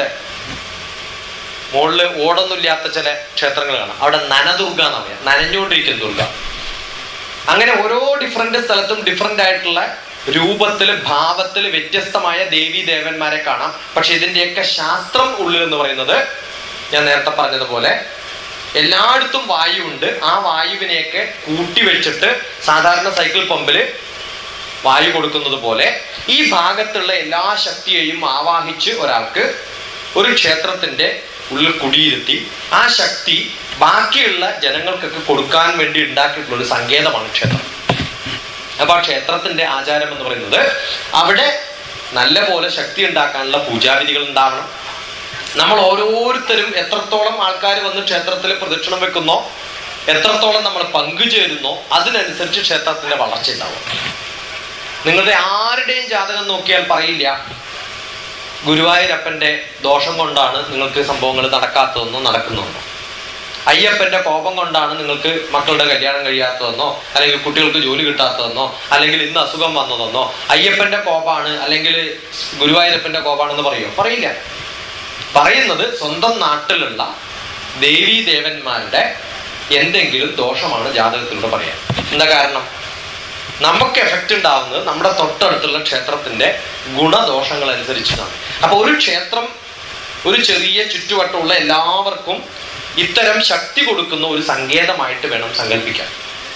[SPEAKER 2] മുകളില് ഓടൊന്നുമില്ലാത്ത ചില ക്ഷേത്രങ്ങൾ കാണാം. അവിടെ നനദുർഗ എന്ന് പറയാം, നനഞ്ഞുകൊണ്ടിരിക്കുന്ന ദുർഗ. അങ്ങനെ ഓരോ ഡിഫറെന്റ് സ്ഥലത്തും ഡിഫറെന്റ് ആയിട്ടുള്ള രൂപത്തില് ഭാവത്തില് വ്യത്യസ്തമായ ദേവീ ദേവന്മാരെ കാണാം. പക്ഷെ ഇതിന്റെയൊക്കെ ശാസ്ത്രം ഉള്ളിൽ എന്ന് പറയുന്നത് ഞാൻ നേരത്തെ പറഞ്ഞതുപോലെ എല്ലായിടത്തും വായു ഉണ്ട്. ആ വായുവിനെയൊക്കെ കൂട്ടി വെച്ചിട്ട് സാധാരണ സൈക്കിൾ പമ്പില് വായു കൊടുക്കുന്നത് പോലെ ഈ ഭാഗത്തുള്ള എല്ലാ ശക്തിയെയും ആവാഹിച്ച് ഒരാൾക്ക് ഒരു ക്ഷേത്രത്തിന്റെ ഉള്ളിൽ കുടിയിരുത്തി ആ ശക്തി ബാക്കിയുള്ള ജനങ്ങൾക്കൊക്കെ കൊടുക്കാൻ വേണ്ടി ഉണ്ടാക്കിയിട്ടുള്ള ഒരു സങ്കേതമാണ് ക്ഷേത്രം. അപ്പൊ ആ ക്ഷേത്രത്തിന്റെ ആചാരം എന്ന് പറയുന്നത് അവിടെ നല്ല പോലെ ശക്തി ഉണ്ടാക്കാനുള്ള പൂജാവിധികൾ ഉണ്ടാവണം. നമ്മൾ ഓരോരുത്തരും എത്രത്തോളം ആൾക്കാർ വന്ന് ക്ഷേത്രത്തിൽ പ്രദക്ഷിണം വെക്കുന്നോ, എത്രത്തോളം നമ്മൾ പങ്കുചേരുന്നോ അതിനനുസരിച്ച് ക്ഷേത്രത്തിന്റെ വളർച്ച ഉണ്ടാവും. നിങ്ങളുടെ ആരുടെയും ജാതകം നോക്കിയാൽ പറയില്ല ഗുരുവായൂരപ്പന്റെ ദോഷം കൊണ്ടാണ് നിങ്ങൾക്ക് സംഭവങ്ങൾ നടക്കാത്തതെന്നോ നടക്കുന്നതെന്നോ, അയ്യപ്പന്റെ കോപം കൊണ്ടാണ് നിങ്ങൾക്ക് മക്കളുടെ കല്യാണം കഴിയാത്തതെന്നോ, അല്ലെങ്കിൽ കുട്ടികൾക്ക് ജോലി കിട്ടാത്തതെന്നോ, അല്ലെങ്കിൽ ഇന്ന് അസുഖം വന്നതെന്നോ, അയ്യപ്പന്റെ കോപാണ് അല്ലെങ്കിൽ ഗുരുവായൂരപ്പന്റെ കോപാണെന്ന് പറയോ? പറയില്ല. പറയുന്നത് സ്വന്തം നാട്ടിലുള്ള ദേവീ ദേവന്മാരുടെ എന്തെങ്കിലും ദോഷമാണ് ജാതകത്തിലൂടെ പറയാം. എന്താ കാരണം? നമുക്ക് എഫക്റ്റ് ഉണ്ടാവുന്നത് നമ്മുടെ തൊട്ടടുത്തുള്ള ക്ഷേത്രത്തിന്റെ ഗുണദോഷങ്ങൾ അനുസരിച്ചാണ്. അപ്പൊ ഒരു ക്ഷേത്രം ഒരു ചെറിയ ചുറ്റുവട്ടമുള്ള എല്ലാവർക്കും ഇത്തരം ശക്തി കൊടുക്കുന്ന ഒരു സങ്കേതമായിട്ട് വേണം സങ്കല്പിക്കാൻ.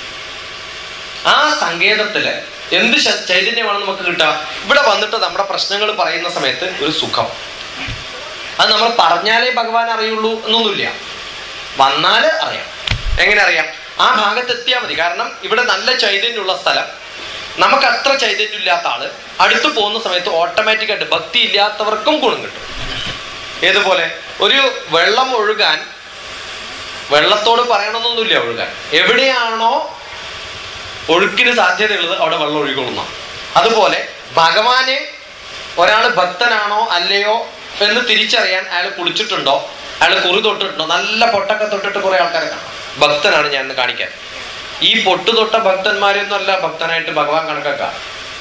[SPEAKER 2] ആ സങ്കേതത്തില് എന്ത് ചൈതന്യമാണ് നമുക്ക് കിട്ടുക? ഇവിടെ വന്നിട്ട് നമ്മുടെ പ്രശ്നങ്ങൾ പറയുന്ന സമയത്ത് ഒരു സുഖം. അത് നമ്മൾ പറഞ്ഞാലേ ഭഗവാൻ അറിയുള്ളൂ എന്നൊന്നുമില്ല, വന്നാല് അറിയാം. എങ്ങനെ അറിയാം? ആ ഭാഗത്ത് എത്തിയാൽ മതി. കാരണം ഇവിടെ നല്ല ചൈതന്യമുള്ള സ്ഥലം, നമുക്ക് അത്ര ചൈതന്യം ഇല്ലാത്ത ആള് അടുത്ത് പോകുന്ന സമയത്ത് ഓട്ടോമാറ്റിക്കായിട്ട് ഭക്തി ഇല്ലാത്തവർക്കും ഗുണം കിട്ടും. ഏതുപോലെ ഒരു വെള്ളം ഒഴുകാൻ വെള്ളത്തോട് പറയണമെന്നൊന്നുമില്ല. ഒഴുകാൻ എവിടെയാണോ ഒഴുക്കിന് സാധ്യതയുള്ളത് അവിടെ വെള്ളം ഒഴുകൊള്ളുന്ന. അതുപോലെ ഭഗവാനെ ഒരാൾ ഭക്തനാണോ അല്ലയോ എന്ന് തിരിച്ചറിയാൻ അയാൾ കുളിച്ചിട്ടുണ്ടോ, അയാൾ കുറി തൊട്ടിട്ടുണ്ടോ. നല്ല പൊട്ടൊക്കെ തൊട്ടിട്ട് കുറെ ആൾക്കാരെ കാണാം. ഭക്തനാണ് ഞാൻ കാണിക്കാൻ. ഈ പൊട്ടു തൊട്ട ഭക്തന്മാരെയൊന്നും അല്ല ഭക്തനായിട്ട് ഭഗവാൻ കണക്കാക്കാം.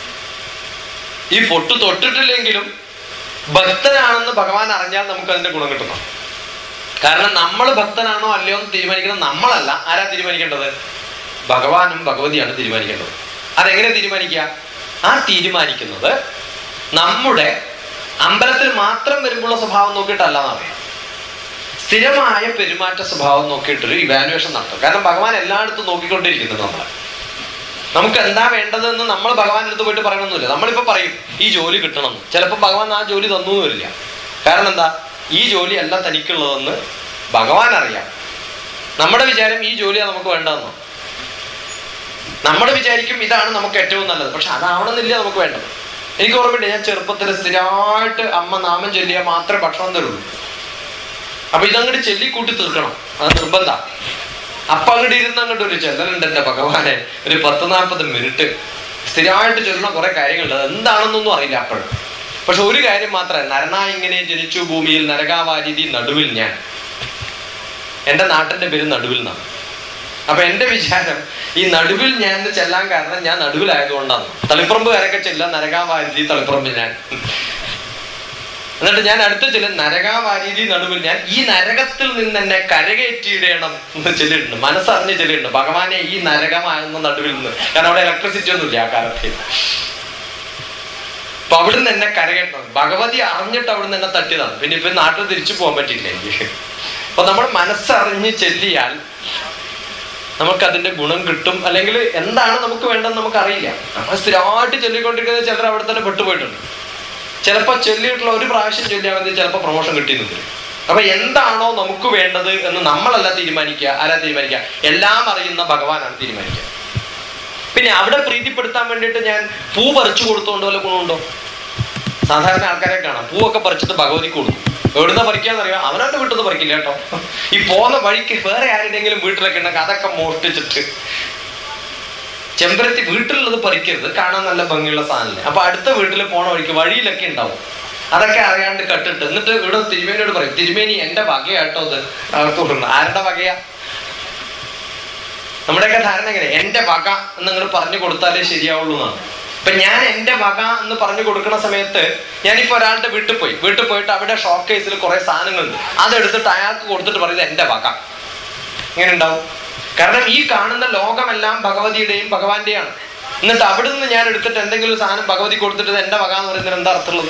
[SPEAKER 2] ഈ പൊട്ടു തൊട്ടിട്ടില്ലെങ്കിലും ഭക്തനാണെന്ന് ഭഗവാൻ അറിഞ്ഞാൽ നമുക്ക് അതിന്റെ ഗുണം കിട്ടണം. കാരണം നമ്മൾ ഭക്തനാണോ അല്ലയോ എന്ന് തീരുമാനിക്കുന്നത് നമ്മളല്ല. ആരാ തീരുമാനിക്കേണ്ടത്? ഭഗവാനും ഭഗവതിയാണ് തീരുമാനിക്കേണ്ടത്. അതെങ്ങനെ തീരുമാനിക്കുക? ആ തീരുമാനിക്കുന്നത് നമ്മുടെ അമ്പലത്തിൽ മാത്രം വരുമ്പോഴുള്ള സ്വഭാവം നോക്കിയിട്ടല്ല എന്നറിയാം. സ്ഥിരമായ പെരുമാറ്റ സ്വഭാവം നോക്കിയിട്ടൊരു ഇവാലുവേഷൻ നടത്തും. കാരണം ഭഗവാൻ എല്ലായിടത്തും നോക്കിക്കൊണ്ടിരിക്കുന്നത് നമ്മളെ. നമുക്ക് എന്താ വേണ്ടതെന്ന് നമ്മൾ ഭഗവാന്റെ അടുത്ത് പോയിട്ട് പറയണമെന്നില്ല. നമ്മളിപ്പോ പറയും ഈ ജോലി കിട്ടണം, ചിലപ്പോൾ ഭഗവാൻ ആ ജോലി തന്നു വരില്ല. കാരണം എന്താ, ഈ ജോലി അല്ല തനിക്കുള്ളതെന്ന് ഭഗവാൻ അറിയാം. നമ്മുടെ വിചാരം ഈ ജോലിയാണ് നമുക്ക് വേണ്ടതെന്നോ, നമ്മൾ വിചാരിക്കും ഇതാണ് നമുക്ക് ഏറ്റവും നല്ലത്. പക്ഷെ അതാവണമെന്നില്ല നമുക്ക് വേണ്ടത്. എനിക്ക് ഓർമ്മയുണ്ട്, ഞാൻ ചെറുപ്പത്തിൽ സ്ഥിരമായിട്ട് അമ്മ നാമം ചൊല്ലിയാൽ മാത്രമേ ഭക്ഷണം തരുള്ളൂ. അപ്പൊ ഇതങ്ങോട്ട് ചൊല്ലിക്കൂട്ടി തീർക്കണം, അത് നിർബന്ധ. അപ്പൊ അങ്ങോട്ട് ഇരുന്ന് അങ്ങോട്ട് ഒരു ചെല്ലലുണ്ട് എന്റെ ഭഗവാനെ, ഒരു പത്ത് നാൽപ്പത് മിനിറ്റ് സ്ഥിരമായിട്ട് ചൊല്ലുന്ന കുറെ കാര്യങ്ങളുണ്ട്. അത് എന്താണെന്നൊന്നും അറിയില്ല അപ്പോഴും. പക്ഷെ ഒരു കാര്യം മാത്രമേ, നരനാ ഇങ്ങനെ ജനിച്ചു ഭൂമിയിൽ നരകാവാരിധി നടുവിൽ ഞാൻ. എന്റെ നാട്ടിന്റെ പേര് നടുവിൽ നിന്നാണ്. അപ്പൊ എന്റെ വിചാരം ഈ നടുവിൽ ഞാൻ ചെല്ലാൻ കാരണം ഞാൻ നടുവിലായതുകൊണ്ടാണ്. തളിപ്പറമ്പുകാരൊക്കെ ചെല്ലാൻ നരകാവാരിധി തളിപ്പറമ്പ് ഞാൻ. എന്നിട്ട് ഞാൻ അടുത്ത ചെല്ലും നരകാവാരിധി നടുവിൽ ഞാൻ, ഈ നരകത്തിൽ നിന്ന് എന്നെ കരകയറ്റിയിടണം എന്ന് ചെല്ലിയിട്ടുണ്ട്. മനസ്സറിഞ്ഞ് ചെല്ലിയിട്ടുണ്ട്, ഭഗവാനെ ഈ നരകമാകുന്ന നടുവിൽ നിന്ന്. കാരണം അവിടെ ഇലക്ട്രിസിറ്റി ഒന്നും ഇല്ല ആ കാലത്ത്. അപ്പൊ അവിടുന്ന് എന്നെ കരകയറ്റണം. ഭഗവതി അറിഞ്ഞിട്ട് അവിടുന്ന് എന്നെ തട്ടിയതാണ്. പിന്നെ ഇപ്പൊ നാട്ടിൽ തിരിച്ചു പോകാൻ പറ്റില്ല എനിക്ക്. അപ്പൊ നമ്മൾ മനസ്സറിഞ്ഞ് ചെല്ലിയാൽ നമുക്ക് അതിന്റെ ഗുണം കിട്ടും. അല്ലെങ്കിൽ എന്താണ് നമുക്ക് വേണ്ടതെന്ന് നമുക്കറിയില്ല. നമ്മൾ സ്ഥിരമായിട്ട് ചൊല്ലിക്കൊണ്ടിരിക്കുന്നത് ചിലർ അവിടെ തന്നെ പെട്ടുപോയിട്ടുണ്ട്. ചിലപ്പോൾ ചൊല്ലിയിട്ടുള്ള ഒരു പ്രാവശ്യം ചൊല്ലിയാൽ മതി, ചിലപ്പോൾ പ്രൊമോഷൻ കിട്ടിയെന്നില്ല. അപ്പൊ എന്താണോ നമുക്ക് വേണ്ടത് എന്ന് നമ്മളല്ല തീരുമാനിക്കുക. ആരാ തീരുമാനിക്കുക? എല്ലാം അറിയുന്ന ഭഗവാനാണ് തീരുമാനിക്കുക. പിന്നെ അവിടെ പ്രീതിപ്പെടുത്താൻ വേണ്ടിയിട്ട് ഞാൻ പൂ പറിച്ചു കൊടുത്തോണ്ടോ വല്ല ഗുണമുണ്ടോ? സാധാരണ ആൾക്കാരെ കാണാം പൂവൊക്കെ പറിച്ചിട്ട് ഭഗവതിക്ക് കൊടുക്കും. എവിടുന്ന പറിക്കാന്നറിയാം, അവനവന്റെ വീട്ടിൽ നിന്ന് പറിക്കില്ല കേട്ടോ. ഈ പോകുന്ന വഴിക്ക് വേറെ ആരുടെങ്കിലും വീട്ടിലൊക്കെ ഉണ്ടെങ്കിൽ അതൊക്കെ മോഷ്ടിച്ചിട്ട്, ചെമ്പരത്തി വീട്ടിലുള്ളത് പറിക്കരുത്, കാണാൻ നല്ല ഭംഗിയുള്ള സാധനല്ലേ. അപ്പൊ അടുത്ത വീട്ടിൽ പോണ വഴിക്ക് വഴിയിലൊക്കെ ഉണ്ടാവും, അതൊക്കെ അറിയാണ്ട് കട്ടിട്ട് എന്നിട്ട് ഇവിടെ തിരുമേനിയോട് പറയും, തിരുമേനി എന്റെ വകയാട്ടോ ഇത് അകത്ത് കൊടുക്കണം. ആരുടെ വകയാ? നമ്മുടെയൊക്കെ ധാരണ എങ്ങനെ, എന്റെ വക എന്നങ്ങൾ പറഞ്ഞു കൊടുത്താലേ ശരിയാവുള്ളൂ എന്നാണ്. ഇപ്പൊ ഞാൻ എന്റെ വക എന്ന് പറഞ്ഞു കൊടുക്കുന്ന സമയത്ത് ഞാനിപ്പോ ഒരാളുടെ വീട്ടിൽ പോയി വീട്ടിൽ പോയിട്ട് അവിടെ ഷോക്ക് കേസിൽ കുറെ സാധനങ്ങളുണ്ട്, അതെടുത്തിട്ട് അയാൾക്ക് കൊടുത്തിട്ട് പറയുന്നത് എന്റെ വക. ഇങ്ങനെ ഉണ്ടാവും. കാരണം ഈ കാണുന്ന ലോകമെല്ലാം ഭഗവതിയുടെയും ഭഗവാന്റെയാണ്. എന്നിട്ട് അവിടെ നിന്ന് ഞാൻ എടുത്തിട്ട് എന്തെങ്കിലും സാധനം ഭഗവതി കൊടുത്തിട്ട് എന്റെ വക എന്ന് പറയുന്നത് എന്താ അർത്ഥമുള്ളത്?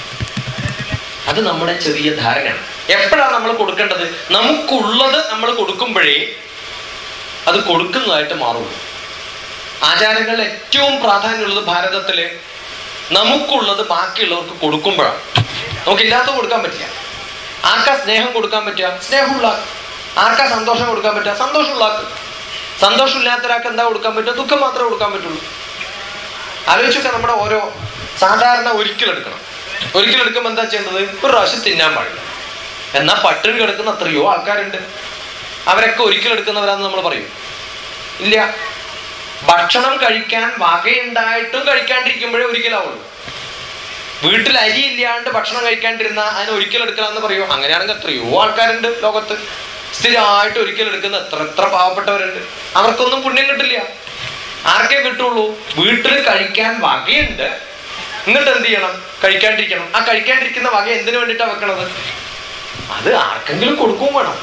[SPEAKER 2] അത് നമ്മുടെ ചെറിയ ധാരണയാണ്. എപ്പോഴാണ് നമ്മൾ കൊടുക്കേണ്ടത്? നമുക്കുള്ളത് നമ്മൾ കൊടുക്കുമ്പോഴേ അത് കൊടുക്കുന്നതായിട്ട് മാറുള്ളൂ. ആചാരങ്ങളിൽ ഏറ്റവും പ്രാധാന്യമുള്ളത് ഭാരതത്തില് നമുക്കുള്ളത് ബാക്കിയുള്ളവർക്ക് കൊടുക്കുമ്പോഴാണ്. നമുക്കില്ലാത്ത കൊടുക്കാൻ പറ്റില്ല. ആർക്കാ സ്നേഹം കൊടുക്കാൻ പറ്റുക? സ്നേഹമുള്ള. ആർക്കാ സന്തോഷം കൊടുക്കാൻ പറ്റുക? സന്തോഷമുള്ള. സന്തോഷമില്ലാത്ത ഒരാൾക്ക് എന്താ കൊടുക്കാൻ പറ്റുക? ദുഃഖം മാത്രമേ കൊടുക്കാൻ പറ്റുള്ളൂ. ആലോചിച്ചൊക്കെ നമ്മുടെ ഓരോ സാധാരണ ഒരിക്കലെടുക്കണം. ഒരിക്കലെടുക്കുമ്പോൾ എന്താ ചെയ്യേണ്ടത്? ഒരു പ്രാവശ്യം തിന്നാൻ പാടില്ല. എന്നാൽ പട്ടിണി കിടക്കുന്ന എത്രയോ ആൾക്കാരുണ്ട്. അവരൊക്കെ ഒരിക്കലെടുക്കുന്നവരാന്ന് നമ്മൾ പറയും? ഇല്ല. ഭക്ഷണം കഴിക്കാൻ വകയുണ്ടായിട്ടും കഴിക്കാണ്ടിരിക്കുമ്പോഴേ ഒരിക്കലാവുള്ളൂ. വീട്ടിൽ അരി ഇല്ലാണ്ട് ഭക്ഷണം കഴിക്കാണ്ടിരുന്ന അതിന് ഒരിക്കലെടുക്കലാന്ന് പറയുമോ? അങ്ങനെയാണെങ്കിൽ എത്രയോ ആൾക്കാരുണ്ട് ലോകത്ത്. സ്ഥിരമായിട്ട് ഒരിക്കലെടുക്കുന്ന എത്ര എത്ര പാവപ്പെട്ടവരുണ്ട്. അവർക്കൊന്നും പുണ്യം കിട്ടില്ല. ആർക്കേ കിട്ടുള്ളൂ? വീട്ടിൽ കഴിക്കാൻ വകയുണ്ട്, എന്നിട്ട് എന്ത് ചെയ്യണം? കഴിക്കാണ്ടിരിക്കണം. ആ കഴിക്കാണ്ടിരിക്കുന്ന വക എന്തിനു വേണ്ടിയിട്ടാണ് വെക്കണത്? അത് ആർക്കെങ്കിലും കൊടുക്കുകയും വേണം.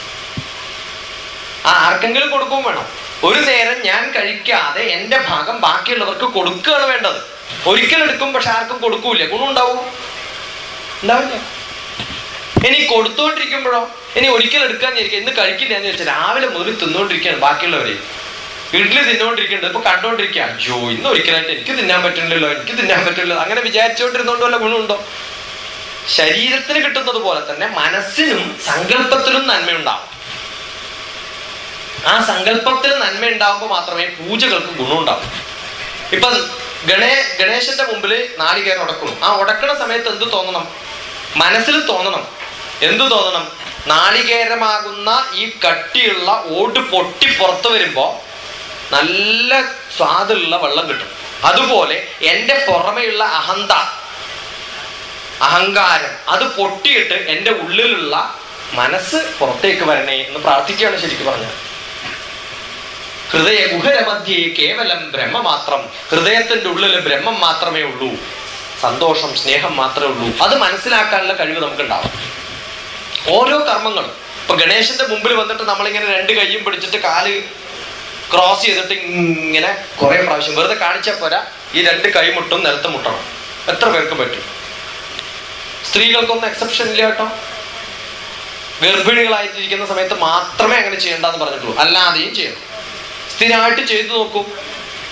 [SPEAKER 2] ആ ആർക്കെങ്കിലും കൊടുക്കുകയും വേണം. ഒരു നേരം ഞാൻ കഴിക്കാതെ എന്റെ ഭാഗം ബാക്കിയുള്ളവർക്ക് കൊടുക്കുകയാണ് വേണ്ടത്. ഒരിക്കലെടുക്കും, പക്ഷെ ആർക്കും കൊടുക്കൂല. ഗുണം ഉണ്ടാവും? ഉണ്ടാവില്ല. ഇനി കൊടുത്തോണ്ടിരിക്കുമ്പോഴോ? ഇനി ഒരിക്കൽ എടുക്കാന്ന് വിചാരിക്കുക, ഇന്ന് കഴിക്കില്ല എന്ന് വെച്ചാൽ രാവിലെ മുതൽ തിന്നോണ്ടിരിക്കുകയാണ് ബാക്കിയുള്ളവരെ. വീട്ടില് തിന്നോണ്ടിരിക്കേണ്ടത് ഇപ്പൊ കണ്ടോണ്ടിരിക്കുക, അയ്യോ ഇന്ന് ഒരിക്കലായിട്ട് എനിക്ക് തിന്നാൻ പറ്റുന്നില്ലല്ലോ, എനിക്ക് തിന്നാൻ പറ്റില്ലല്ലോ, അങ്ങനെ വിചാരിച്ചുകൊണ്ടിരുന്നോണ്ട് വല്ല ഗുണമുണ്ടോ? ശരീരത്തിന് കിട്ടുന്നത് പോലെ തന്നെ മനസ്സിനും സങ്കല്പത്തിലും നന്മയുണ്ടാവും. ആ സങ്കല്പത്തിൽ നന്മ ഉണ്ടാവുമ്പോൾ മാത്രമേ പൂജകൾക്ക് ഗുണമുണ്ടാവും. ഇപ്പൊ ഗണേ ഗണേശന്റെ മുമ്പിൽ നാളികേരം ഉടക്കണം. ആ ഉടക്കണ സമയത്ത് എന്ത് തോന്നണം? മനസ്സിൽ തോന്നണം. എന്തു തോന്നണം? നാളികേരമാകുന്ന ഈ കട്ടിയുള്ള ഓട് പൊട്ടി പുറത്തു വരുമ്പോ നല്ല സ്വാദുള്ള വെള്ളം കിട്ടും. അതുപോലെ എൻ്റെ പുറമെയുള്ള അഹന്ത, അഹങ്കാരം, അത് പൊട്ടിയിട്ട് എൻ്റെ ഉള്ളിലുള്ള മനസ്സ് പുറത്തേക്ക് വരണേ എന്ന് പ്രാർത്ഥിക്കുകയാണ് ശരിക്കും പറഞ്ഞാൽ. ഹൃദയ ഗുഹരമധ്യേ കേവലം ബ്രഹ്മ മാത്രം. ഹൃദയത്തിന്റെ ഉള്ളിൽ ബ്രഹ്മം മാത്രമേ ഉള്ളൂ. സന്തോഷം, സ്നേഹം മാത്രമേ ഉള്ളൂ. അത് മനസ്സിലാക്കാനുള്ള കഴിവ് നമുക്കുണ്ടാവും. ഓരോ കർമ്മങ്ങളും ഇപ്പൊ ഗണേശന്റെ മുമ്പിൽ വന്നിട്ട് നമ്മളിങ്ങനെ രണ്ട് കൈയും പിടിച്ചിട്ട് കാല് ക്രോസ് ചെയ്തിട്ട് ഇങ്ങനെ കുറെ പ്രാവശ്യം വെറുതെ കാണിച്ചാൽ പോരാ, ഈ രണ്ട് കൈ മുട്ടും നിലത്ത് മുട്ടണം. എത്ര പേർക്ക് പറ്റും? സ്ത്രീകൾക്കൊന്നും എക്സെപ്ഷൻ ഇല്ല കേട്ടോ. ഗർഭിണികളായിട്ടിരിക്കുന്ന സമയത്ത് മാത്രമേ അങ്ങനെ ചെയ്യേണ്ടെന്ന് പറഞ്ഞിട്ടുള്ളൂ. അല്ലാതെയും ചെയ്യണം. സ്ഥിരമായിട്ട് ചെയ്തു നോക്കൂ.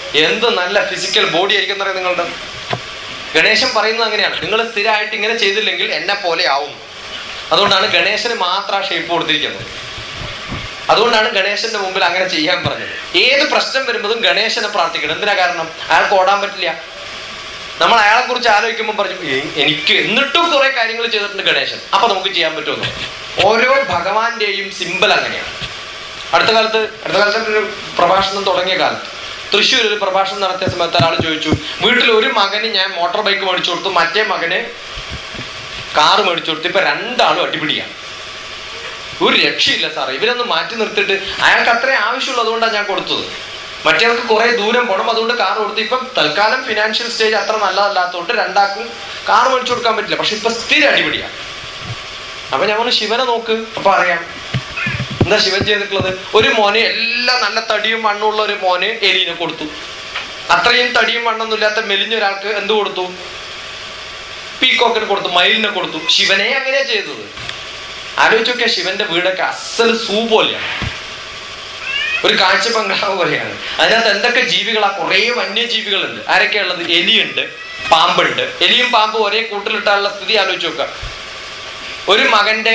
[SPEAKER 2] എന്ത് നല്ല ഫിസിക്കൽ ബോഡി ആയിരിക്കും പറയാം നിങ്ങളുടെ. ഗണേശൻ പറയുന്നത് അങ്ങനെയാണ്, നിങ്ങൾ സ്ഥിരമായിട്ട് ഇങ്ങനെ ചെയ്തില്ലെങ്കിൽ എന്നെ പോലെ ആവും. അതുകൊണ്ടാണ് ഗണേശന് മാത്രം ആ ഷേപ്പ് കൊടുത്തിരിക്കുന്നത്. അതുകൊണ്ടാണ് ഗണേശന്റെ മുമ്പിൽ അങ്ങനെ ചെയ്യാൻ പറഞ്ഞത്. ഏത് പ്രശ്നം വരുമ്പോഴും ഗണേശനെ പ്രാർത്ഥിക്കണം. എന്തിനാ കാരണം? അയാൾക്ക് ഓടാൻ പറ്റില്ല. നമ്മൾ അയാളെ കുറിച്ച് ആലോചിക്കുമ്പോൾ പറഞ്ഞു എനിക്ക് എന്നിട്ടും കുറെ കാര്യങ്ങൾ ചെയ്തിട്ടുണ്ട് ഗണേശൻ, അപ്പൊ നമുക്ക് ചെയ്യാൻ പറ്റുമെന്ന്. ഓരോ ഭഗവാന്റെയും സിമ്പിൾ അങ്ങനെയാണ്. അടുത്ത കാലത്ത് അടുത്ത കാലത്ത് ഒരു പ്രഭാഷണം തുടങ്ങിയ കാലത്ത് തൃശ്ശൂർ ഒരു പ്രഭാഷണം നടത്തിയ സമയത്ത് ഒരാൾ ചോദിച്ചു, വീട്ടിൽ ഒരു മകന് ഞാൻ മോട്ടോർ ബൈക്ക് മേടിച്ചു കൊടുത്തു, മറ്റേ മകന് കാറ് മേടിച്ചു കൊടുത്തു, ഇപ്പൊ രണ്ടാളും അടിപിടിയാണ്, ഒരു രക്ഷയില്ല സാറേ, ഇവരൊന്ന് മാറ്റി നിർത്തിയിട്ട് അയാൾക്ക് അത്രയും ആവശ്യമുള്ളതുകൊണ്ടാണ് ഞാൻ കൊടുത്തത്, മറ്റേയാൾക്ക് കുറെ ദൂരം പോകണം അതുകൊണ്ട് കാർ കൊടുത്തു. ഇപ്പം തൽക്കാലം ഫിനാൻഷ്യൽ സ്റ്റേജ് അത്ര നല്ലതല്ലാത്തതുകൊണ്ട് രണ്ടാൾക്കും കാർ മേടിച്ചു കൊടുക്കാൻ പറ്റില്ല, പക്ഷെ ഇപ്പൊ സ്ഥിരം അടിപിടിയാണ്. അപ്പൊ ഞാൻ പറഞ്ഞു ശിവനെ നോക്ക്, അപ്പൊ അറിയാം എന്താ ശിവൻ ചെയ്തിട്ടുള്ളത്. ഒരു മോന് എല്ലാം നല്ല തടിയും മണ്ണുള്ള ഒരു മോന് എലീനെ കൊടുത്തു, അത്രയും തടിയും മണ്ണൊന്നും ഇല്ലാത്ത മെലിഞ്ഞ ഒരാൾക്ക് എന്ത് കൊടുത്തു? പീക്കോക്കിന് കൊടുത്തു, മയിലിനെ കൊടുത്തു. ശിവനെ അങ്ങനെയാ ചെയ്തത്. ആലോചിച്ചൊക്കെ ശിവന്റെ വീടൊക്കെ അസൽ സൂ പോലെയാണ്, ഒരു കാഴ്ച ബംഗ്ലാവ് പോലെയാണ്. അതിനകത്ത് എന്തൊക്കെ ജീവികളാ, കുറെ വന്യജീവികളുണ്ട്. ആരൊക്കെയാ ഉള്ളത്? എലിയുണ്ട്, പാമ്പുണ്ട്. എലിയും പാമ്പും ഒരേ കൂട്ടിലിട്ടാനുള്ള സ്ഥിതി ആലോചിച്ച് നോക്കുക. ഒരു മകന്റെ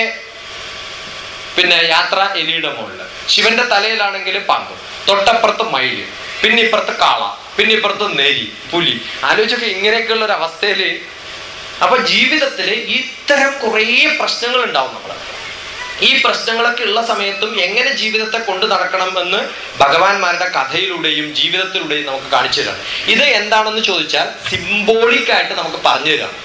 [SPEAKER 2] പിന്നെ യാത്ര എലിയുടെ മുകളില്, ശിവന്റെ തലയിലാണെങ്കിൽ പാമ്പ്, തൊട്ടപ്പുറത്ത് മയില്, പിന്നെ ഇപ്പുറത്ത് കാള, പിന്നെ ഇപ്പുറത്ത് നെരി, പുലി. ആലോചിച്ചൊക്കെ ഇങ്ങനെയൊക്കെയുള്ള ഒരു അവസ്ഥയില്. അപ്പൊ ജീവിതത്തില് ഇത്തരം കുറേ പ്രശ്നങ്ങൾ ഉണ്ടാവും നമ്മള്. ഈ പ്രശ്നങ്ങളൊക്കെ ഉള്ള സമയത്തും എങ്ങനെ ജീവിതത്തെ കൊണ്ടു നടക്കണം എന്ന് ഭഗവാന്മാരുടെ കഥയിലൂടെയും ജീവിതത്തിലൂടെയും നമുക്ക് കാണിച്ചു തരാം. ഇത് എന്താണെന്ന് ചോദിച്ചാൽ സിംബോളിക് ആയിട്ട് നമുക്ക് പറഞ്ഞു തരാം,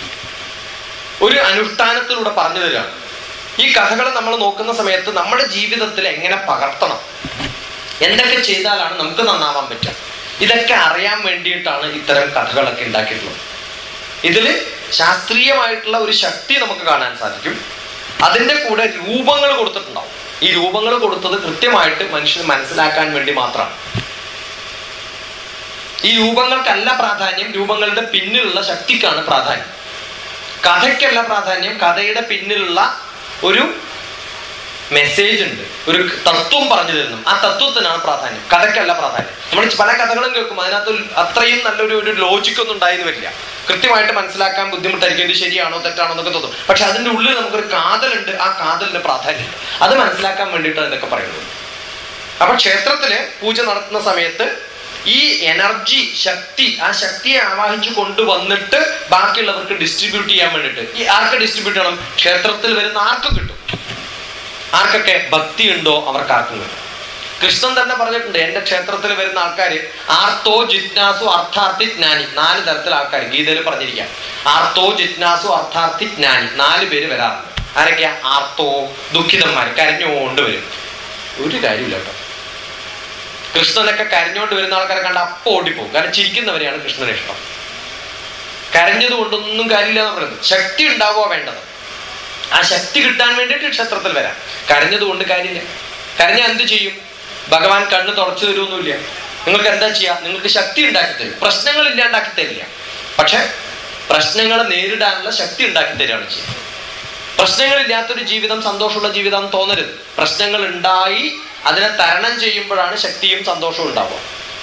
[SPEAKER 2] ഒരു അനുഷ്ഠാനത്തിലൂടെ പറഞ്ഞു തരാം. ഈ കഥകൾ നമ്മൾ നോക്കുന്ന സമയത്ത് നമ്മുടെ ജീവിതത്തിൽ എങ്ങനെ പകർത്തണം, എന്തൊക്കെ ചെയ്താലാണ് നമുക്ക് നന്നാവാൻ പറ്റുക, ഇതൊക്കെ അറിയാൻ വേണ്ടിയിട്ടാണ് ഇത്തരം കഥകളൊക്കെ ഉണ്ടാക്കിയിട്ടുള്ളത്. ഇതില് ശാസ്ത്രീയമായിട്ടുള്ള ഒരു ശക്തി നമുക്ക് കാണാൻ സാധിക്കും. അതിന്റെ കൂടെ രൂപങ്ങൾ കൊടുത്തിട്ടുണ്ടാവും. ഈ രൂപങ്ങൾ കൊടുത്തത് കൃത്യമായിട്ട് മനുഷ്യന് മനസ്സിലാക്കാൻ വേണ്ടി മാത്രമാണ്. ഈ രൂപങ്ങൾക്കല്ല പ്രാധാന്യം, രൂപങ്ങളുടെ പിന്നിലുള്ള ശക്തിക്കാണ് പ്രാധാന്യം. കഥയ്ക്കല്ല പ്രാധാന്യം, കഥയുടെ പിന്നിലുള്ള ഒരു മെസ്സേജ് ഉണ്ട്, ഒരു തത്വം പറഞ്ഞു തരുന്നു, ആ തത്വത്തിനാണ് പ്രാധാന്യം, കഥയ്ക്കല്ല പ്രാധാന്യം. നമ്മൾ പല കഥകളും കേൾക്കും, അതിനകത്ത് അത്രയും നല്ലൊരു ഒരു ലോജിക്കൊന്നും ഉണ്ടായെന്ന് വരില്ല, കൃത്യമായിട്ട് മനസ്സിലാക്കാൻ ബുദ്ധിമുട്ടായിരിക്കും, ഇത് ശരിയാണോ തെറ്റാണോ എന്നൊക്കെ തോന്നും. പക്ഷെ അതിൻ്റെ ഉള്ളിൽ നമുക്കൊരു കാതലുണ്ട്, ആ കാതലിന് പ്രാധാന്യമുണ്ട്. അത് മനസ്സിലാക്കാൻ വേണ്ടിയിട്ടാണ് ഇതൊക്കെ പറയുന്നത്. അപ്പൊ ക്ഷേത്രത്തില് പൂജ നടത്തുന്ന സമയത്ത് ഈ എനർജി, ശക്തി, ആ ശക്തിയെ ആവാഹിച്ചു കൊണ്ടുവന്നിട്ട് ബാക്കിയുള്ളവർക്ക് ഡിസ്ട്രിബ്യൂട്ട് ചെയ്യാൻ വേണ്ടിയിട്ട്. ഈ ആർക്ക് ഡിസ്ട്രിബ്യൂട്ട് ചെയ്യണം? ക്ഷേത്രത്തിൽ വരുന്ന ആർക്ക് കിട്ടും. ആർക്കൊക്കെ ഭക്തി ഉണ്ടോ അവർക്ക് ആർക്കും കിട്ടും. കൃഷ്ണൻ തന്നെ പറഞ്ഞിട്ടുണ്ട്, എന്റെ ക്ഷേത്രത്തിൽ വരുന്ന ആൾക്കാർ ആർത്തോ ജിജ്ഞാസു അർത്ഥാർത്ഥി ജ്ഞാനി, നാല് തരത്തിലെ ആൾക്കാർ ഗീതയിൽ പറഞ്ഞിരിക്കാം. ആർത്തോ ജിജ്ഞാസു അർത്ഥാർത്ഥി ജ്ഞാനി, നാല് പേര് വരാറുണ്ട്. ആരൊക്കെയാ? ആർത്തോ, ദുഃഖിതന്മാർ, കരഞ്ഞുകൊണ്ട് വരും. ഒരു കാര്യമില്ല കേട്ടോ, കൃഷ്ണനൊക്കെ കരഞ്ഞുകൊണ്ട് വരുന്ന ആൾക്കാരെ കണ്ട അപ്പൊ ഓടിപ്പോകും. കാരണം ചിരിക്കുന്നവരെയാണ് കൃഷ്ണനെ ഇഷ്ടം. കരഞ്ഞത് കൊണ്ടൊന്നും കാര്യമില്ല എന്ന് പറയുന്നത്. ശക്തി ഉണ്ടാവുക വേണ്ടത്. ആ ശക്തി കിട്ടാൻ വേണ്ടിയിട്ട് ക്ഷേത്രത്തിൽ വരാം. കരഞ്ഞത് കൊണ്ട് കാര്യമില്ല. കരഞ്ഞാൽ എന്ത് ചെയ്യും? ഭഗവാൻ കണ്ണ് തുറച്ചു തരുമൊന്നുമില്ല. നിങ്ങൾക്ക് എന്താ ചെയ്യാ? നിങ്ങൾക്ക് ശക്തി ഉണ്ടാക്കി തരും. പ്രശ്നങ്ങൾ ഇല്ലാണ്ടാക്കി തരില്ല, പക്ഷെ പ്രശ്നങ്ങളെ നേരിടാനുള്ള ശക്തി ഉണ്ടാക്കി തരികയാണ് ചെയ്യുന്നത്. പ്രശ്നങ്ങളില്ലാത്തൊരു ജീവിതം സന്തോഷമുള്ള ജീവിതം തോന്നരുത്. പ്രശ്നങ്ങൾ ഉണ്ടായി അതിനെ തരണം ചെയ്യുമ്പോഴാണ് ശക്തിയും സന്തോഷവും ഉണ്ടാവുക.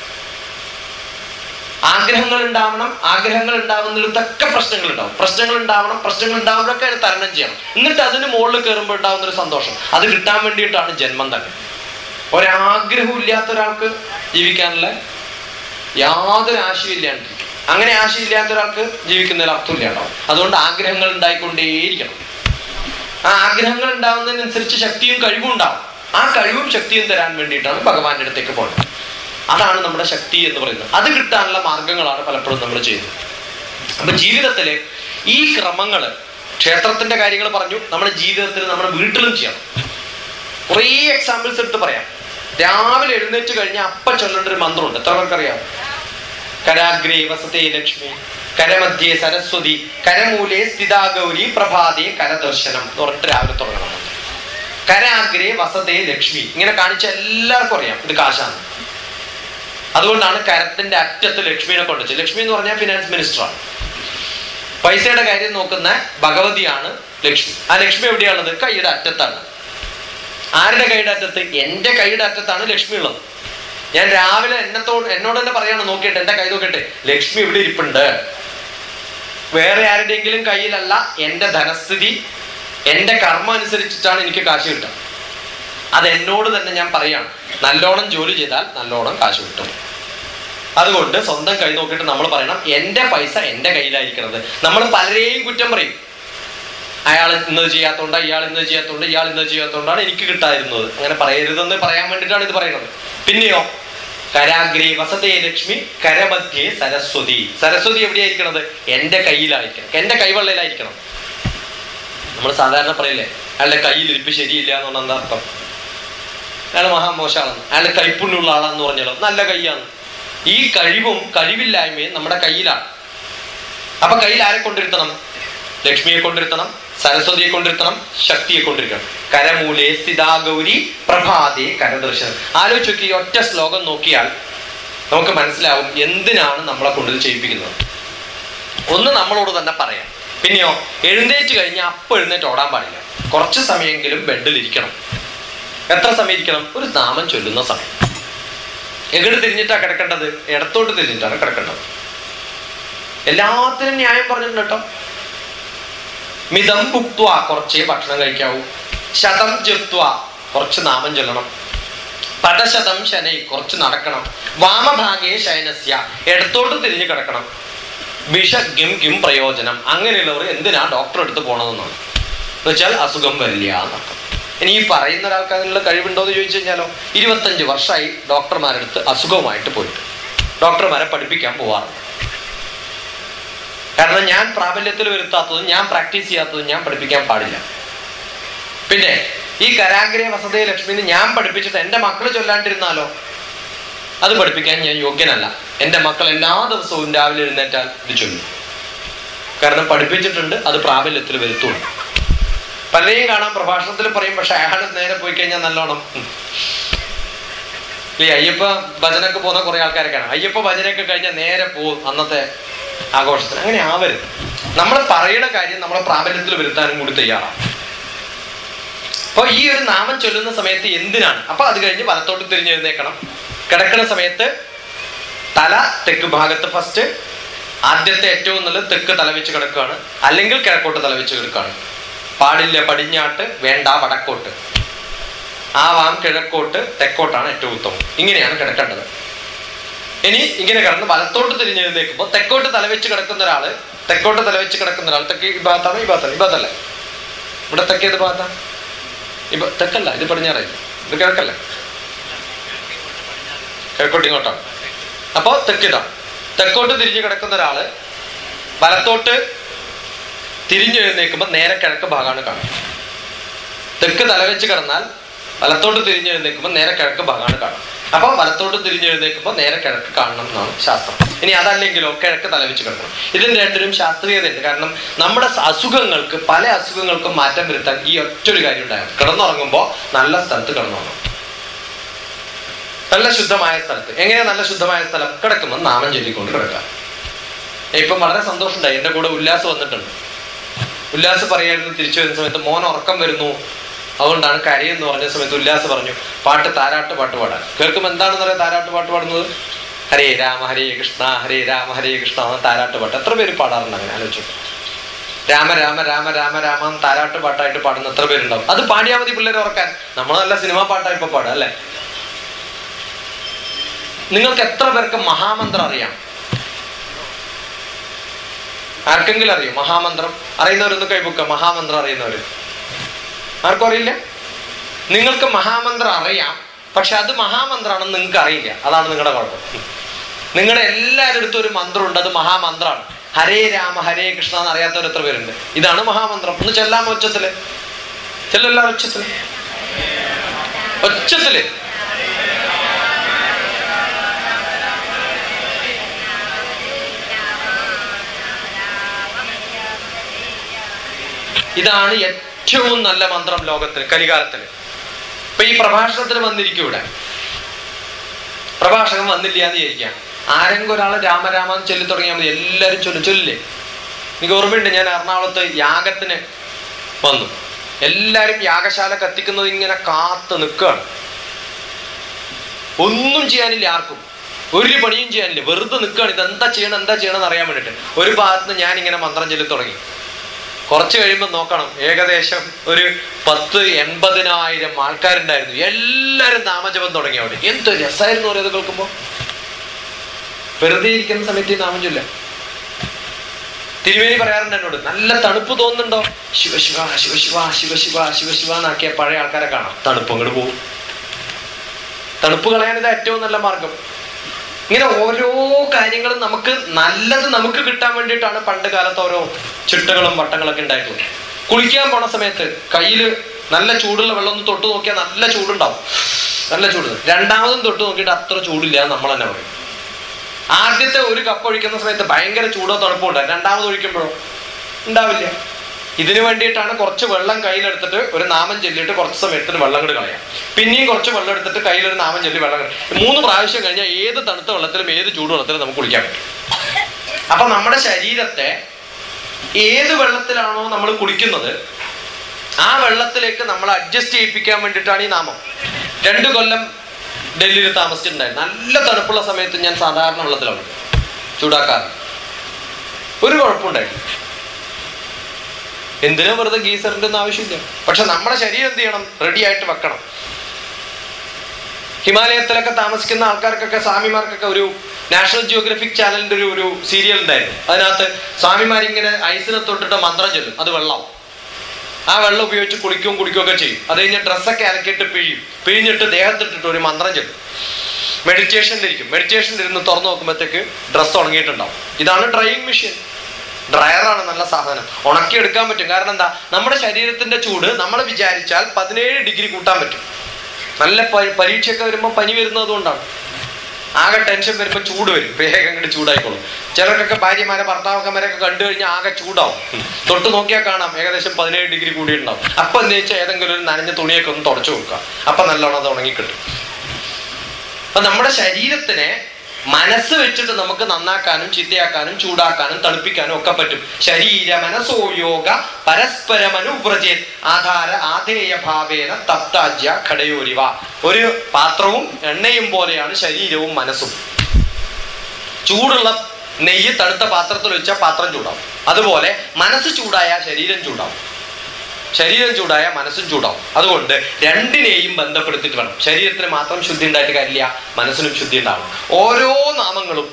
[SPEAKER 2] ആഗ്രഹങ്ങൾ ഉണ്ടാവണം, ആഗ്രഹങ്ങൾ ഉണ്ടാവുന്നിടത്തൊക്കെ പ്രശ്നങ്ങൾ ഉണ്ടാവും. പ്രശ്നങ്ങൾ ഉണ്ടാവണം, പ്രശ്നങ്ങൾ ഉണ്ടാവുമ്പോഴൊക്കെ അതിനെ തരണം ചെയ്യണം. എന്നിട്ട് അതിന് മുകളിൽ കയറുമ്പോൾ ഉണ്ടാവുന്ന ഒരു സന്തോഷം, അത് കിട്ടാൻ വേണ്ടിയിട്ടാണ് ജന്മം തന്നെ. ഒരാഗ്രഹവും ഇല്ലാത്ത ഒരാൾക്ക് ജീവിക്കാനുള്ള യാതൊരു ആശയം ഇല്ലാണ്ടിരിക്കും. അങ്ങനെ ആശയമില്ലാത്ത ഒരാൾക്ക് ജീവിക്കുന്നതിൽ അർത്ഥമില്ലാണ്ടാവും. അതുകൊണ്ട് ആഗ്രഹങ്ങൾ ഉണ്ടായിക്കൊണ്ടേയിരിക്കണം. ആ ആഗ്രഹങ്ങൾ ഉണ്ടാവുന്നതിനനുസരിച്ച് ശക്തിയും കഴിവും ഉണ്ടാവും. ആ കഴിവും ശക്തിയും തരാൻ വേണ്ടിയിട്ടാണ് ഭഗവാന്റെ അടുത്തേക്ക് പോകുന്നത്. അതാണ് നമ്മുടെ ശക്തി എന്ന് പറയുന്നത്. അത് കിട്ടാനുള്ള മാർഗങ്ങളാണ് പലപ്പോഴും നമ്മൾ ചെയ്യുന്നത്. അപ്പൊ ജീവിതത്തിലെ ഈ ക്രമങ്ങള്, ക്ഷേത്രത്തിന്റെ കാര്യങ്ങൾ പറഞ്ഞു, നമ്മുടെ ജീവിതത്തിൽ നമ്മുടെ വീട്ടിലും ചെയ്യണം. കുറേ എക്സാമ്പിൾസ് എടുത്ത് പറയാം. രാവിലെ എഴുന്നേറ്റ് കഴിഞ്ഞാൽ അപ്പ ചൊല്ലേണ്ട ഒരു മന്ത്രമുണ്ട്. എത്ര പേർക്കറിയാം? കരാഗ്രേ വസതേ ലക്ഷ്മി, കരമധ്യേ സരസ്വതി, കരമൂലേ സ്ഥിതാ ഗൗരി, പ്രഭാതേ കരദർശനം എന്ന് പറഞ്ഞിട്ട് രാവിലെ തുടങ്ങണം. കരാഗ്രേ വസതേ ലക്ഷ്മി ഇങ്ങനെ കാണിച്ച എല്ലാവർക്കും അറിയാം ഇത് കാശാണ്. അതുകൊണ്ടാണ് കരത്തിന്റെ അറ്റത്ത് ലക്ഷ്മിനെ കൊണ്ടുവച്ചത്. ലക്ഷ്മി എന്ന് പറഞ്ഞാൽ ഫിനാൻസ് മിനിസ്റ്ററാണ്. പൈസയുടെ കാര്യം നോക്കുന്ന ഭഗവതിയാണ് ലക്ഷ്മി. ആ ലക്ഷ്മി എവിടെയാണുള്ളത്? കൈയുടെ അറ്റത്താണ്. ആരുടെ കൈയുടെ അറ്റത്ത്? എന്റെ കൈയുടെ അറ്റത്താണ് ലക്ഷ്മി ഉള്ളത്. ഞാൻ രാവിലെ എന്നത്തോട് എന്നോട് തന്നെ പറയാണ്, നോക്കിയിട്ട് എന്റെ കൈ നോക്കിയിട്ട്, ലക്ഷ്മി ഇവിടെ ഇരിപ്പുണ്ട്. വേറെ ആരുടെയെങ്കിലും കയ്യിലല്ല. എന്റെ ധനസ്ഥിതി എന്റെ കർമ്മം അനുസരിച്ചിട്ടാണ് എനിക്ക് കാശ് കിട്ടുക. അത് എന്നോട് തന്നെ ഞാൻ പറയാണ്. നല്ലോണം ജോലി ചെയ്താൽ നല്ലോണം കാശ് കിട്ടും. അതുകൊണ്ട് സ്വന്തം കൈ നോക്കിയിട്ട് നമ്മൾ പറയണം, എന്റെ പൈസ എന്റെ കയ്യിലായിരിക്കണത്. നമ്മൾ പലരെയും കുറ്റം പറയും. അയാൾ ഇന്നത് ചെയ്യാത്തോണ്ട്, ഇയാൾ ഇന്നത് ചെയ്യാത്തോണ്ട്, ഇയാൾ ഇന്നത് ചെയ്യാത്തോണ്ടാണ് എനിക്ക് കിട്ടാതിരുന്നത്. അങ്ങനെ പറയരുതെന്ന് പറയാൻ വേണ്ടിയിട്ടാണ് ഇത് പറയുന്നത്. പിന്നെയോ, കരാഗ്രേ വസതേ ലക്ഷ്മി കരമധ്യേ സരസ്വതി. സരസ്വതി എവിടെയായിരിക്കണത്? എന്റെ കയ്യിലായിരിക്കണം, എന്റെ കൈവെള്ളയിലായിരിക്കണം. നമ്മൾ സാധാരണ പറയില്ലേ, അയാളുടെ കയ്യിലിരിപ്പ് ശരിയില്ല എന്നുകൊണ്ട് എന്താ അർത്ഥം? അയാൾ മഹാമോശമാണെന്ന്, അയാളുടെ കൈപ്പുണ്യുള്ള ആളാന്ന് പറഞ്ഞാലോ നല്ല കൈയാണ്. ഈ കഴിവും കഴിവില്ലായ്മയും നമ്മുടെ കയ്യിലാണ്. അപ്പൊ കയ്യിൽ ആരെ കൊണ്ടിരുത്തണം? ലക്ഷ്മിയെ കൊണ്ടിരുത്തണം, സരസ്വതിയെ കൊണ്ടിരുത്തണം, ശക്തിയെ കൊണ്ടിരിക്കണം. കരമൂലേ സ്ഥിതാ ഗൗരി പ്രഭാതേ കരദർശനം. ആലോചിച്ച് നോക്കി, ഒറ്റ ശ്ലോകം നോക്കിയാൽ നമുക്ക് മനസ്സിലാവും എന്തിനാണ് നമ്മളെ കൊണ്ട് ചെയ്യിപ്പിക്കുന്നത്. ഒന്ന് നമ്മളോട് തന്നെ പറയാം. പിന്നെയോ, എഴുന്നേറ്റ് കഴിഞ്ഞാൽ അപ്പൊ എഴുന്നേറ്റ് ഓടാൻ പാടില്ല. കുറച്ച് സമയമെങ്കിലും ബെഡിൽ ഇരിക്കണം. എത്ര സമയം ഇരിക്കണം? ഒരു നാമം ചൊല്ലുന്ന സമയം. എങ്ങോട്ട് തിരിഞ്ഞിട്ടാണ് കിടക്കേണ്ടത്? ഇടത്തോട്ട് തിരിഞ്ഞിട്ടാണ് കിടക്കേണ്ടത്. എല്ലാത്തിനും ന്യായം പറഞ്ഞിട്ടുണ്ട് കേട്ടോ. മിതം ഭുക്ത്വ, കുറച്ചേ ഭക്ഷണം കഴിക്കാവൂ. ശതം ജപ്ത്വ, കുറച്ച് നാമം ചൊല്ലണം. പടശതം ശനൈ, കുറച്ച് നടക്കണം. വാമഭാഗേ ശയനസ്യ, ഇടത്തോട്ട് തിരിഞ്ഞ് കിടക്കണം. വിഷ ഗിം കിം പ്രയോജനം, അങ്ങനെയുള്ളവർ എന്തിനാ ഡോക്ടർ എടുത്ത് പോണതെന്നാണ്. എന്ന് വെച്ചാൽ അസുഖം വരില്ല എന്നർത്ഥം. ഇനി ഈ പറയുന്ന ഒരാൾക്ക് അതിനുള്ള കഴിവുണ്ടോ എന്ന് ചോദിച്ചു കഴിഞ്ഞാലോ, ഇരുപത്തഞ്ച് വർഷമായി ഡോക്ടർമാരെടുത്ത് അസുഖമായിട്ട് പോയിട്ട് ഡോക്ടർമാരെ പഠിപ്പിക്കാൻ പോവാറുണ്ട്. കാരണം ഞാൻ പ്രാബല്യത്തിൽ വരുത്താത്തതും ഞാൻ പ്രാക്ടീസ് ചെയ്യാത്തതും ഞാൻ പഠിപ്പിക്കാൻ പാടില്ല. പിന്നെ ഈ കരാഗ്രേ വസതേ ലക്ഷ്മിന്ന് ഞാൻ പഠിപ്പിച്ചിട്ട് എൻ്റെ മക്കൾ ചൊല്ലാണ്ടിരുന്നാലോ, അത് പഠിപ്പിക്കാൻ ഞാൻ യോഗ്യനല്ല. എൻ്റെ മക്കൾ എല്ലാ ദിവസവും രാവിലെ എഴുന്നേറ്റാൽ ഇത് ചൊല്ലും. കാരണം പഠിപ്പിച്ചിട്ടുണ്ട്, അത് പ്രാബല്യത്തിൽ വരുത്തുള്ളൂ. പലരെയും കാണാൻ പ്രഭാഷണത്തിൽ പറയും, പക്ഷെ അയാൾ നേരെ പോയി കഴിഞ്ഞാൽ നല്ലോണം ഈ അയ്യപ്പ ഭജനക്ക് പോകുന്ന കുറെ ആൾക്കാരെ കാണാം. അയ്യപ്പ ഭജനൊക്കെ കഴിഞ്ഞാൽ നേരെ പോകും അന്നത്തെ ആഘോഷത്തിന്. അങ്ങനെ ആവരുത്. നമ്മൾ പറയുന്ന കാര്യം നമ്മളെ പ്രാബല്യത്തിൽ വരുത്താനും കൂടി തയ്യാറാണ്. അപ്പൊ ഈ ഒരു നാമം ചൊല്ലുന്ന സമയത്ത് എന്തിനാണ്? അപ്പൊ അത് കഴിഞ്ഞ് വലത്തോട്ട് തിരിഞ്ഞെഴുന്നേക്കണം. കിടക്കുന്ന സമയത്ത് തല തെക്ക് ഭാഗത്ത് ഫസ്റ്റ്, ആദ്യത്തെ ഏറ്റവും നല്ലത് തെക്ക് തലവെച്ച് കിടക്കുകയാണ്, അല്ലെങ്കിൽ കിഴക്കോട്ട് തലവെച്ച് കിടക്കുകയാണ്. പാടില്ല പടിഞ്ഞാട്ട്, വേണ്ട വടക്കോട്ട്, ആവാം കിഴക്കോട്ട്, തെക്കോട്ടാണ് ഏറ്റവും ഉത്തമം. ഇങ്ങനെയാണ് കിടക്കേണ്ടത്. ഇനി ഇങ്ങനെ കിടന്ന് വലത്തോട്ട് തിരിഞ്ഞെഴുന്നേക്കുമ്പോൾ തെക്കോട്ട് തലവെച്ച് കിടക്കുന്ന ഒരാള് തെക്കോട്ട് തലവെച്ച് കിടക്കുന്ന ഒരാൾ തെക്ക് ഈ ഭാഗത്താണ്, ഈ ഭാഗത്താണ്, ഈ ഭാഗത്തല്ലേ? ഇവിടെ തെക്കേത് ഭാഗത്താണ്? ഈ തെക്കല്ല, ഇത് പടിഞ്ഞാറായി, ഇത് കിഴക്കല്ലേ? കിഴക്കോട്ട് ഇങ്ങോട്ടാണ്. അപ്പോ തെക്കിതാണ്. തെക്കോട്ട് തിരിഞ്ഞു കിടക്കുന്ന ഒരാള് വലത്തോട്ട് തിരിഞ്ഞെഴുന്നേക്കുമ്പോൾ നേരെ കിഴക്ക് ഭാഗമാണ് കാണുന്നത്. തെക്ക് തലവെച്ച് കിടന്നാൽ വലത്തോട്ട് തിരിഞ്ഞെഴുന്നേക്കുമ്പോൾ നേരെ കിഴക്ക് ഭാഗമാണ് കാണുന്നത്. അപ്പൊ വലത്തോട്ട് തിരിഞ്ഞെഴുന്നേക്കുമ്പോൾ നേരെ കിഴക്ക് കാണണം എന്നാണ് ശാസ്ത്രം. ഇനി അതല്ലെങ്കിലോ കിഴക്ക് തലവെച്ച് കിടക്കണം. ഇതിന് രണ്ടിനും ശാസ്ത്രീയതയുണ്ട്. കാരണം നമ്മുടെ അസുഖങ്ങൾക്ക്, പല അസുഖങ്ങൾക്കും മാറ്റം വരുത്താൻ ഈ ഒറ്റൊരു കാര്യം ഉണ്ടായിരുന്നു. കിടന്നുറങ്ങുമ്പോൾ നല്ല സ്ഥലത്ത് കിടന്നുറങ്ങണം, നല്ല ശുദ്ധമായ സ്ഥലത്ത്. എങ്ങനെയാ നല്ല ശുദ്ധമായ സ്ഥലം? കിടക്കുമ്പോൾ നാമം ചൊല്ലിക്കൊണ്ട് കിടക്കാം. ഇപ്പം വളരെ സന്തോഷമുണ്ടായി, എൻ്റെ കൂടെ ഉല്ലാസ് വന്നിട്ടുണ്ട്. ഉല്ലാസ് പറയായിരുന്നു തിരിച്ചു വരുന്ന സമയത്ത്, മോൻ ഉറക്കം വരുന്നു അതുകൊണ്ടാണ് കരയെന്ന് പറഞ്ഞ സമയത്ത് ഉല്ലാസ് പറഞ്ഞു, പാട്ട് താരാട്ട് പാട്ട് പാടാൻ. കേൾക്കുമ്പോൾ എന്താണെന്ന് പറയാം താരാട്ട് പാട്ട് പാടുന്നത്? ഹരേ രാമ ഹരേ കൃഷ്ണ ഹരേ രാമ ഹരേ കൃഷ്ണ എന്ന താരാട്ട് പാട്ട് എത്ര പേര് പാടാറുണ്ട്? അങ്ങനെ ആലോചിച്ചു. രാമ രാമ രാമ രാമ രാമ താരാട്ട് പാട്ടായിട്ട് പാടുന്ന എത്ര പേരുണ്ടാവും? അത് പാടിയാൽ മതി പിള്ളേരെ ഉറക്കാൻ. നമ്മൾ നല്ല സിനിമാ പാട്ടാണ് ഇപ്പൊ പാടുക അല്ലേ? നിങ്ങൾക്ക് എത്ര പേർക്ക് മഹാമന്ത്രം അറിയാം? ആർക്കെങ്കിലും അറിയോ മഹാമന്ത്രം? അറിയുന്നവരൊന്ന് കൈബുക്ക. മഹാമന്ത്രം അറിയുന്നവര് ആർക്കും അറിയില്ല? നിങ്ങൾക്ക് മഹാമന്ത്രം അറിയാം, പക്ഷെ അത് മഹാമന്ത്രമാണെന്ന് നിങ്ങൾക്ക് അറിയില്ല. അതാണ് നിങ്ങളുടെ കുഴപ്പം. നിങ്ങളുടെ എല്ലാവരുടെ അടുത്തും ഒരു മന്ത്രമുണ്ട്, അത് മഹാമന്ത്രമാണ്. ഹരേ രാമ ഹരേ കൃഷ്ണ എന്ന് അറിയാത്തവർ എത്ര പേരുണ്ട്? ഇതാണ് മഹാമന്ത്രം. ഒന്ന് ചെല്ലാമോ ഉച്ചത്തില്? ചെല്ലല്ല ഉച്ചത്തില്, ഒച്ചത്തില്. ഇതാണ് ഏറ്റവും നല്ല മന്ത്രം ലോകത്തിന്, കലികാലത്തിന്. ഇപ്പൊ ഈ പ്രഭാഷണത്തിന് വന്നിരിക്കും. ഇവിടെ പ്രഭാഷകൻ വന്നില്ല എന്ന് വിചാരിക്കാം. ആരെങ്കിലും ഒരാള് രാമരാമൻ ചൊല്ലി തുടങ്ങിയാൽ മതി, എല്ലാവരും ചൊല്ലും. ചൊല്ലില്ലേ? എനിക്ക് ഓർമ്മയുണ്ട്, ഞാൻ എറണാകുളത്ത് യാഗത്തിന് വന്നു. എല്ലാരും യാഗശാല കത്തിക്കുന്നത് ഇങ്ങനെ കാത്ത് നിൽക്കുകയാണ്. ഒന്നും ചെയ്യാനില്ല, ആർക്കും ഒരു പണിയും ചെയ്യാനില്ല, വെറുതെ നിൽക്കുകയാണ്. ഇത് എന്താ ചെയ്യണം എന്താ ചെയ്യണം എന്ന് അറിയാൻ വേണ്ടിയിട്ട്. ഒരു ഭാഗത്ത് ഞാൻ ഇങ്ങനെ മന്ത്രം ചൊല്ലി തുടങ്ങി. കുറച്ച് കഴിയുമ്പോൾ നോക്കണം, ഏകദേശം ഒരു പത്ത് എൺപതിനായിരം ആൾക്കാരുണ്ടായിരുന്നു. എല്ലാവരും നാമജപം തുടങ്ങി. അവിടെ എന്ത് രസമായിരുന്നു ഓരോ കേൾക്കുമ്പോൾ. വെറുതെ ഇരിക്കുന്ന സമയത്ത് ഈ നാമം ചൊല്ല. തിരുമേനി പറയാറുണ്ട് എന്നോട്, നല്ല തണുപ്പ് തോന്നുന്നുണ്ടോ? ശിവശിവ ശിവശിവ ശിവശിവ ശിവശിവ എന്നാക്കിയ പഴയ ആൾക്കാരെ കാണാം. തണുപ്പ് അങ്ങോട്ട് പോകും. തണുപ്പ് കളയാൻ ഇത് ഏറ്റവും നല്ല മാർഗം. ഇങ്ങനെ ഓരോ കാര്യങ്ങളും നമുക്ക് നല്ലത് നമുക്ക് കിട്ടാൻ വേണ്ടിയിട്ടാണ് പണ്ട് കാലത്ത് ഓരോ ചിട്ടകളും വട്ടങ്ങളൊക്കെ ഉണ്ടായിട്ടുള്ളത്. കുളിക്കാൻ പോണ സമയത്ത് കയ്യിൽ നല്ല ചൂടുള്ള വെള്ളം ഒന്ന് തൊട്ട് നോക്കിയാൽ നല്ല ചൂടുണ്ടാവും, നല്ല ചൂട്. രണ്ടാമതും തൊട്ട് നോക്കിയിട്ട് അത്ര ചൂടില്ല നമ്മൾ തന്നെ പറയും. ആദ്യത്തെ ഒരു കപ്പ് ഒഴിക്കുന്ന സമയത്ത് ഭയങ്കര ചൂടോ തണുപ്പോ ഉണ്ടാവും, രണ്ടാമത് ഒഴിക്കുമ്പോഴോ ഉണ്ടാവില്ല. ഇതിനു വേണ്ടിയിട്ടാണ് കുറച്ച് വെള്ളം കയ്യിലെടുത്തിട്ട് ഒരു നാമം ചൊല്ലിയിട്ട് കുറച്ച് സമയത്തിന് വെള്ളം കൂടി കളയാം. പിന്നെയും കുറച്ച് വെള്ളം എടുത്തിട്ട് കയ്യിലൊരു നാമം ചൊല്ലി വെള്ളം കളയാം. മൂന്ന് പ്രാവശ്യം കഴിഞ്ഞാൽ ഏത് തണുത്ത വെള്ളത്തിലും ഏത് ചൂട് വെള്ളത്തിലും നമുക്ക് കുളിക്കാൻ പറ്റും. അപ്പൊ നമ്മുടെ ശരീരത്തെ ഏത് വെള്ളത്തിലാണോ നമ്മൾ കുളിക്കുന്നത് ആ വെള്ളത്തിലേക്ക് നമ്മൾ അഡ്ജസ്റ്റ് ചെയ്യിപ്പിക്കാൻ വേണ്ടിയിട്ടാണ് ഈ നാമം. രണ്ടു കൊല്ലം ഡൽഹിയിൽ താമസിച്ചിട്ടുണ്ടായിരുന്നു. നല്ല തണുപ്പുള്ള സമയത്ത് ഞാൻ സാധാരണ വെള്ളത്തിലാണ് ചൂടാക്കാറ്, ഒരു കുഴപ്പമുണ്ടായിരുന്നു. എന്തിനാ വെറുതെ ഗീസറിന്റെ ഒന്നും ആവശ്യമില്ല. പക്ഷെ നമ്മുടെ ശരീരം എന്ത് ചെയ്യണം? റെഡി ആയിട്ട് വെക്കണം. ഹിമാലയത്തിലൊക്കെ താമസിക്കുന്ന ആൾക്കാർക്കൊക്കെ സ്വാമിമാർക്കൊക്കെ ഒരു നാഷണൽ ജിയോഗ്രഫിക് ചാനലിന്റെ ഒരു ഒരു സീരിയൽ ഉണ്ടായിരുന്നു. അതിനകത്ത് സ്വാമിമാരിങ്ങനെ ഐസിനെ തൊട്ടിട്ട് മന്ത്രം ചൊല്ലും, അത് വെള്ളം. ആ വെള്ളം ഉപയോഗിച്ച് കുളിക്കും കുടിക്കുകയൊക്കെ ചെയ്യും. അത് കഴിഞ്ഞ് ഡ്രസ്സൊക്കെ അലക്കിയിട്ട് പിഴിയും, പിഴിഞ്ഞിട്ട് ദേഹത്തിട്ടിട്ട് ഒരു മന്ത്രം ചൊല്ലും. മെഡിറ്റേഷനിലിരിക്കും. മെഡിറ്റേഷനിലിരുന്ന് തുറന്നു നോക്കുമ്പോഴത്തേക്ക് ഡ്രസ്സ് ഉണങ്ങിയിട്ടുണ്ടാവും. ഇതാണ് ഡ്രൈയിങ് മെഷീൻ. ഡ്രയറാണ് നല്ല സാധനം, ഉണക്കിയെടുക്കാൻ പറ്റും. കാരണം എന്താ, നമ്മുടെ ശരീരത്തിന്റെ ചൂട് നമ്മൾ വിചാരിച്ചാൽ പതിനേഴ് ഡിഗ്രി കൂട്ടാൻ പറ്റും. നല്ല പരീക്ഷയൊക്കെ വരുമ്പോൾ പനി വരുന്നത് കൊണ്ടാണ്. ആകെ ടെൻഷൻ വരുമ്പോൾ ചൂട് വരും, വേഗം കണ്ട് ചൂടായിക്കോളും. ചിലർക്കൊക്കെ ഭാര്യമാരെ ഭർത്താക്കന്മാരൊക്കെ കണ്ടു കഴിഞ്ഞാൽ ആകെ ചൂടാവും. തൊട്ട് നോക്കിയാൽ കാണാം ഏകദേശം പതിനേഴ് ഡിഗ്രി കൂടിയിട്ടുണ്ടാവും. അപ്പൊ എന്താ വെച്ചാൽ ഏതെങ്കിലും ഒരു നനഞ്ഞ തുണിയൊക്കെ ഒന്ന് തുടച്ചു വെക്കുക, അപ്പൊ നല്ലോണം അത് ഉണങ്ങിക്കിട്ടും. അപ്പൊ നമ്മുടെ ശരീരത്തിനെ മനസ്സ് വെച്ചിട്ട് നമുക്ക് നന്നാക്കാനും ചീത്തയാക്കാനും ചൂടാക്കാനും തണുപ്പിക്കാനും ഒക്കെ പറ്റും. ശരീര മനസ്സോ യോഗ പരസ്പരം അനുവ്രജേത് ആധാര ആധേയ ഭാവേന തപ്താജ്യ ഘടയോരിവ. ഒരു പാത്രവും എണ്ണയും പോലെയാണ് ശരീരവും മനസ്സും. ചൂടുള്ള നെയ്യ് തണുത്ത പാത്രത്തിൽ വെച്ചാൽ പാത്രം ചൂടാവും. അതുപോലെ മനസ്സ് ചൂടായ ശരീരം ചൂടാവും, ശരീരം ചൂടായ മനസ്സും ചൂടാവും. അതുകൊണ്ട് രണ്ടിനെയും ബന്ധപ്പെടുത്തിയിട്ട് വേണം. ശരീരത്തിന് മാത്രം ശുദ്ധി ഉണ്ടായിട്ട് കാര്യമില്ല, മനസ്സിനും ശുദ്ധി ഉണ്ടാവും. ഓരോ നാമങ്ങളും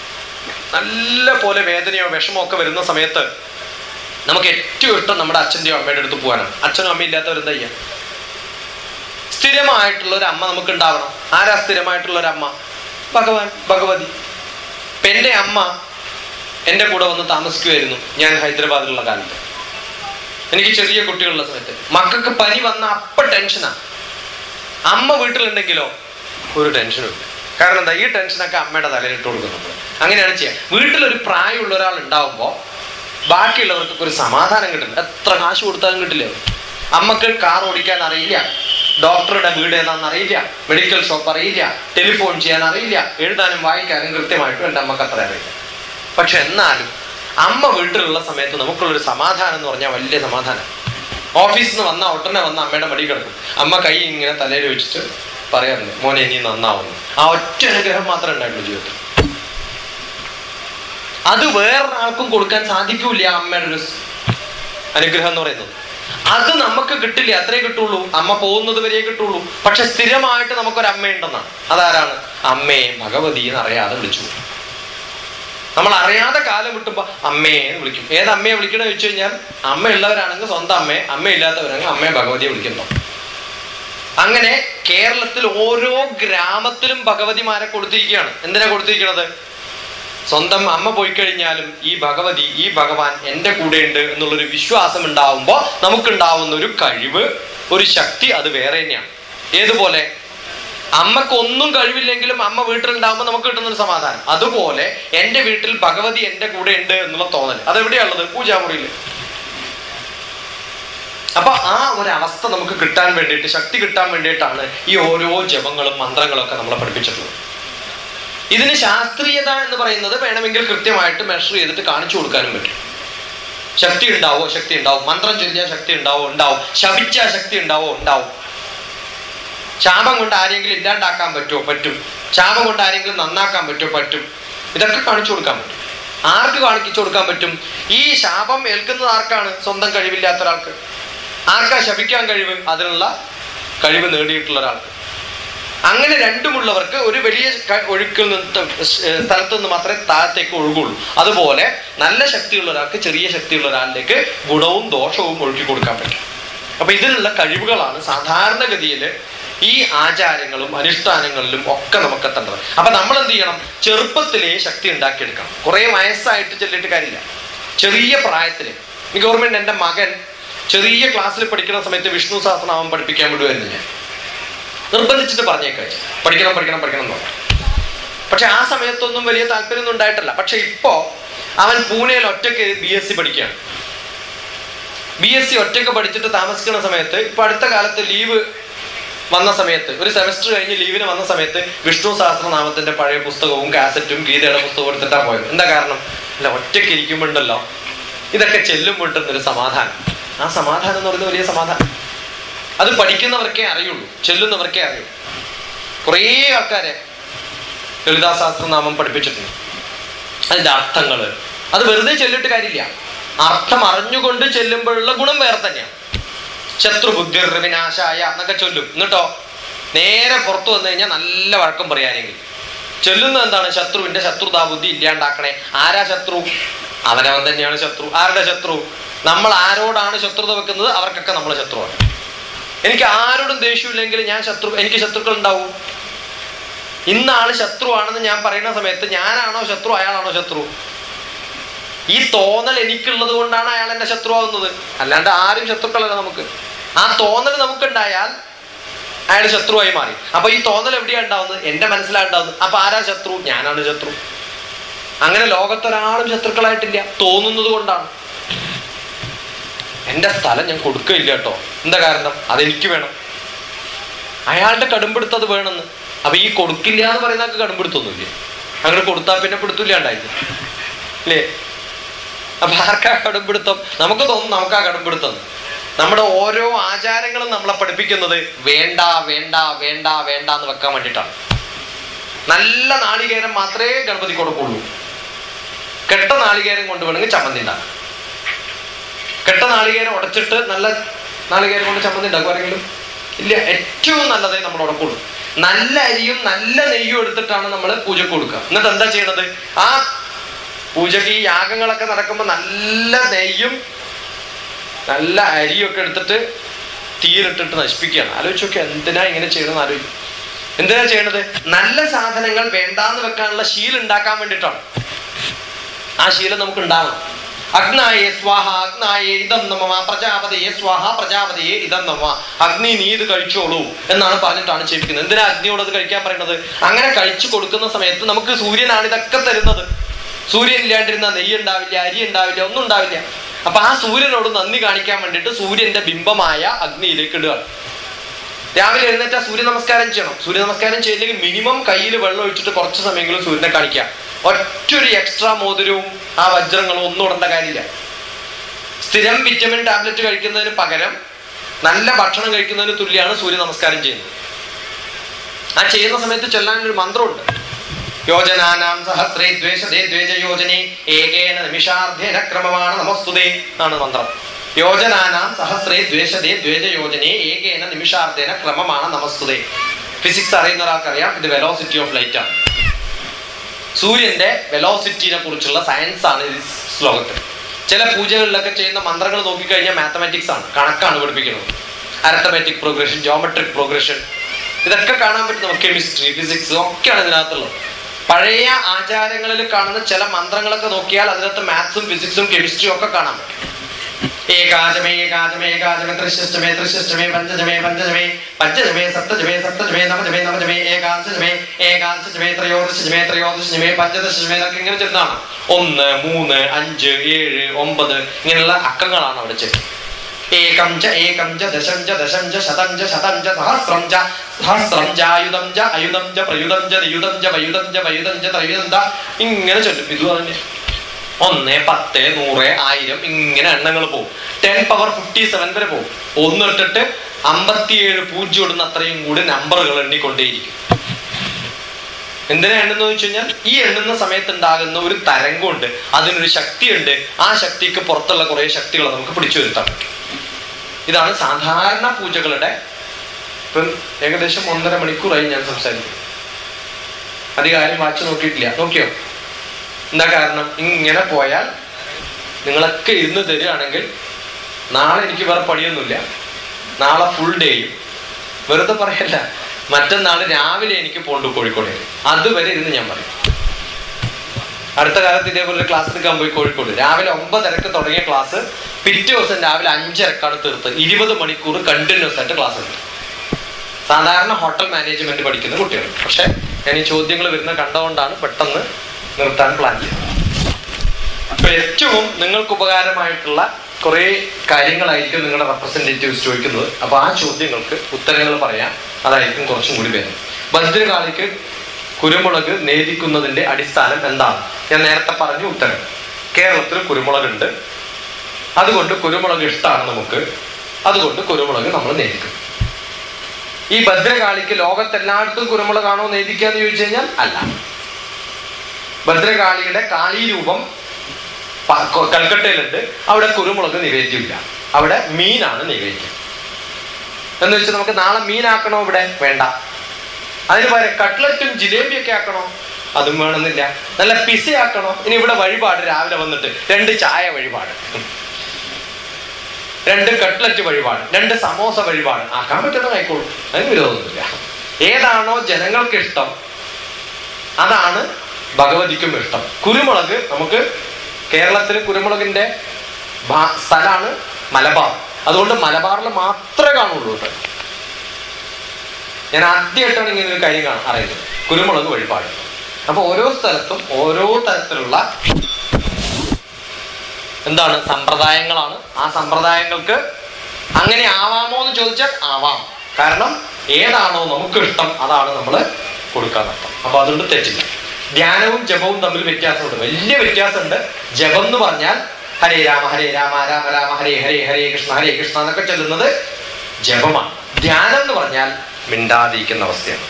[SPEAKER 2] നല്ല പോലെ വേദനയോ വിഷമോ ഒക്കെ വരുന്ന സമയത്ത് നമുക്ക് ഏറ്റവും ഇഷ്ടം നമ്മുടെ അച്ഛൻ്റെയോ അമ്മയുടെ അടുത്ത് പോകാനാണ്. അച്ഛനും അമ്മയും ഇല്ലാത്തവരെന്താ ചെയ്യുക? സ്ഥിരമായിട്ടുള്ള ഒരു അമ്മ നമുക്ക് ഉണ്ടാവണം. ആരാ സ്ഥിരമായിട്ടുള്ള ഒരു അമ്മ? ഭഗവാൻ, ഭഗവതി. ഇപ്പൊ എൻ്റെ അമ്മ എൻ്റെ കൂടെ വന്ന് താമസിക്കുമായിരുന്നു ഞാൻ ഹൈദരാബാദിലുള്ള കാലത്ത്. എനിക്ക് ചെറിയ കുട്ടികളുള്ള സമയത്ത് മക്കൾക്ക് പനി വന്ന അപ്പ ടെൻഷനാ. അമ്മ വീട്ടിലുണ്ടെങ്കിലോ ഒരു ടെൻഷനും ഇല്ല. കാരണം എന്താ, ഈ ടെൻഷനൊക്കെ അമ്മയുടെ തലയിൽ ഇട്ട് കൊടുക്കും നമ്മൾ. അങ്ങനെയാണ് ചെയ്യാം. വീട്ടിലൊരു പ്രായമുള്ള ഒരാൾ ഉണ്ടാവുമ്പോൾ ബാക്കിയുള്ളവർക്കൊക്കെ ഒരു സമാധാനം കിട്ടില്ല. എത്ര കാശ് കൊടുത്താലും കിട്ടില്ല. അമ്മക്ക് കാർ ഓടിക്കാൻ അറിയില്ല, ഡോക്ടറുടെ വീട് ഏതാണെന്ന് അറിയില്ല, മെഡിക്കൽ ഷോപ്പ് അറിയില്ല, ടെലിഫോൺ ചെയ്യാൻ അറിയില്ല, എഴുതാനും വായിക്കാനും കൃത്യമായിട്ടും എൻ്റെ അമ്മക്ക് അത്ര അറിയില്ല. പക്ഷെ എന്നാലും അമ്മ വീട്ടിലുള്ള സമയത്ത് നമുക്കുള്ളൊരു സമാധാനം എന്ന് പറഞ്ഞാൽ വലിയ സമാധാനം. ഓഫീസിൽ നിന്ന് വന്ന ഉടനെ വന്ന അമ്മയുടെ മടി കിടക്കും. അമ്മ കൈ ഇങ്ങനെ തലയിൽ വെച്ചിട്ട് പറയാറുണ്ട്, മോനെ നീ നന്നാവുന്നു. ആ ഒറ്റ അനുഗ്രഹം മാത്രമേ ഉണ്ടായിട്ടുള്ളൂ ജീവിതത്തിൽ. അത് വേറൊരാൾക്കും കൊടുക്കാൻ സാധിക്കൂല. അമ്മയുടെ ഒരു അനുഗ്രഹം എന്ന് പറയുന്നത് അത് നമുക്ക് കിട്ടില്ല, അത്രേ കിട്ടുള്ളൂ. അമ്മ പോകുന്നത് വരെ കിട്ടുള്ളൂ. പക്ഷെ സ്ഥിരമായിട്ട് നമുക്കൊരു അമ്മയുണ്ടെന്നാണ്. അതാരാണ്? അമ്മയെ ഭഗവതി എന്നറിയാതെ വിളിച്ചു. നമ്മൾ അറിയാതെ കാലം വിട്ടുമ്പോ അമ്മയെന്ന് വിളിക്കും. ഏത് അമ്മയെ വിളിക്കണമെന്ന് ചോദിച്ചു കഴിഞ്ഞാൽ അമ്മ ഉള്ളവരാണെങ്കിൽ സ്വന്തം അമ്മയെ, അമ്മ ഇല്ലാത്തവരാണെങ്കിൽ അമ്മയെ ഭഗവതിയെ വിളിക്കുന്നു. അങ്ങനെ കേരളത്തിൽ ഓരോ ഗ്രാമത്തിലും ഭഗവതിമാരെ കൊടുത്തിരിക്കുകയാണ്. എന്തിനാ കൊടുത്തിരിക്കുന്നത്? സ്വന്തം അമ്മ പോയി കഴിഞ്ഞാലും ഈ ഭഗവതി, ഈ ഭഗവാൻ എൻ്റെ കൂടെയുണ്ട് എന്നുള്ളൊരു വിശ്വാസം ഉണ്ടാവുമ്പോൾ നമുക്കുണ്ടാവുന്ന ഒരു കഴിവ്, ഒരു ശക്തി, അത് വേറെ തന്നെയാണ്. ഏതുപോലെ അമ്മക്ക് ഒന്നും കഴിവില്ലെങ്കിലും അമ്മ വീട്ടിലുണ്ടാകുമ്പോൾ നമുക്ക് കിട്ടുന്നൊരു സമാധാനം. അതുപോലെ എൻ്റെ വീട്ടിൽ ഭഗവതി എൻ്റെ കൂടെ ഉണ്ട് എന്നുള്ള തോന്നൽ അതെവിടെയാണുള്ളത്? പൂജാമുറിയിൽ. അപ്പൊ ആ ഒരു അവസ്ഥ നമുക്ക് കിട്ടാൻ വേണ്ടിയിട്ട്, ശക്തി കിട്ടാൻ വേണ്ടിയിട്ടാണ് ഈ ഓരോ ജപങ്ങളും മന്ത്രങ്ങളും ഒക്കെ നമ്മളെ പഠിപ്പിച്ചിട്ടുള്ളത്. ഇതിന് ശാസ്ത്രീയത എന്ന് പറയുന്നത് വേണമെങ്കിൽ കൃത്യമായിട്ട് മെഷർ ചെയ്തിട്ട് കാണിച്ചു കൊടുക്കാനും പറ്റും. ശക്തി ഉണ്ടാവോ? ശക്തി ഉണ്ടാവും. മന്ത്രം ചൊല്ലിയാൽ ശക്തി ഉണ്ടാവോ? ഉണ്ടാവും. ശപിച്ചാൽ ശക്തി ഉണ്ടാവോ? ഉണ്ടാവും. ശാപം കൊണ്ട് ആരെങ്കിലും ഇല്ലാണ്ടാക്കാൻ പറ്റുമോ? പറ്റും. ശാപം കൊണ്ട് ആരെങ്കിലും നന്നാക്കാൻ പറ്റുമോ? പറ്റും. ഇതൊക്കെ കാണിച്ചു കൊടുക്കാൻ പറ്റും. ആർക്ക് കാണിച്ചു കൊടുക്കാൻ പറ്റും? ഈ ശാപം ഏൽക്കുന്നത് ആർക്കാണ്? സ്വന്തം കഴിവില്ലാത്ത ഒരാൾക്ക്. ആർക്കാ ശപിക്കാൻ കഴിവ്? അതിനുള്ള കഴിവ് നേടിയിട്ടുള്ള ഒരാൾക്ക്. അങ്ങനെ രണ്ടുമുള്ളവർക്ക് ഒരു വലിയ ഒഴുക്കിൽ നിന്ന് സ്ഥലത്ത് നിന്ന് മാത്രമേ താഴത്തേക്ക് ഒഴുകുള്ളൂ. അതുപോലെ നല്ല ശക്തിയുള്ള ഒരാൾക്ക് ചെറിയ ശക്തിയുള്ള ഒരാളിലേക്ക് ഗുണവും ദോഷവും ഒഴുക്കി കൊടുക്കാൻ പറ്റും. അപ്പൊ ഇതിനുള്ള കഴിവുകളാണ് സാധാരണഗതിയിൽ ഈ ആചാരങ്ങളും അനുഷ്ഠാനങ്ങളിലും ഒക്കെ നമുക്ക് എത്തേണ്ടത്. അപ്പൊ നമ്മൾ എന്ത് ചെയ്യണം? ചെറുപ്പത്തിലേ ശക്തി ഉണ്ടാക്കിയെടുക്കണം. കുറെ വയസ്സായിട്ട് ചെല്ലിട്ട് കാര്യമില്ല. ചെറിയ പ്രായത്തില് എനിക്ക് ഓർമ്മയുണ്ട്, എൻ്റെ മകൻ ചെറിയ ക്ലാസ്സിൽ പഠിക്കുന്ന സമയത്ത് വിഷ്ണു സഹസ്രനാമം പഠിപ്പിക്കാൻ വിടുമായിരുന്നു. ഞാൻ നിർബന്ധിച്ചിട്ട് പറഞ്ഞേക്കാം, പഠിക്കണം പഠിക്കണം പഠിക്കണം എന്ന് പറഞ്ഞു. പക്ഷെ ആ സമയത്തൊന്നും വലിയ താല്പര്യമൊന്നും ഉണ്ടായിട്ടില്ല. പക്ഷെ ഇപ്പോ അവൻ പൂനെയിൽ ഒറ്റയ്ക്ക് ബി എസ് സി പഠിക്കുകയാണ്. ബി എസ് സി ഒറ്റയ്ക്ക് പഠിച്ചിട്ട് താമസിക്കുന്ന സമയത്ത് ഇപ്പൊ അടുത്ത കാലത്ത് ലീവ് വന്ന സമയത്ത്, ഒരു സെമസ്റ്റർ കഴിഞ്ഞ് ലീവിന് വന്ന സമയത്ത് വിഷ്ണു സഹസ്രനാമത്തിന്റെ പഴയ പുസ്തകവും കാസറ്റും ഗീതയുടെ പുസ്തകവും എടുത്തിട്ടാണ് പോയത്. എന്താ കാരണം? അല്ല, ഒറ്റയ്ക്ക് ഇരിക്കുമ്പോണ്ടല്ലോ ഇതൊക്കെ ചെല്ലുമ്പോണ്ടെന്നൊരു സമാധാനം. ആ സമാധാനം എന്ന് പറയുന്നത് വലിയ സമാധാനം. അത് പഠിക്കുന്നവർക്കേ അറിയുള്ളൂ, ചെല്ലുന്നവർക്കേ അറിയുള്ളൂ. കുറേ ആൾക്കാരെ ലളിതാ സഹസ്രനാമം പഠിപ്പിച്ചിട്ടുണ്ട്. അതിന്റെ അർത്ഥങ്ങള് അത് വെറുതെ ചെല്ലിട്ട് കാര്യമില്ല. അർത്ഥം അറിഞ്ഞുകൊണ്ട് ചെല്ലുമ്പോഴുള്ള ഗുണം വേറെ തന്നെയാണ്. ശത്രുബുദ്ധിർ വിനാശായ എന്നൊക്കെ ചൊല്ലും. എന്നിട്ടോ നേരെ പുറത്തു വന്നു കഴിഞ്ഞാൽ നല്ല വഴക്കം പറയാനെങ്കിൽ ചൊല്ലുന്നത് എന്താണ്? ശത്രുവിന്റെ ശത്രുതാ ബുദ്ധി ഇല്ലാണ്ടാക്കണേ. ആരാ ശത്രു? അവനവൻ തന്നെയാണ് ശത്രു. ആരുടെ ശത്രു? നമ്മൾ ആരോടാണ് ശത്രുത വെക്കുന്നത് അവർക്കൊക്കെ നമ്മൾ ശത്രുവാണ്. എനിക്ക് ആരോടും ദേഷ്യമില്ലെങ്കിൽ ഞാൻ ശത്രു എനിക്ക് ശത്രുക്കൾ ഉണ്ടാവും. ഇന്നാള് ശത്രുവാണെന്ന് ഞാൻ പറയുന്ന സമയത്ത് ഞാനാണോ ശത്രു, അയാളാണോ ശത്രു? ഈ തോന്നൽ എനിക്കുള്ളത് കൊണ്ടാണ് അയാൾ എന്റെ ശത്രുവാകുന്നത്. അല്ലാണ്ട് ആരും ശത്രുക്കളല്ല നമുക്ക്. ആ തോന്നൽ നമുക്കുണ്ടായാൽ അയാൾ ശത്രുവായി മാറി. അപ്പൊ ഈ തോന്നൽ എവിടെയാണ് ഉണ്ടാവുന്നത്? എന്റെ മനസ്സിലാണ് ഉണ്ടാവുന്നത്. അപ്പൊ ആരാ ശത്രു? ഞാനാണ് ശത്രു. അങ്ങനെ ലോകത്തൊരാളും ശത്രുക്കളായിട്ടില്ല, തോന്നുന്നത് കൊണ്ടാണ്. എന്റെ സ്ഥലം ഞാൻ കൊടുക്കില്ല കേട്ടോ. എന്താ കാരണം? അതെനിക്ക് വേണം. അയാളുടെ കടുംപിടുത്തം അത് വേണമെന്ന്. അപ്പൊ ഈ കൊടുക്കില്ല എന്ന് പറയുന്നതൊക്കെ കടുംപിടുത്തൊന്നുമില്ലേ? അങ്ങനെ കൊടുത്താൽ പിന്നെ പിടുത്തില്ലാണ്ടായിരുന്നു അല്ലേ? അപ്പൊ ആർക്കാ കടുംപിടുത്തം? നമുക്ക് തോന്നും നമുക്കാ കടുംപിടുത്തം. നമ്മുടെ ഓരോ ആചാരങ്ങളും നമ്മളെ പഠിപ്പിക്കുന്നത് വേണ്ട വേണ്ട വേണ്ട വേണ്ട എന്ന് വെക്കാൻ വേണ്ടിയിട്ടാണ്. നല്ല നാളികേരം മാത്രമേ ഗണപതി കൊടുക്കുള്ളൂ. കെട്ട നാളികേരം കൊണ്ടുവേണമെങ്കിൽ ചമ്മന്തി ഉണ്ടാക്കും. കെട്ട നാളികേരം ഉടച്ചിട്ട് നല്ല നാളികേരം കൊണ്ട് ചമ്മന്തി ഉണ്ടാക്കും ആരെങ്കിലും? ഇല്ല. ഏറ്റവും നല്ലതേ നമ്മൾ ഉടക്കുള്ളൂ. നല്ല അരിയും നല്ല നെയ്യും എടുത്തിട്ടാണ് നമ്മൾ പൂജക്ക് കൊടുക്കുക. എന്നിട്ട് എന്താ ചെയ്യണത്? ആ പൂജക്ക് ഈ യാഗങ്ങളൊക്കെ നടക്കുമ്പോൾ നല്ല നെയ്യും നല്ല അരിയും ഒക്കെ എടുത്തിട്ട് തീയിലിട്ടിട്ട് നശിപ്പിക്കുകയാണ്. ആലോചിച്ച് നോക്കിയാൽ എന്തിനാ ഇങ്ങനെ ചെയ്യണമെന്ന് ആലോചിക്കും. എന്തിനാ ചെയ്യണത്? നല്ല സാധനങ്ങൾ വേണ്ടാന്ന് വെക്കാനുള്ള ശീലം ഉണ്ടാക്കാൻ വേണ്ടിയിട്ടാണ്. ആ ശീലം നമുക്ക് ഉണ്ടാവണം. അഗ്നായേ സ്വാഹ അഗ്നായേ ഇതം നമ പ്രജാപതയെ സ്വാഹ പ്രജാപതയെ ഇതം നമ. അഗ്നി നീ ഇത് കഴിച്ചോളൂ എന്നാണ് പറഞ്ഞിട്ടാണ് ചെയ്യിപ്പിക്കുന്നത്. എന്തിനാ അഗ്നിയോട് അത് കഴിക്കാൻ പറയുന്നത്? അങ്ങനെ കഴിച്ചു കൊടുക്കുന്ന സമയത്ത് നമുക്ക് സൂര്യനാണ് ഇതൊക്കെ തരുന്നത്. സൂര്യൻ ഇല്ലാണ്ടിരുന്ന നെയ്യ് ഉണ്ടാവില്ല, അരി ഉണ്ടാവില്ല, ഒന്നും ഉണ്ടാവില്ല. അപ്പൊ ആ സൂര്യനോട് നന്ദി കാണിക്കാൻ വേണ്ടിയിട്ട് സൂര്യന്റെ ബിംബമായ അഗ്നിയിലേക്ക് ഇടുക. രാവിലെ എഴുന്നേറ്റ് സൂര്യ നമസ്കാരം ചെയ്യണം. സൂര്യ നമസ്കാരം ചെയ്യില്ലെങ്കിൽ മിനിമം കയ്യിൽ വെള്ളം ഒഴിച്ചിട്ട് കുറച്ച് സമയമെങ്കിലും സൂര്യനെ കാണിക്കാം. ഒറ്റൊരു എക്സ്ട്രാ മോതിരവും ആ വജ്രങ്ങളും ഒന്നും ഇടേണ്ട കാര്യമില്ല. സ്ഥിരം വിറ്റമിൻ ടാബ്ലറ്റ് കഴിക്കുന്നതിന് പകരം നല്ല ഭക്ഷണം കഴിക്കുന്നതിന് തുല്യമാണ് സൂര്യ നമസ്കാരം ചെയ്യുന്നത്. ആ ചെയ്യുന്ന സമയത്ത് ചൊല്ലാനൊരു മന്ത്രമുണ്ട്. യോജനാനാം സഹസ്രേ ദ്വേഷദേ ദ്വേജ യോജനേ ഏകേന നിമിഷാർദ്ധേന ക്രമമാണ് നമസ്തുതേ എന്നാണ് മന്ത്രം. യോജനാനാം സഹസ്രേ ദ്വേഷദേ ദ്വേജ യോജനേ ഏകേന നിമിഷാർദ്ധേന ക്രമമാണ് നമസ്തുതേ. ഫിസിക്സ് അറിയുന്ന ഒരാൾക്കറിയാം, ഇത് വെലോസിറ്റി ഓഫ് ലൈറ്റ് ആണ്. സൂര്യന്റെ വെലോസിറ്റിനെ കുറിച്ചുള്ള സയൻസ് ആണ് ഈ ശ്ലോകത്തിൽ. ചില പൂജകളിലൊക്കെ ചെയ്യുന്ന മന്ത്രങ്ങൾ നോക്കിക്കഴിഞ്ഞാൽ മാത്തമാറ്റിക്സ് ആണ്, കണക്കാണ് പഠിപ്പിക്കുന്നത്. അരത്തമാറ്റിക് പ്രോഗ്രഷൻ, ജോമെട്രിക് പ്രോഗ്രഷൻ, ഇതൊക്കെ കാണാൻ പറ്റും നമുക്ക്. കെമിസ്ട്രി, ഫിസിക്സ് ഒക്കെയാണ് ഇതിനകത്തുള്ളത്. പഴയ ആചാരങ്ങളിൽ കാണുന്ന ചില മന്ത്രങ്ങളൊക്കെ നോക്കിയാൽ അതിനകത്ത് മാത്സും ഫിസിക്സും കെമിസ്ട്രിയും ഒക്കെ കാണാൻ പറ്റും. ഏകാജമേ ഏകാജമേ ഏകാജമേ ത്രിശഷ്ടമേ ത്രിശഷ്ടമേ പഞ്ചജമേ പഞ്ചജമേ പഞ്ചജമേ സപ്തജമേ സപ്തജമേ നവജമേ നവജമേ ഏകാദശജമേ ഏകാദശജമേ ത്രയോദശജമേ ത്രയോദശജമേ പഞ്ചദശജമേ എന്നൊക്കെ ഇങ്ങനെ ചെറുതാണ്. ഒന്ന്, മൂന്ന്, അഞ്ച്, ഏഴ്, ഒമ്പത് ഇങ്ങനെയുള്ള അക്കങ്ങളാണ് അവിടെ ചെയ്യുന്നത്. ഏകം ച ഏകം ച ദശം ച ദശം ച ശതം ച ശതം ച സഹസ്രം ച സഹസ്രം ച ആയുധം ച അയുധം ച പ്രയുധം ച നിയുധം ച വയുധം ച വയുധം ച ത്രയുധം ച ഇങ്ങനെ ചൊല്ലും. ഇത് തന്നെ ഒന്ന്, പത്ത്, നൂറ്, ആയിരം ഇങ്ങനെ എണ്ണങ്ങൾ പോകും. ടെൻ പവർ ഫിഫ്റ്റി സെവൻ വരെ പോകും. ഒന്ന് ഇട്ടിട്ട് അമ്പത്തിയേഴ് പൂജ്യം ഇടുന്ന അത്രയും കൂടി നമ്പറുകൾ എണ്ണിക്കൊണ്ടേയിരിക്കും. എന്തിനാ എണ്ണുന്ന വെച്ച് കഴിഞ്ഞാൽ ഈ എണ്ണുന്ന സമയത്ത് ഉണ്ടാകുന്ന ഒരു തരംഗമുണ്ട്, അതിനൊരു ശക്തിയുണ്ട്. ആ ശക്തിക്ക് പുറത്തുള്ള കുറെ ശക്തികളെ നമുക്ക് പിടിച്ചു വരുത്താൻ പറ്റും. ഇതാണ് സാധാരണ പൂജകളുടെ. ഇപ്പം ഏകദേശം ഒന്നര മണിക്കൂറായി ഞാൻ സംസാരിക്കും. അധികം ആരും വാച്ച് നോക്കിയിട്ടില്ല. നോക്കിയോ? എന്താ കാരണം? ഇങ്ങനെ പോയാൽ നിങ്ങളൊക്കെ ഇരുന്ന് തരികയാണെങ്കിൽ നാളെ എനിക്ക് വേറെ പണിയൊന്നുമില്ല. നാളെ ഫുൾ ഡേയും വെറുതെ പറയല്ല, മറ്റന്നാൾ രാവിലെ എനിക്ക് പോണ്ട് കോഴിക്കോട്. അതുവരെ ഇരുന്ന് ഞാൻ പറയും. അടുത്ത കാലത്ത് ഇതേപോലെ ഒരു ക്ലാസ് എടുക്കാൻ പോയി കോഴിക്കോട്. രാവിലെ ഒമ്പതരക്ക് തുടങ്ങിയ ക്ലാസ് പിറ്റേ ദിവസം രാവിലെ അഞ്ചരക്കാണ് തീർത്ത്. ഇരുപത് മണിക്കൂർ കണ്ടിന്യൂസ് ആയിട്ട് ക്ലാസ് ഉണ്ട്. സാധാരണ ഹോട്ടൽ മാനേജ്മെന്റ് പഠിക്കുന്ന കുട്ടികൾ. പക്ഷെ ഞാൻ ഈ ചോദ്യങ്ങൾ വരുന്ന കണ്ടുകൊണ്ടാണ് പെട്ടെന്ന് നിർത്താൻ പ്ലാൻ ചെയ്തത്. അപ്പൊ ഏറ്റവും നിങ്ങൾക്ക് ഉപകാരമായിട്ടുള്ള കുറെ കാര്യങ്ങളായിരിക്കും നിങ്ങളുടെ റെപ്രസെന്റേറ്റീവ്സ് ചോദിക്കുന്നത്. അപ്പൊ ആ ചോദ്യങ്ങൾക്ക് ഉത്തരങ്ങൾ പറയാം, അതായിരിക്കും കുറച്ചും കൂടി ഭേദം. ഭദ്രകാളിക്ക് കുരുമുളക് നേദിക്കുന്നതിന്റെ അടിസ്ഥാനം എന്താണ്? ഞാൻ നേരത്തെ പറഞ്ഞു ഉത്തരം. കേരളത്തിൽ കുരുമുളക് ഉണ്ട്, അതുകൊണ്ട് കുരുമുളക് ഇഷ്ടമാണ് നമുക്ക്, അതുകൊണ്ട് കുരുമുളക് നമ്മൾ നേദിക്കും. ഈ ഭദ്രകാളിക്ക് ലോകത്തെല്ലായിടത്തും കുരുമുളകാണോ നേദിക്കാന്ന് ചോദിച്ചു കഴിഞ്ഞാൽ അല്ല. ഭദ്രകാളിയുടെ കാളി രൂപം കൽക്കട്ടയിലുണ്ട്, അവിടെ കുരുമുളക് നിവേദ്യമില്ല, അവിടെ മീനാണ് നിവേദ്യം. എന്ന് വെച്ചാൽ നമുക്ക് നാളെ മീനാക്കണോ? ഇവിടെ വേണ്ട. അതിന് പകരം കട്ട്ലറ്റും ജിലേബിയൊക്കെ ആക്കണോ? അതും വേണമെന്നില്ല. നല്ല പിസ ആക്കണോ? ഇനി ഇവിടെ വഴിപാട് രാവിലെ വന്നിട്ട് രണ്ട് ചായ വഴിപാട്, രണ്ട് കട്ട്ലറ്റ് വഴിപാട്, രണ്ട് സമോസ വഴിപാട് ആക്കാൻ പറ്റുന്ന ആയിക്കോളും, അതിന് വിരോധമൊന്നുമില്ല. ഏതാണോ ജനങ്ങൾക്ക് ഇഷ്ടം അതാണ് ഭഗവതിക്കും ഇഷ്ടം. കുരുമുളക് നമുക്ക് കേരളത്തിൽ കുരുമുളകിന്റെ സ്ഥലമാണ് മലബാർ, അതുകൊണ്ട് മലബാറിൽ മാത്രമേ കാണുള്ളൂ. ഞാൻ ആദ്യമായിട്ടാണ് ഇങ്ങനെ ഒരു കാര്യം കാണാൻ അറിയുന്നത്, കുരുമുളക് വഴിപാട്. അപ്പൊ ഓരോ സ്ഥലത്തും ഓരോ തരത്തിലുള്ള എന്താണ് സമ്പ്രദായങ്ങളാണ്. ആ സമ്പ്രദായങ്ങൾക്ക് അങ്ങനെ ആവാമോ എന്ന് ചോദിച്ചാൽ ആവാം. കാരണം ഏതാണോ നമുക്ക് ഇഷ്ടം അതാണ് നമ്മൾ കൊടുക്കാൻ അർത്ഥം. അപ്പൊ അതുകൊണ്ട് തെറ്റില്ല. ധ്യാനവും ജപവും തമ്മിൽ വ്യത്യാസമുണ്ട്, വലിയ വ്യത്യാസമുണ്ട്. ജപം എന്ന് പറഞ്ഞാൽ ഹരേ രാമ ഹരേ രാമ രാമ രാമ ഹരേ ഹരേ ഹരേ കൃഷ്ണ ഹരേ കൃഷ്ണ എന്നൊക്കെ ചൊല്ലുന്നത് ജപമാണ്. ധ്യാനം എന്ന് പറഞ്ഞാൽ മിണ്ടാതിരിക്കുന്ന അവസ്ഥയാണ്.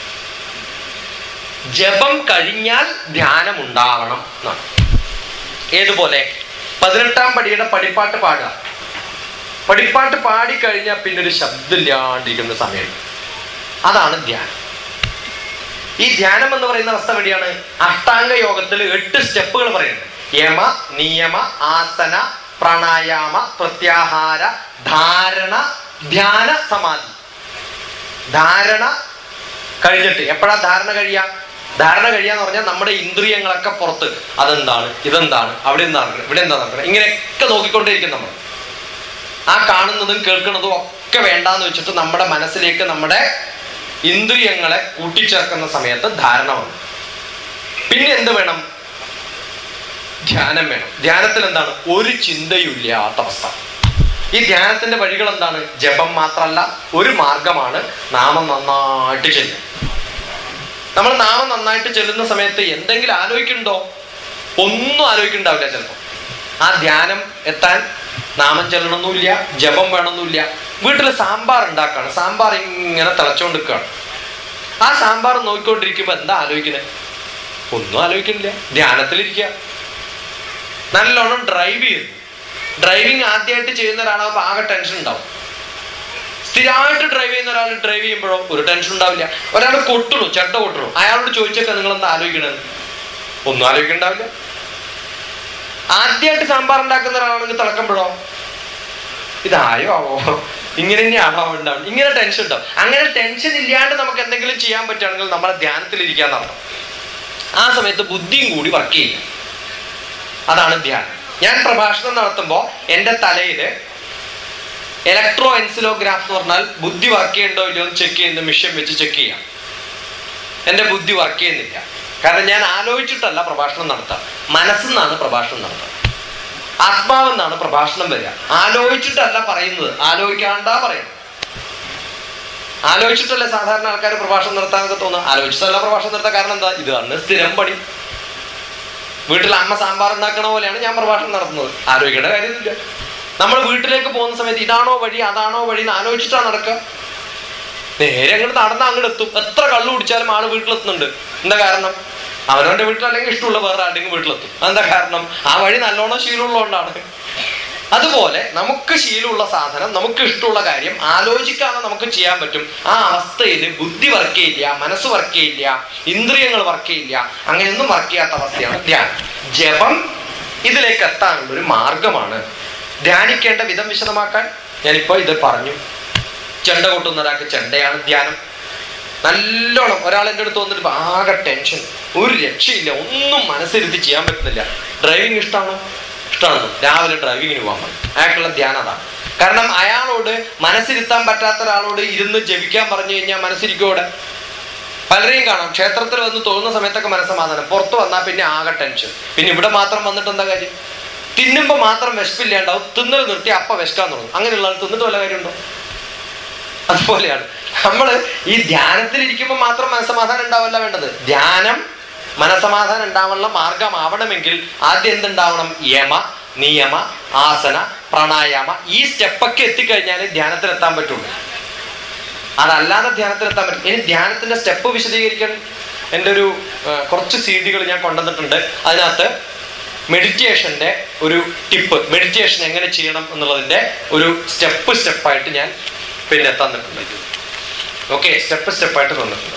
[SPEAKER 2] ജപം കഴിഞ്ഞാൽ ധ്യാനം ഉണ്ടാവണം എന്നാണ്. ഏതുപോലെ പതിനെട്ടാം പടിയുടെ പടിപ്പാട്ട് പാടുക. പടിപ്പാട്ട് പാടിക്കഴിഞ്ഞാൽ പിന്നെ ഒരു ശബ്ദമില്ലാണ്ടിരിക്കുന്ന സമയം, അതാണ് ധ്യാനം. ഈ ധ്യാനം എന്ന് പറയുന്ന അവസ്ഥ വഴിയാണ് അഷ്ടാംഗ യോഗത്തിൽ എട്ട് സ്റ്റെപ്പുകൾ പറയുന്നത്. യമ, നിയമ, ആസന, പ്രാണായാമ, പ്രത്യാഹാര, ധാരണ, ധ്യാന, സമാധി. ധാരണ കഴിഞ്ഞിട്ട് എപ്പോഴാ ധാരണ കഴിയാ? ധാരണ കഴിയാന്ന് പറഞ്ഞാൽ നമ്മുടെ ഇന്ദ്രിയങ്ങളൊക്കെ പുറത്ത്, അതെന്താണ്, ഇതെന്താണ്, അവിടെ എന്താ നടക്കണം, ഇവിടെ എന്താ നടക്കണം, ഇങ്ങനെയൊക്കെ നോക്കിക്കൊണ്ടേയിരിക്കും നമ്മൾ. ആ കാണുന്നതും കേൾക്കുന്നതും ഒക്കെ വേണ്ടാന്ന് വെച്ചിട്ട് നമ്മുടെ മനസ്സിലേക്ക് നമ്മുടെ ഇന്ദ്രിയങ്ങളെ കൂട്ടിച്ചേർക്കുന്ന സമയത്ത് ധാരണ വന്നു. പിന്നെ എന്ത് വേണം? ധ്യാനം വേണം. ധ്യാനത്തിൽ എന്താണ്? ഒരു ചിന്തയും ഇല്ലാത്ത അവസ്ഥ. ഈ ധ്യാനത്തിന്റെ വഴികൾ എന്താണ്? ജപം മാത്രമല്ല, ഒരു മാർഗമാണ് നാമം നന്നായിട്ട് ചെല്ലുക. നമ്മൾ നാമം നന്നായിട്ട് ചെല്ലുന്ന സമയത്ത് എന്തെങ്കിലും ആലോചിക്കുന്നുണ്ടോ? ഒന്നും ആലോചിക്കുന്നുണ്ടാവില്ല ചിലപ്പോൾ. ആ ധ്യാനം എത്താൻ നാമം ചെല്ലണമെന്നില്ല, ജപം വേണമെന്നില്ല. വീട്ടിൽ സാമ്പാർ ഉണ്ടാക്കാണ്, സാമ്പാർ ഇങ്ങനെ തിളച്ചോണ്ടിരിക്കുകയാണ്. ആ സാമ്പാർ നോക്കിക്കൊണ്ടിരിക്കുമ്പോ എന്താ ആലോചിക്കുന്നത്? ഒന്നും ആലോചിക്കുന്നില്ല, ധ്യാനത്തിലിരിക്കുക. നല്ലോണം ഡ്രൈവ് ചെയ്യുന്നു. ഡ്രൈവിങ് ആദ്യമായിട്ട് ചെയ്യുന്ന ഒരാളാകുമ്പോൾ ആകെ ടെൻഷൻ ഉണ്ടാവും. സ്ഥിരമായിട്ട് ഡ്രൈവ് ചെയ്യുന്ന ഒരാൾ ഡ്രൈവ് ചെയ്യുമ്പോഴോ ഒരു ടെൻഷൻ ഉണ്ടാവില്ല. ഒരാൾ കൊട്ടുള്ളൂ, ചെട്ട കൊട്ടുള്ളൂ, അയാളോട് ചോദിച്ചൊക്കെ നിങ്ങൾ എന്താ ആലോചിക്കണെന്ന്? ഒന്നും ആലോചിക്കണ്ടാവില്ല. ആദ്യമായിട്ട് സാമ്പാർ ഉണ്ടാക്കുന്ന ഒരാളാണെങ്കിൽ തിളക്കുമ്പോഴോ ഇതായോ ആവോ, ഇങ്ങനെ തന്നെയാണോ ഉണ്ടാവും, ഇങ്ങനെ ടെൻഷൻ ഉണ്ടാവും. അങ്ങനെ ടെൻഷൻ ഇല്ലാണ്ട് നമുക്ക് എന്തെങ്കിലും ചെയ്യാൻ പറ്റുകയാണെങ്കിൽ നമ്മളെ ധ്യാനത്തിലിരിക്കാന്ന് അർത്ഥം. ആ സമയത്ത് ബുദ്ധിയും കൂടി വർക്ക് ചെയ്യില്ല. അതാണ് ധ്യാനം. ഞാൻ പ്രഭാഷണം നടത്തുമ്പോൾ എൻ്റെ തലയില് ഇലക്ട്രോ എൻസിലോഗ്രാഫ് എന്ന് പറഞ്ഞാൽ ബുദ്ധി വർക്ക് ചെയ്യണ്ടോ ഇല്ലയോ എന്ന് ചെക്ക് ചെയ്യുന്ന മിഷൻ വെച്ച് ചെക്ക് ചെയ്യാം. എൻ്റെ ബുദ്ധി വർക്ക് ചെയ്യുന്നില്ല. കാരണം ഞാൻ ആലോചിച്ചിട്ടല്ല പ്രഭാഷണം നടത്താം, മനസ്സെന്നാണ് പ്രഭാഷണം നടത്തുക. ആത്മാവെന്നാണ് പ്രഭാഷണം വരിക. ആലോചിച്ചിട്ടല്ല പറയുന്നത്, ആലോചിക്കാണ്ടാ പറയുന്നത്. ആലോചിച്ചിട്ടല്ലേ സാധാരണ ആൾക്കാർ പ്രഭാഷണം നടത്താനൊക്കെ തോന്നുക. ആലോചിച്ചിട്ടല്ല പ്രഭാഷണം നടത്താൻ. കാരണം എന്താ? ഇതാണ് സ്ഥിരം പണി. വീട്ടിൽ അമ്മ സാമ്പാർ ഉണ്ടാക്കണ പോലെയാണ് ഞാൻ പ്രഭാഷണം നടത്തുന്നത്. ആലോചിക്കേണ്ട കാര്യമൊന്നുമില്ല. നമ്മൾ വീട്ടിലേക്ക് പോകുന്ന സമയത്ത് ഇതാണോ വഴി അതാണോ വഴി എന്ന് ആലോചിച്ചിട്ടാണ് നടക്കുക. നേരെ അങ്ങോട്ട് നടന്നാൽ അങ്ങോട്ട് എത്തും. എത്ര കള്ളു കുടിച്ചാലും ആള് വീട്ടിലെത്തുന്നുണ്ട്. എന്താ കാരണം? അവനവന്റെ വീട്ടിൽ അല്ലെങ്കിൽ ഇഷ്ടമുള്ള വേറെ ആരുടെയും വീട്ടിലെത്തും. എന്താ കാരണം? ആ വഴി നല്ലോണം ശീലമുള്ളതുകൊണ്ടാണ്. അതുപോലെ നമുക്ക് ശീലമുള്ള സാധനം, നമുക്ക് ഇഷ്ടമുള്ള കാര്യം ആലോചിക്കാതെ നമുക്ക് ചെയ്യാൻ പറ്റും. ആ അവസ്ഥയിൽ ബുദ്ധി വർക്ക് ചെയ്യില്ല, മനസ്സ് വർക്ക് ചെയ്യില്ല, ഇന്ദ്രിയങ്ങൾ വർക്ക് ചെയ്യില്ല. അങ്ങനെയൊന്നും വർക്ക് ചെയ്യാത്ത അവസ്ഥയാണ് ധ്യാനം. ജപം ഇതിലേക്ക് എത്താനുള്ള ഒരു മാർഗമാണ്. ധ്യാനിക്കേണ്ട വിധം വിശദമാക്കാൻ ഞാനിപ്പോ ഇത് പറഞ്ഞു. ചെണ്ട കൊട്ടുന്ന ഒരാൾക്ക് ചെണ്ടയാണ് ധ്യാനം. നല്ലോണം ഒരാൾ എൻ്റെ അടുത്ത് വന്നിട്ട് ആകെ ടെൻഷൻ, ഒരു രക്ഷയില്ല, ഒന്നും മനസ്സിരുത്തി ചെയ്യാൻ പറ്റുന്നില്ല. ഡ്രൈവിംഗ് ഇഷ്ടമാണോ? ഇഷ്ടമാണോ? രാവിലെ ഡ്രൈവിങ്ങിന് പോകാൻ മതി. അയാൾക്കുള്ള ധ്യാനം അതാണ്. കാരണം അയാളോട് മനസ്സിരുത്താൻ പറ്റാത്ത ഒരാളോട് ഇരുന്ന് ജപിക്കാൻ പറഞ്ഞു കഴിഞ്ഞാൽ മനസ്സിരിക്കോടെ. പലരെയും കാണാം ക്ഷേത്രത്തിൽ വന്ന് തോന്നുന്ന സമയത്തൊക്കെ മനസ്സമാധാനം, പുറത്ത് വന്നാൽ പിന്നെ ആകെ ടെൻഷൻ. പിന്നെ ഇവിടെ മാത്രം വന്നിട്ട് എന്താ കാര്യം? തിന്നുമ്പോൾ മാത്രം വിശപ്പില്ലാണ്ടാവും, തിന്നൽ നിർത്തി അപ്പ വിശക്കാൻ തുടങ്ങും. അങ്ങനെയുള്ള ആൾ തിന്നിട്ട് വല്ല കാര്യമുണ്ടോ? അതുപോലെയാണ് നമ്മള് ഈ ധ്യാനത്തിലിരിക്കുമ്പോൾ മാത്രം മനസ്സമാധാനം ഉണ്ടാവല്ല വേണ്ടത്. ധ്യാനം മനസ്സമാധാനം ഉണ്ടാവാനുള്ള മാർഗമാവണമെങ്കിൽ ആദ്യം എന്തുണ്ടാവണം? യമ, നിയമ, ആസന, പ്രാണായാമ. ഈ സ്റ്റെപ്പൊക്കെ എത്തിക്കഴിഞ്ഞാൽ ധ്യാനത്തിലെത്താൻ പറ്റുള്ളൂ. അതല്ലാതെ ധ്യാനത്തിലെത്താൻ പറ്റും. ഇനി ധ്യാനത്തിന്റെ സ്റ്റെപ്പ് വിശദീകരിക്കാൻ എൻ്റെ ഒരു കുറച്ച് സി ഡികൾ ഞാൻ കൊണ്ടുവന്നിട്ടുണ്ട്. അതിനകത്ത് മെഡിറ്റേഷന്റെ ഒരു ടിപ്പ്, മെഡിറ്റേഷൻ എങ്ങനെ ചെയ്യണം എന്നുള്ളതിന്റെ ഒരു സ്റ്റെപ്പ് സ്റ്റെപ്പായിട്ട് ഞാൻ പിന്നെ തന്നിട്ടുണ്ട്. ഓക്കെ, സ്റ്റെപ്പ് സ്റ്റെപ്പായിട്ട് തന്നിട്ടുണ്ട്.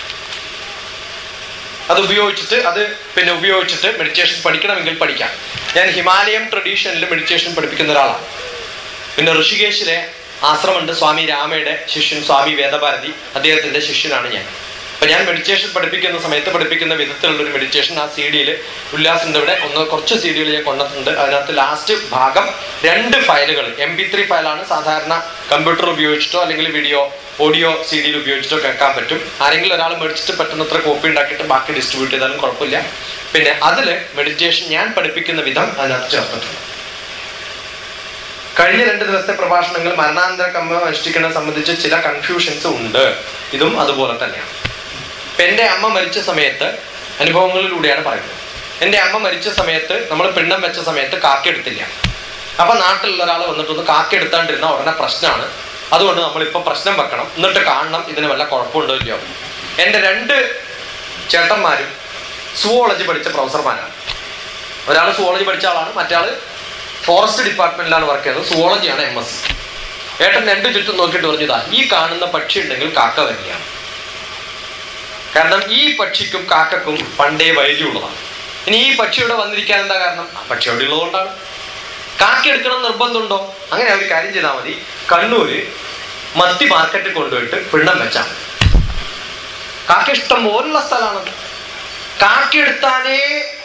[SPEAKER 2] അത് ഉപയോഗിച്ചിട്ട് അത് പിന്നെ ഉപയോഗിച്ചിട്ട് മെഡിറ്റേഷൻ പഠിക്കണമെങ്കിൽ പഠിക്കാം. ഞാൻ ഹിമാലയം ട്രഡീഷനിൽ മെഡിറ്റേഷൻ പഠിപ്പിക്കുന്ന ഒരാളാണ്. പിന്നെ ഋഷികേശിലെ ആശ്രമുണ്ട്, സ്വാമി രാമയുടെ ശിഷ്യൻ സ്വാമി വേദഭാരതി, അദ്ദേഹത്തിന്റെ ശിഷ്യനാണ് ഞാൻ. അപ്പൊ ഞാൻ മെഡിറ്റേഷൻ പഠിപ്പിക്കുന്ന സമയത്ത് പഠിപ്പിക്കുന്ന വിധത്തിലുള്ള ഒരു മെഡിറ്റേഷൻ ആ സി ഡിയിൽ ഉല്ലാസിന്റെ ഇവിടെ ഒന്ന് കുറച്ച് സി ഡികൾ ഞാൻ കൊണ്ടുവന്നിട്ടുണ്ട്. അതിനകത്ത് ലാസ്റ്റ് ഭാഗം രണ്ട് ഫയലുകൾ, എം പി ത്രീ ഫയലാണ്. സാധാരണ കമ്പ്യൂട്ടർ ഉപയോഗിച്ചിട്ടോ അല്ലെങ്കിൽ വീഡിയോ ഓഡിയോ സി ഡിയിൽ ഉപയോഗിച്ചിട്ടോ കേൾക്കാൻ പറ്റും. ആരെങ്കിലും ഒരാൾ മേടിച്ചിട്ട് പറ്റുന്നത്ര കോപ്പി ഉണ്ടാക്കിയിട്ട് ബാക്കി ഡിസ്ട്രിബ്യൂട്ട് ചെയ്താലും കുഴപ്പമില്ല. പിന്നെ അതില് മെഡിറ്റേഷൻ ഞാൻ പഠിപ്പിക്കുന്ന വിധം അതിനകത്ത് ചേർത്തിട്ടുണ്ട്. കഴിഞ്ഞ രണ്ട് ദിവസത്തെ പ്രഭാഷണങ്ങൾ മരണാനന്തര കർമ്മം അനുഷ്ഠിക്കുന്നത് സംബന്ധിച്ച് ചില കൺഫ്യൂഷൻസ് ഉണ്ട്. ഇതും അതുപോലെ തന്നെയാണ്. ഇപ്പൊ എൻ്റെ അമ്മ മരിച്ച സമയത്ത് അനുഭവങ്ങളിലൂടെയാണ് പറയുന്നത്. എൻ്റെ അമ്മ മരിച്ച സമയത്ത് നമ്മൾ പിണ്ഡം വെച്ച സമയത്ത് കാക്കെടുത്തില്ല. അപ്പൊ നാട്ടിലുള്ള ഒരാൾ വന്നിട്ടൊന്ന് കാക്കെടുത്താണ്ടിരുന്ന ഉടനെ പ്രശ്നമാണ്. അതുകൊണ്ട് നമ്മളിപ്പോൾ പ്രശ്നം വെക്കണം, എന്നിട്ട് കാണണം ഇതിന് വല്ല കുഴപ്പമുണ്ടോ ഇല്ലയോ. എൻ്റെ രണ്ട് ചേട്ടന്മാരും സുവോളജി പഠിച്ച പ്രൊഫസർമാരാണ്. ഒരാൾ സുവോളജി പഠിച്ച ആളാണ്, മറ്റാള് ഫോറസ്റ്റ് ഡിപ്പാർട്ട്മെന്റിലാണ് വർക്ക് ചെയ്യുന്നത്. സുവോളജിയാണ് എം എസ് സി. ഏട്ടൻ രണ്ടു ചുറ്റും നോക്കിയിട്ട് പറഞ്ഞതാ, ഈ കാണുന്ന പക്ഷി ഉണ്ടെങ്കിൽ കാക്ക വരികയാണ്. കാരണം ഈ പക്ഷിക്കും കാക്കക്കും പണ്ടേ വൈദ്യുള്ളതാണ്. ഇനി ഈ പക്ഷി ഇവിടെ വന്നിരിക്കാൻ എന്താ കാരണം? ആ പക്ഷി അവിടെ ഉള്ളതുകൊണ്ടാണ്. കാക്ക എടുക്കണം നിർബന്ധമുണ്ടോ? അങ്ങനെ അവർ കാര്യം ചെയ്താൽ മതി, കണ്ണൂര് മത്തി മാർക്കറ്റിൽ കൊണ്ടുപോയിട്ട് പിണ്ഡം വെച്ചാൽ മതി. കാക്ക ഇഷ്ടം പോലുള്ള സ്ഥലമാണത്. കാക്ക എടുത്താലേ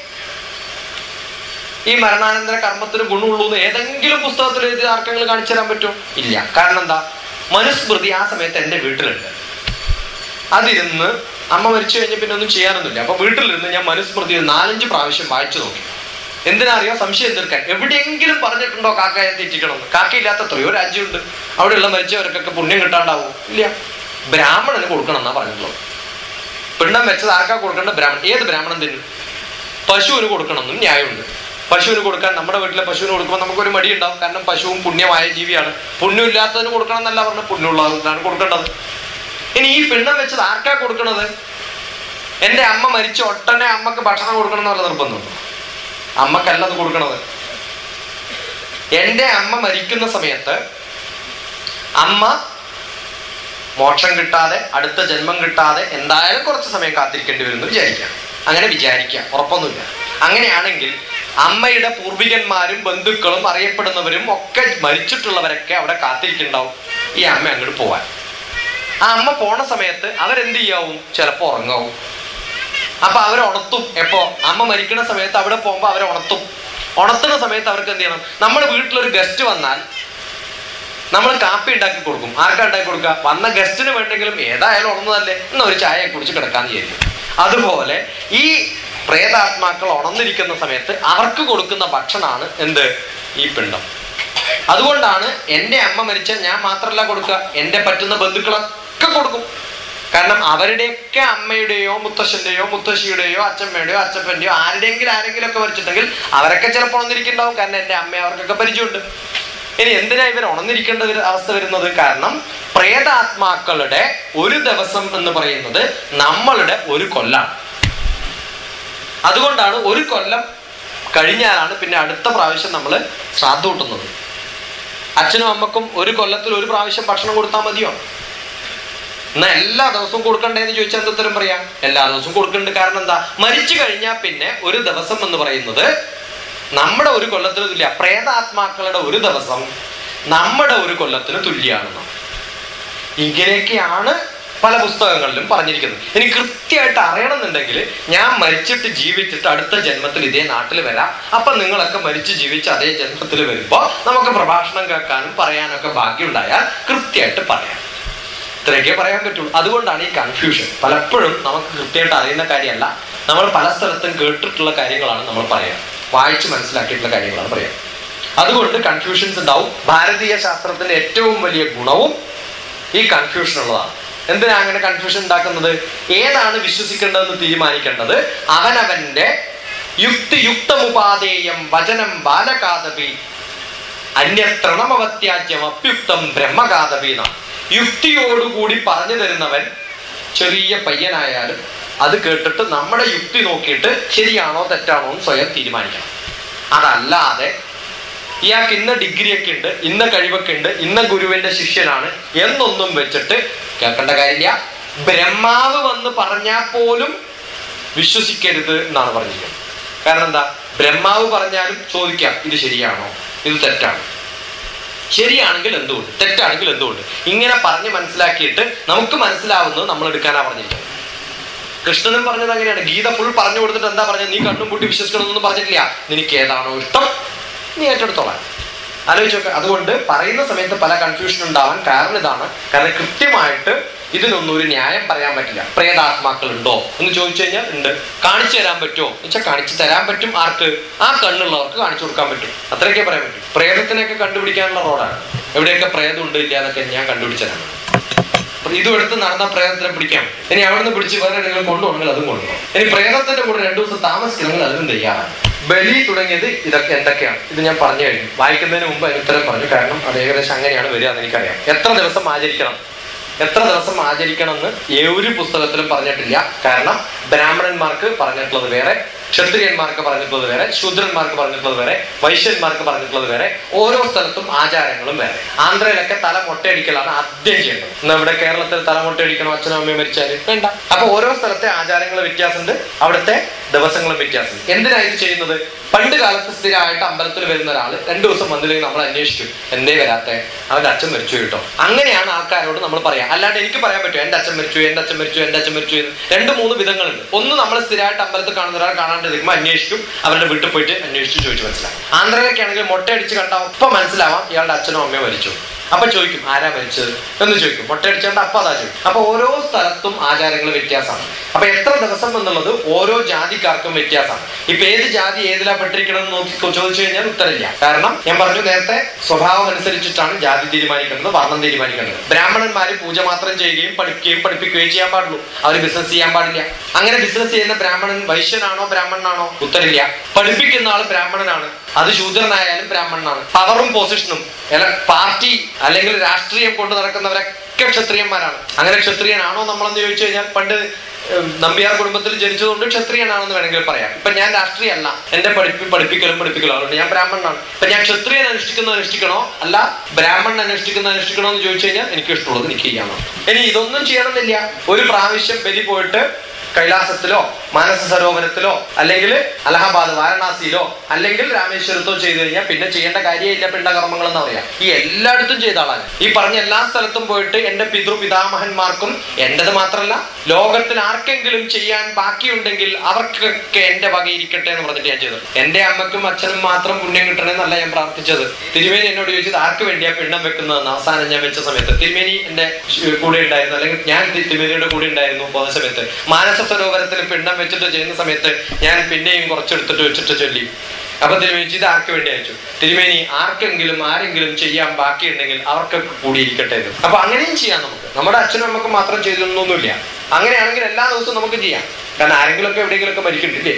[SPEAKER 2] ഈ മരണാനന്തര കർമ്മത്തിന് ഗുണമുള്ളൂ എന്ന് ഏതെങ്കിലും പുസ്തകത്തിൽ എഴുതി ആർക്കെങ്കിലും കാണിച്ചു തരാൻ പറ്റുമോ? ഇല്ല. കാരണം എന്താ? മനുസ്മൃതി ആ സമയത്ത് എൻ്റെ വീട്ടിലുണ്ട്. അതിരുന്ന് അമ്മ മരിച്ചു കഴിഞ്ഞ പിന്നെ ഒന്നും ചെയ്യാനൊന്നുമില്ല. അപ്പൊ വീട്ടിലിരുന്ന് ഞാൻ മനുസ്മൃതി നാലഞ്ച് പ്രാവശ്യം വായിച്ചു നോക്കി. എന്തിനാ അറിയോ? സംശയം തീർക്കാൻ. എവിടെയെങ്കിലും പറഞ്ഞിട്ടുണ്ടോ കാക്കയെ തീറ്റിക്കണമെന്ന്? കാക്കയില്ലാത്ത എത്രയോ രാജ്യമുണ്ട്. അവിടെയുള്ള മരിച്ചവർക്കൊക്കെ പുണ്യം കിട്ടാണ്ടാവും? ഇല്ല. ബ്രാഹ്മണന് കൊടുക്കണം എന്നാ പറഞ്ഞിട്ടുള്ളത്. പിണ്ഡം വെച്ചത് ആർക്കാ കൊടുക്കേണ്ട? ബ്രാഹ്മണൻ. ഏത് ബ്രാഹ്മണൻ തിന്നും? പശുവിന് കൊടുക്കണം എന്നും ന്യായമുണ്ട്. പശുവിന് കൊടുക്കാൻ നമ്മുടെ വീട്ടിലെ പശുവിന് കൊടുക്കുമ്പോൾ നമുക്കൊരു മടി ഉണ്ടാവും. കാരണം പശുവും പുണ്യമായ ജീവിയാണ്. പുണ്യമില്ലാത്തതിന് കൊടുക്കണം എന്നല്ല പറഞ്ഞത്, പുണ്യമുള്ളതാണ് കൊടുക്കേണ്ടത്. ഇനി ഈ പിണ്ഡം വെച്ചത് ആർക്കാ കൊടുക്കണത്? എൻ്റെ അമ്മ മരിച്ച ഒട്ടനെ അമ്മക്ക് ഭക്ഷണം കൊടുക്കണം എന്നുള്ള നിർബന്ധമുണ്ട്? അമ്മക്കല്ല അത് കൊടുക്കണത്. എൻ്റെ അമ്മ മരിക്കുന്ന സമയത്ത് അമ്മ മോക്ഷം കിട്ടാതെ അടുത്ത ജന്മം കിട്ടാതെ എന്തായാലും കുറച്ച് സമയം കാത്തിരിക്കേണ്ടി വരുമെന്ന് വിചാരിക്കാം. അങ്ങനെ വിചാരിക്കാം, ഉറപ്പൊന്നുമില്ല. അങ്ങനെയാണെങ്കിൽ അമ്മയുടെ പൂർവികന്മാരും ബന്ധുക്കളും അറിയപ്പെടുന്നവരും ഒക്കെ മരിച്ചിട്ടുള്ളവരൊക്കെ അവിടെ കാത്തിരിക്കുന്നുണ്ടാവും ഈ അമ്മ അങ്ങോട്ട് പോവാൻ. ആ അമ്മ പോണ സമയത്ത് അവരെന്ത് ചെയ്യാവും? ചിലപ്പോൾ ഉറങ്ങാവും. അപ്പൊ അവരെ ഉണർത്തും. എപ്പോ? അമ്മ മരിക്കുന്ന സമയത്ത് അവിടെ പോകുമ്പോ അവരെ ഉണർത്തും. ഉണർത്തുന്ന സമയത്ത് അവർക്ക് എന്ത് ചെയ്യണം? നമ്മുടെ വീട്ടിലൊരു ഗസ്റ്റ് വന്നാൽ നമ്മൾ കാപ്പി ഉണ്ടാക്കി കൊടുക്കും. ആർക്കാ ഉണ്ടാക്കി കൊടുക്കുക? വന്ന ഗസ്റ്റിന് വേണ്ടെങ്കിലും ഏതായാലും ഉണർന്നതല്ലേ, എന്നാ ഒരു ചായ കുടിച്ച് കിടക്കാന്ന് വിചാരിക്കും. അതുപോലെ ഈ പ്രേതാത്മാക്കൾ ഉണർന്നിരിക്കുന്ന സമയത്ത് അവർക്ക് കൊടുക്കുന്ന ഭക്ഷണമാണ് എന്ത്? ഈ പിണ്ഡം. അതുകൊണ്ടാണ് എൻ്റെ അമ്മ മരിച്ച ഞാൻ മാത്രമല്ല കൊടുക്കുക, എൻ്റെ പറ്റുന്ന ബന്ധുക്കളൊക്കെ കൊടുക്കും. കാരണം അവരുടെയൊക്കെ അമ്മയുടെയോ മുത്തശ്ശന്റെയോ മുത്തശ്ശിയുടെയോ അച്ഛമ്മയുടെയോ അച്ഛപ്പന്റെയോ ആരുടെയെങ്കിലും ആരെങ്കിലും ഒക്കെ മരിച്ചിട്ടുണ്ടെങ്കിൽ അവരൊക്കെ ചിലപ്പോൾ ഉണർന്നിരിക്കുന്നുണ്ടാവും. കാരണം എൻ്റെ അമ്മയെ അവർക്കൊക്കെ പരിചയമുണ്ട്. ഇനി എന്തിനാ ഇവർ ഉണർന്നിരിക്കേണ്ട ഒരു അവസ്ഥ വരുന്നത്? കാരണം പ്രേതാത്മാക്കളുടെ ഒരു ദിവസം എന്ന് പറയുന്നത് നമ്മളുടെ ഒരു കൊല്ലാണ്. അതുകൊണ്ടാണ് ഒരു കൊല്ലം കഴിഞ്ഞാലാണ് പിന്നെ അടുത്ത പ്രാവശ്യം നമ്മൾ ശ്രാദ്ധ കൂട്ടുന്നത്. അച്ഛനും അമ്മക്കും ഒരു കൊല്ലത്തിൽ ഒരു പ്രാവശ്യം ഭക്ഷണം കൊടുത്താൽ മതിയോ? എന്നാ എല്ലാ ദിവസവും കൊടുക്കണ്ടേന്ന് ചോദിച്ചാൽ എന്താ ഉത്തരം പറയാം? എല്ലാ ദിവസവും കൊടുക്കുന്നുണ്ട്. കാരണം എന്താ? മരിച്ചു കഴിഞ്ഞാൽ പിന്നെ ഒരു ദിവസം എന്ന് പറയുന്നത് നമ്മുടെ ഒരു കൊല്ലത്തിന് തുല്യ. പ്രേതാത്മാക്കളുടെ ഒരു ദിവസം നമ്മുടെ ഒരു കൊല്ലത്തിന് തുല്യമാണെന്ന്. ഇങ്ങനെയൊക്കെയാണ് പല പുസ്തകങ്ങളിലും പറഞ്ഞിരിക്കുന്നത്. ഇനി കൃത്യമായിട്ട് അറിയണമെന്നുണ്ടെങ്കിൽ ഞാൻ മരിച്ചിട്ട് ജീവിച്ചിട്ട് അടുത്ത ജന്മത്തിൽ ഇതേ നാട്ടിൽ വരാം. അപ്പൊ നിങ്ങളൊക്കെ മരിച്ചു ജീവിച്ച് അതേ ജന്മത്തിൽ വരുമ്പോ നമുക്ക് പ്രഭാഷണം കേൾക്കാനും പറയാനൊക്കെ ഭാഗ്യം ഉണ്ടായാൽ കൃത്യമായിട്ട് പറയാം. ഇത്രയൊക്കെ പറയാൻ പറ്റുള്ളൂ. അതുകൊണ്ടാണ് ഈ കൺഫ്യൂഷൻ. പലപ്പോഴും നമുക്ക് കൃത്യമായിട്ട് അറിയുന്ന കാര്യമല്ല, നമ്മൾ പല സ്ഥലത്തും കേട്ടിട്ടുള്ള കാര്യങ്ങളാണ് നമ്മൾ പറയാം, വായിച്ച് മനസ്സിലാക്കിയിട്ടുള്ള കാര്യങ്ങളാണ് പറയാം. അതുകൊണ്ട് കൺഫ്യൂഷൻസ് ഉണ്ടാവും. ഭാരതീയ ശാസ്ത്രത്തിന്റെ ഏറ്റവും വലിയ ഗുണവും ഈ കൺഫ്യൂഷൻ ഉള്ളതാണ്. എന്തിനാ അങ്ങനെ കൺഫ്യൂഷൻ ഉണ്ടാക്കുന്നത്? ഏതാണ് വിശ്വസിക്കേണ്ടതെന്ന് തീരുമാനിക്കേണ്ടത് അവനവന്റെ യുക്തിയുക്തമുപാദേയം വചനം ബാലകാദപി അന്യത്രണമവത്യാജ്യം അപ്യുക്തം ബ്രഹ്മകാദപി എന്നാണ്. യുക്തിയോടുകൂടി പറഞ്ഞു തരുന്നവൻ ചെറിയ പയ്യനായാലും അത് കേട്ടിട്ട് നമ്മുടെ യുക്തി നോക്കിയിട്ട് ശരിയാണോ തെറ്റാണോ എന്ന് സ്വയം തീരുമാനിക്കണം. അതല്ലാതെ ഇയാൾക്ക് ഇന്ന ഡിഗ്രി ഒക്കെ ഉണ്ട്, ഇന്ന കഴിവൊക്കെ ഉണ്ട്, ഇന്ന ഗുരുവിന്റെ ശിഷ്യനാണ് എന്നൊന്നും വെച്ചിട്ട് കേൾക്കേണ്ട കാര്യമില്ല. ബ്രഹ്മാവ് വന്ന് പറഞ്ഞാൽ പോലും വിശ്വസിക്കരുത് എന്നാണ് പറഞ്ഞിരിക്കുന്നത്. കാരണം എന്താ? ബ്രഹ്മാവ് പറഞ്ഞാലും ചോദിക്കാം, ഇത് ശരിയാണോ, ഇത് തെറ്റാണോ, ശരിയാണെങ്കിൽ എന്തുകൊണ്ട്, തെറ്റാണെങ്കിൽ എന്തുകൊണ്ട്, ഇങ്ങനെ പറഞ്ഞ് മനസ്സിലാക്കിയിട്ട് നമുക്ക് മനസ്സിലാവുന്നത് നമ്മൾ എടുക്കാനാ പറഞ്ഞിരിക്കുന്നത്. കൃഷ്ണനും പറഞ്ഞത് അങ്ങനെയാണ്. ഗീത ഫുൾ പറഞ്ഞു കൊടുത്തിട്ട് എന്താ പറഞ്ഞത്? നീ കണ്ണും പൂട്ടി വിശ്വസിക്കണമെന്നൊന്നും പറഞ്ഞിട്ടില്ല. നിനക്ക് ഏതാണോ ഇഷ്ടം നീ ഏറ്റെടുത്തോളാം. ആലോചിച്ചൊക്കെ. അതുകൊണ്ട് പറയുന്ന സമയത്ത് പല കൺഫ്യൂഷൻ ഉണ്ടാവാൻ കാരണം ഇതാണ്. കാരണം കൃത്യമായിട്ട് ഇതിനൊന്നും ഒരു ന്യായം പറയാൻ പറ്റില്ല. പ്രേതാത്മാക്കൾ ഉണ്ടോ എന്ന് ചോദിച്ചു കഴിഞ്ഞാൽ ഉണ്ട്. കാണിച്ചു തരാൻ പറ്റുമോ എന്ന് വെച്ചാൽ കാണിച്ചു തരാൻ പറ്റും. ആർക്ക്? ആ കണ്ണുള്ളവർക്ക് കാണിച്ചു കൊടുക്കാൻ പറ്റും. അത്രയൊക്കെ പറയാൻ പറ്റും. പ്രേതത്തിനൊക്കെ കണ്ടുപിടിക്കാനുള്ള റോഡാണ്. എവിടെയൊക്കെ പ്രേതം ഉണ്ട് ഇല്ല എന്നൊക്കെ ഞാൻ കണ്ടുപിടിച്ചതാണ്. ഇതും എടുത്ത് നടന്ന പ്രേതത്തിനെ പിടിക്കാം. ഇനി അവിടെ നിന്ന് പിടിച്ച് വേറെ നിങ്ങൾ കൊണ്ടുപോകണമെങ്കിൽ അതും കൊണ്ടുപോകും. ഇനി പ്രേതത്തിന്റെ കൂടെ രണ്ടു ദിവസം താമസിക്കണമെങ്കിൽ അതിനും തയ്യാറാണ്. ബലി തുടങ്ങിയത് ഇതൊക്കെ എന്തൊക്കെയാണ് ഇത് ഞാൻ പറഞ്ഞു കഴിഞ്ഞു. വായിക്കുന്നതിന് മുമ്പ് അതിന് ഉത്തരം പറഞ്ഞു. കാരണം അത് ഏകദേശം അങ്ങനെയാണ് വരിക എന്ന് എനിക്കറിയാം. എത്ര ദിവസം ആചരിക്കണം എത്ര ദിവസം ആചരിക്കണം എന്ന് ഒരു പുസ്തകത്തിലും പറഞ്ഞിട്ടില്ല. കാരണം ബ്രാഹ്മണന്മാർക്ക് പറഞ്ഞിട്ടുള്ളത് വേറെ, ക്ഷത്രിയന്മാർക്ക് പറഞ്ഞിട്ടുള്ളത് വേറെ, ശൂദ്രന്മാർക്ക് പറഞ്ഞിട്ടുള്ളത് വേറെ, വൈശ്യന്മാർക്ക് പറഞ്ഞിട്ടുള്ളത് വേറെ. ഓരോ സ്ഥലത്തും ആചാരങ്ങളും വേറെ. ആന്ധ്രയിലൊക്കെ തല മൊട്ടയടിക്കലാണ് ആദ്യം ചെയ്യേണ്ടത്. ഇന്ന് ഇവിടെ കേരളത്തിൽ തല മൊട്ടയടിക്കണോ അച്ഛനും അമ്മയും മരിച്ചാൽ വേണ്ട. അപ്പൊ ഓരോ സ്ഥലത്തെ ആചാരങ്ങൾ വ്യത്യാസമുണ്ട്, അവിടുത്തെ ദിവസങ്ങളും വ്യത്യാസമുണ്ട്. എന്തിനാ ഇത് ചെയ്യുന്നത്? പണ്ട് കാലത്ത് സ്ഥിരമായിട്ട് അമ്പലത്തിൽ വരുന്ന ഒരാൾ രണ്ടു ദിവസം വന്നില്ലെങ്കിൽ നമ്മൾ അന്വേഷിച്ചു, എന്തേ വരാത്തെ, അവന്റെ അച്ഛൻ മരിച്ചു കേട്ടോ. അങ്ങനെയാണ് ആൾക്കാരോട് നമ്മൾ പറയാം. അല്ലാണ്ട് എനിക്ക് പറയാൻ പറ്റുമോ എന്റെ അച്ഛൻ മരിച്ചു, എന്റെ അച്ഛൻ മരിച്ചു, എന്റെ അച്ഛൻ മരിച്ചു എന്ന്? രണ്ട് മൂന്ന് വിധങ്ങളുണ്ട്. ഒന്ന്, നമ്മൾ സ്ഥിരമായിട്ട് അമ്പലത്തിൽ കാണുന്ന ഒരാൾ കാണാണ്ട് നിൽക്കുമ്പോൾ അന്വേഷിക്കും, അവരുടെ വീട്ടിൽ പോയിട്ട് അന്വേഷിച്ചു ചോദിച്ചു മനസ്സിലാവും. ആന്ധ്രയിലൊക്കെ ആണെങ്കിൽ മൊട്ടയടിച്ച് കണ്ടാൽ ഒപ്പം മനസ്സിലാവാം ഇയാളുടെ അച്ഛനോ അമ്മയോ മരിച്ചു. അപ്പൊ ചോദിക്കും ആരാ മരിച്ചത് എന്ന് ചോദിക്കും. മൊട്ടയടിച്ചോണ്ട് അപ്പൊ അതാ ചോദിക്കും. അപ്പൊ ഓരോ സ്ഥലത്തും ആചാരങ്ങൾ വ്യത്യാസമാണ്. അപ്പൊ എത്ര ദിവസം എന്നുള്ളത് ഓരോ ജാതിക്കാർക്കും വ്യത്യാസമാണ്. ഇപ്പൊ ഏത് ജാതി ഏതിലാ പെട്ടിരിക്കണം എന്ന് നോക്കി ചോദിച്ചു കഴിഞ്ഞാൽ ഉത്തരമില്ല. കാരണം ഞാൻ പറഞ്ഞു നേരത്തെ, സ്വഭാവം അനുസരിച്ചിട്ടാണ് ജാതി തീരുമാനിക്കേണ്ടത്, വർണ്ണം തീരുമാനിക്കേണ്ടത്. ബ്രാഹ്മണന്മാര് പൂജ മാത്രം ചെയ്യുകയും പഠിക്കുകയും പഠിപ്പിക്കുകയും ചെയ്യാൻ പാടുള്ളൂ. അവർ ബിസിനസ് ചെയ്യാൻ പാടില്ല. അങ്ങനെ ബിസിനസ് ചെയ്യുന്ന ബ്രാഹ്മണൻ വൈശ്യനാണോ ബ്രാഹ്മണനാണോ? ഉത്തരമില്ല. പഠിപ്പിക്കുന്ന ആൾ ബ്രാഹ്മണനാണ്, അത് ശൂദ്രനായാലും ബ്രാഹ്മണനാണ്. പവറും പൊസിഷനും പാർട്ടി അല്ലെങ്കിൽ രാഷ്ട്രീയം കൊണ്ട് നടക്കുന്നവരൊക്കെ ക്ഷത്രിയന്മാരാണ്. അങ്ങനെ ക്ഷത്രിയനാണോ നമ്മളെന്ന് ചോദിച്ചു കഴിഞ്ഞാൽ, പണ്ട് നമ്പ്യാർ കുടുംബത്തിൽ ജനിച്ചതുകൊണ്ട് ക്ഷത്രിയനാണെന്ന് വേണമെങ്കിൽ പറയാം. ഇപ്പൊ ഞാൻ രാഷ്ട്രീയ അല്ല, എന്റെ പഠിപ്പി പഠിപ്പിക്കലും പഠിപ്പിക്കലും അതുകൊണ്ട് ഞാൻ ബ്രാഹ്മണനാണ്. ഇപ്പൊ ഞാൻ ക്ഷത്രിയൻ അനുഷ്ഠിക്കുന്നത് അനുഷ്ഠിക്കണോ അല്ല ബ്രാഹ്മണൻ അനുഷ്ഠിക്കുന്നത് അനുഷ്ഠിക്കണോ എന്ന് ചോദിച്ചു കഴിഞ്ഞാൽ എനിക്ക് ഇഷ്ടമുള്ളത് എനിക്ക് ചെയ്യാമോ. ഇനി ഇതൊന്നും ചെയ്യണമെന്നില്ല. ഒരു പ്രാവശ്യം ബലി പോയിട്ട് കൈലാസത്തിലോ മാനസ സരോവരത്തിലോ അല്ലെങ്കിൽ അലഹബാദ് വാരണാസിയിലോ അല്ലെങ്കിൽ രാമേശ്വരത്തോ ചെയ്തു കഴിഞ്ഞാൽ പിന്നെ ചെയ്യേണ്ട കാര്യമില്ല പിണ്ടകർമ്മങ്ങൾ എന്ന് പറയാം. ഈ എല്ലായിടത്തും ചെയ്ത ആളാണ്. ഈ പറഞ്ഞ എല്ലാ സ്ഥലത്തും പോയിട്ട് എന്റെ പിതൃ പിതാമഹന്മാർക്കും എന്റേത് മാത്രമല്ല ലോകത്തിൽ ആർക്കെങ്കിലും ചെയ്യാൻ ബാക്കിയുണ്ടെങ്കിൽ അവർക്കൊക്കെ എന്റെ വകയിരിക്കട്ടെ എന്ന് പറഞ്ഞിട്ട് ഞാൻ ചെയ്തത്. എന്റെ അമ്മക്കും അച്ഛനും മാത്രം പുണ്യം കിട്ടണമെന്നല്ല ഞാൻ പ്രാർത്ഥിച്ചത്. തിരുമേനി എന്നോട് ചോദിച്ചത് ആർക്ക് വേണ്ടിയാ പിണ്ഡം വെക്കുന്നതെന്ന്. അവസാനം ഞാൻ വെച്ച സമയത്ത് തിരുമേനി എന്റെ കൂടെ ഉണ്ടായിരുന്നു, അല്ലെങ്കിൽ ഞാൻ തിരുമേനിയുടെ കൂടെ ഉണ്ടായിരുന്നു പോകുന്ന സമയത്ത്. മാനസ സരോവരത്തിൽ പിണ്ഡം വെച്ചിട്ട് ചെയ്യുന്ന സമയത്ത് ഞാൻ പിന്നെയും കുറച്ചെടുത്തിട്ട് വെച്ചിട്ട് ചൊല്ലി. അപ്പൊ തിരുമേനി ഇത് ആർക്ക് വേണ്ടി അയച്ചു? തിരുമേനി ആർക്കെങ്കിലും ആരെങ്കിലും ചെയ്യാൻ ബാക്കിയുണ്ടെങ്കിൽ അവർക്കൊക്കെ കൂടിയിരിക്കട്ടെ എന്ന്. അപ്പൊ അങ്ങനെയും ചെയ്യാം നമുക്ക്. നമ്മുടെ അച്ഛനും അമ്മക്കും മാത്രം ചെയ്തൊന്നുമില്ല. അങ്ങനെയാണെങ്കിൽ എല്ലാ ദിവസവും നമുക്ക് ചെയ്യാം. കാരണം ആരെങ്കിലും ഒക്കെ എവിടെയെങ്കിലും ഒക്കെ മരിക്കണ്ടില്ലേ?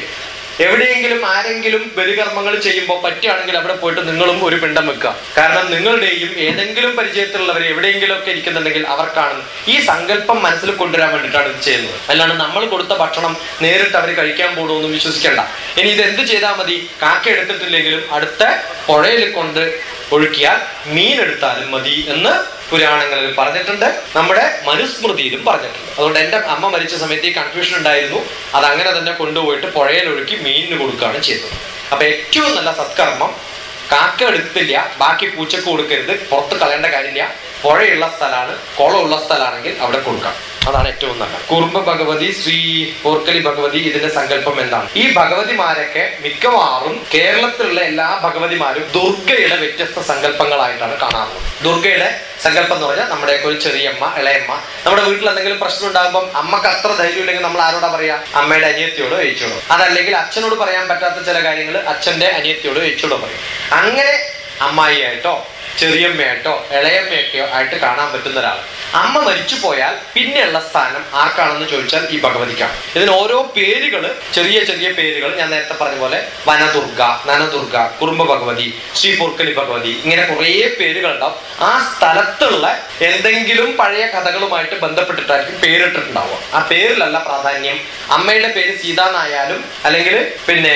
[SPEAKER 2] എവിടെയെങ്കിലും ആരെങ്കിലും ബലികർമ്മങ്ങൾ ചെയ്യുമ്പോൾ പറ്റുകയാണെങ്കിൽ അവിടെ പോയിട്ട് നിങ്ങളും ഒരു പിണ്ടം വെക്കുക. കാരണം നിങ്ങളുടെയും ഏതെങ്കിലും പരിചയത്തിലുള്ളവർ എവിടെയെങ്കിലും ഒക്കെ ഇരിക്കുന്നുണ്ടെങ്കിൽ അവർക്കാണ് ഈ സങ്കല്പം മനസ്സിൽ കൊണ്ടുവരാൻ വേണ്ടിയിട്ടാണ് ഇത് ചെയ്യുന്നത്. അല്ലാണ്ട് നമ്മൾ കൊടുത്ത ഭക്ഷണം നേരിട്ട് അവർ കഴിക്കാൻ പോകുമെന്നും വിശ്വസിക്കേണ്ട. ഇനി ഇത് എന്ത് ചെയ്താൽ മതി? കാക്ക എടുത്തിട്ടില്ലെങ്കിലും അടുത്ത പുഴയിൽ കൊണ്ട് ഒഴുക്കിയാൽ മീൻ എടുത്താലും മതി എന്ന് പുരാണങ്ങളിൽ പറഞ്ഞിട്ടുണ്ട്, നമ്മുടെ മനുസ്മൃതിയിലും പറഞ്ഞിട്ടുണ്ട്. അതുകൊണ്ട് എൻ്റെ അമ്മ മരിച്ച സമയത്ത് ഈ കൺഫ്യൂഷൻ ഉണ്ടായിരുന്നു. അത് അങ്ങനെ തന്നെ കൊണ്ടുപോയിട്ട് പുഴയിൽ ഒഴുക്കി മീനിന് കൊടുക്കുകയാണ് ചെയ്തത്. അപ്പൊ ഏറ്റവും നല്ല സത്കർമ്മം, കാക്ക എടുത്തില്ല ബാക്കി പൂച്ചക്ക് കൊടുക്കരുത്, പുറത്ത് കളയേണ്ട കാര്യമില്ല. പുഴയുള്ള സ്ഥലമാണ്, കുളമുള്ള സ്ഥലമാണെങ്കിൽ അവിടെ കൊടുക്കാം. അതാണ് ഏറ്റവും നല്ലത്. കുറുമ്പ ഭഗവതി, ശ്രീ പോർക്കലി ഭഗവതി, ഇതിന്റെ സങ്കല്പം എന്താണ്? ഈ ഭഗവതിമാരൊക്കെ മിക്കവാറും കേരളത്തിലുള്ള എല്ലാ ഭഗവതിമാരും ദുർഗയുടെ വ്യത്യസ്ത സങ്കല്പങ്ങളായിട്ടാണ് കാണാറുള്ളത്. ദുർഗയുടെ സങ്കല്പം എന്ന് പറഞ്ഞാൽ നമ്മുടെയൊക്കെ ഒരു ചെറിയമ്മ, ഇളയമ്മ. നമ്മുടെ വീട്ടിൽ എന്തെങ്കിലും പ്രശ്നം ഉണ്ടാകുമ്പോൾ അമ്മക്ക് അത്ര ധൈര്യം ഇല്ലെങ്കിൽ നമ്മൾ ആരോടാ പറയാ? അമ്മയുടെ അനിയത്തിയോടോ ഏച്ചിയോടോ. അതല്ലെങ്കിൽ അച്ഛനോട് പറയാൻ പറ്റാത്ത ചില കാര്യങ്ങൾ അച്ഛന്റെ അനിയത്തിയോടോ ഏച്ചിയോടോ പറയും. അങ്ങനെ അമ്മായിയായിട്ടോ ചെറിയമ്മയായിട്ടോ ഇളയമ്മയൊക്കെയോ ആയിട്ട് കാണാൻ പറ്റുന്ന ഒരാൾ. അമ്മ മരിച്ചു പോയാൽ പിന്നെയുള്ള സ്ഥാനം ആർക്കാണെന്ന് ചോദിച്ചാൽ ഈ ഭഗവതിക്കാണ്. ഇതിന് ഓരോ പേരുകൾ, ചെറിയ ചെറിയ പേരുകൾ, ഞാൻ നേരത്തെ പറഞ്ഞ പോലെ വനദുർഗ, നനദുർഗ, കുറുമ്പ ഭഗവതി, ശ്രീ പൊർക്കലി ഭഗവതി, ഇങ്ങനെ കുറേ പേരുകൾ ഉണ്ടാവും. ആ സ്ഥലത്തുള്ള എന്തെങ്കിലും പഴയ കഥകളുമായിട്ട് ബന്ധപ്പെട്ടിട്ടായിരിക്കും പേരിട്ടിട്ടുണ്ടാവുക. ആ പേരിലല്ല പ്രാധാന്യം. അമ്മയുടെ പേര് സീത എന്നായാലും അല്ലെങ്കിൽ പിന്നെ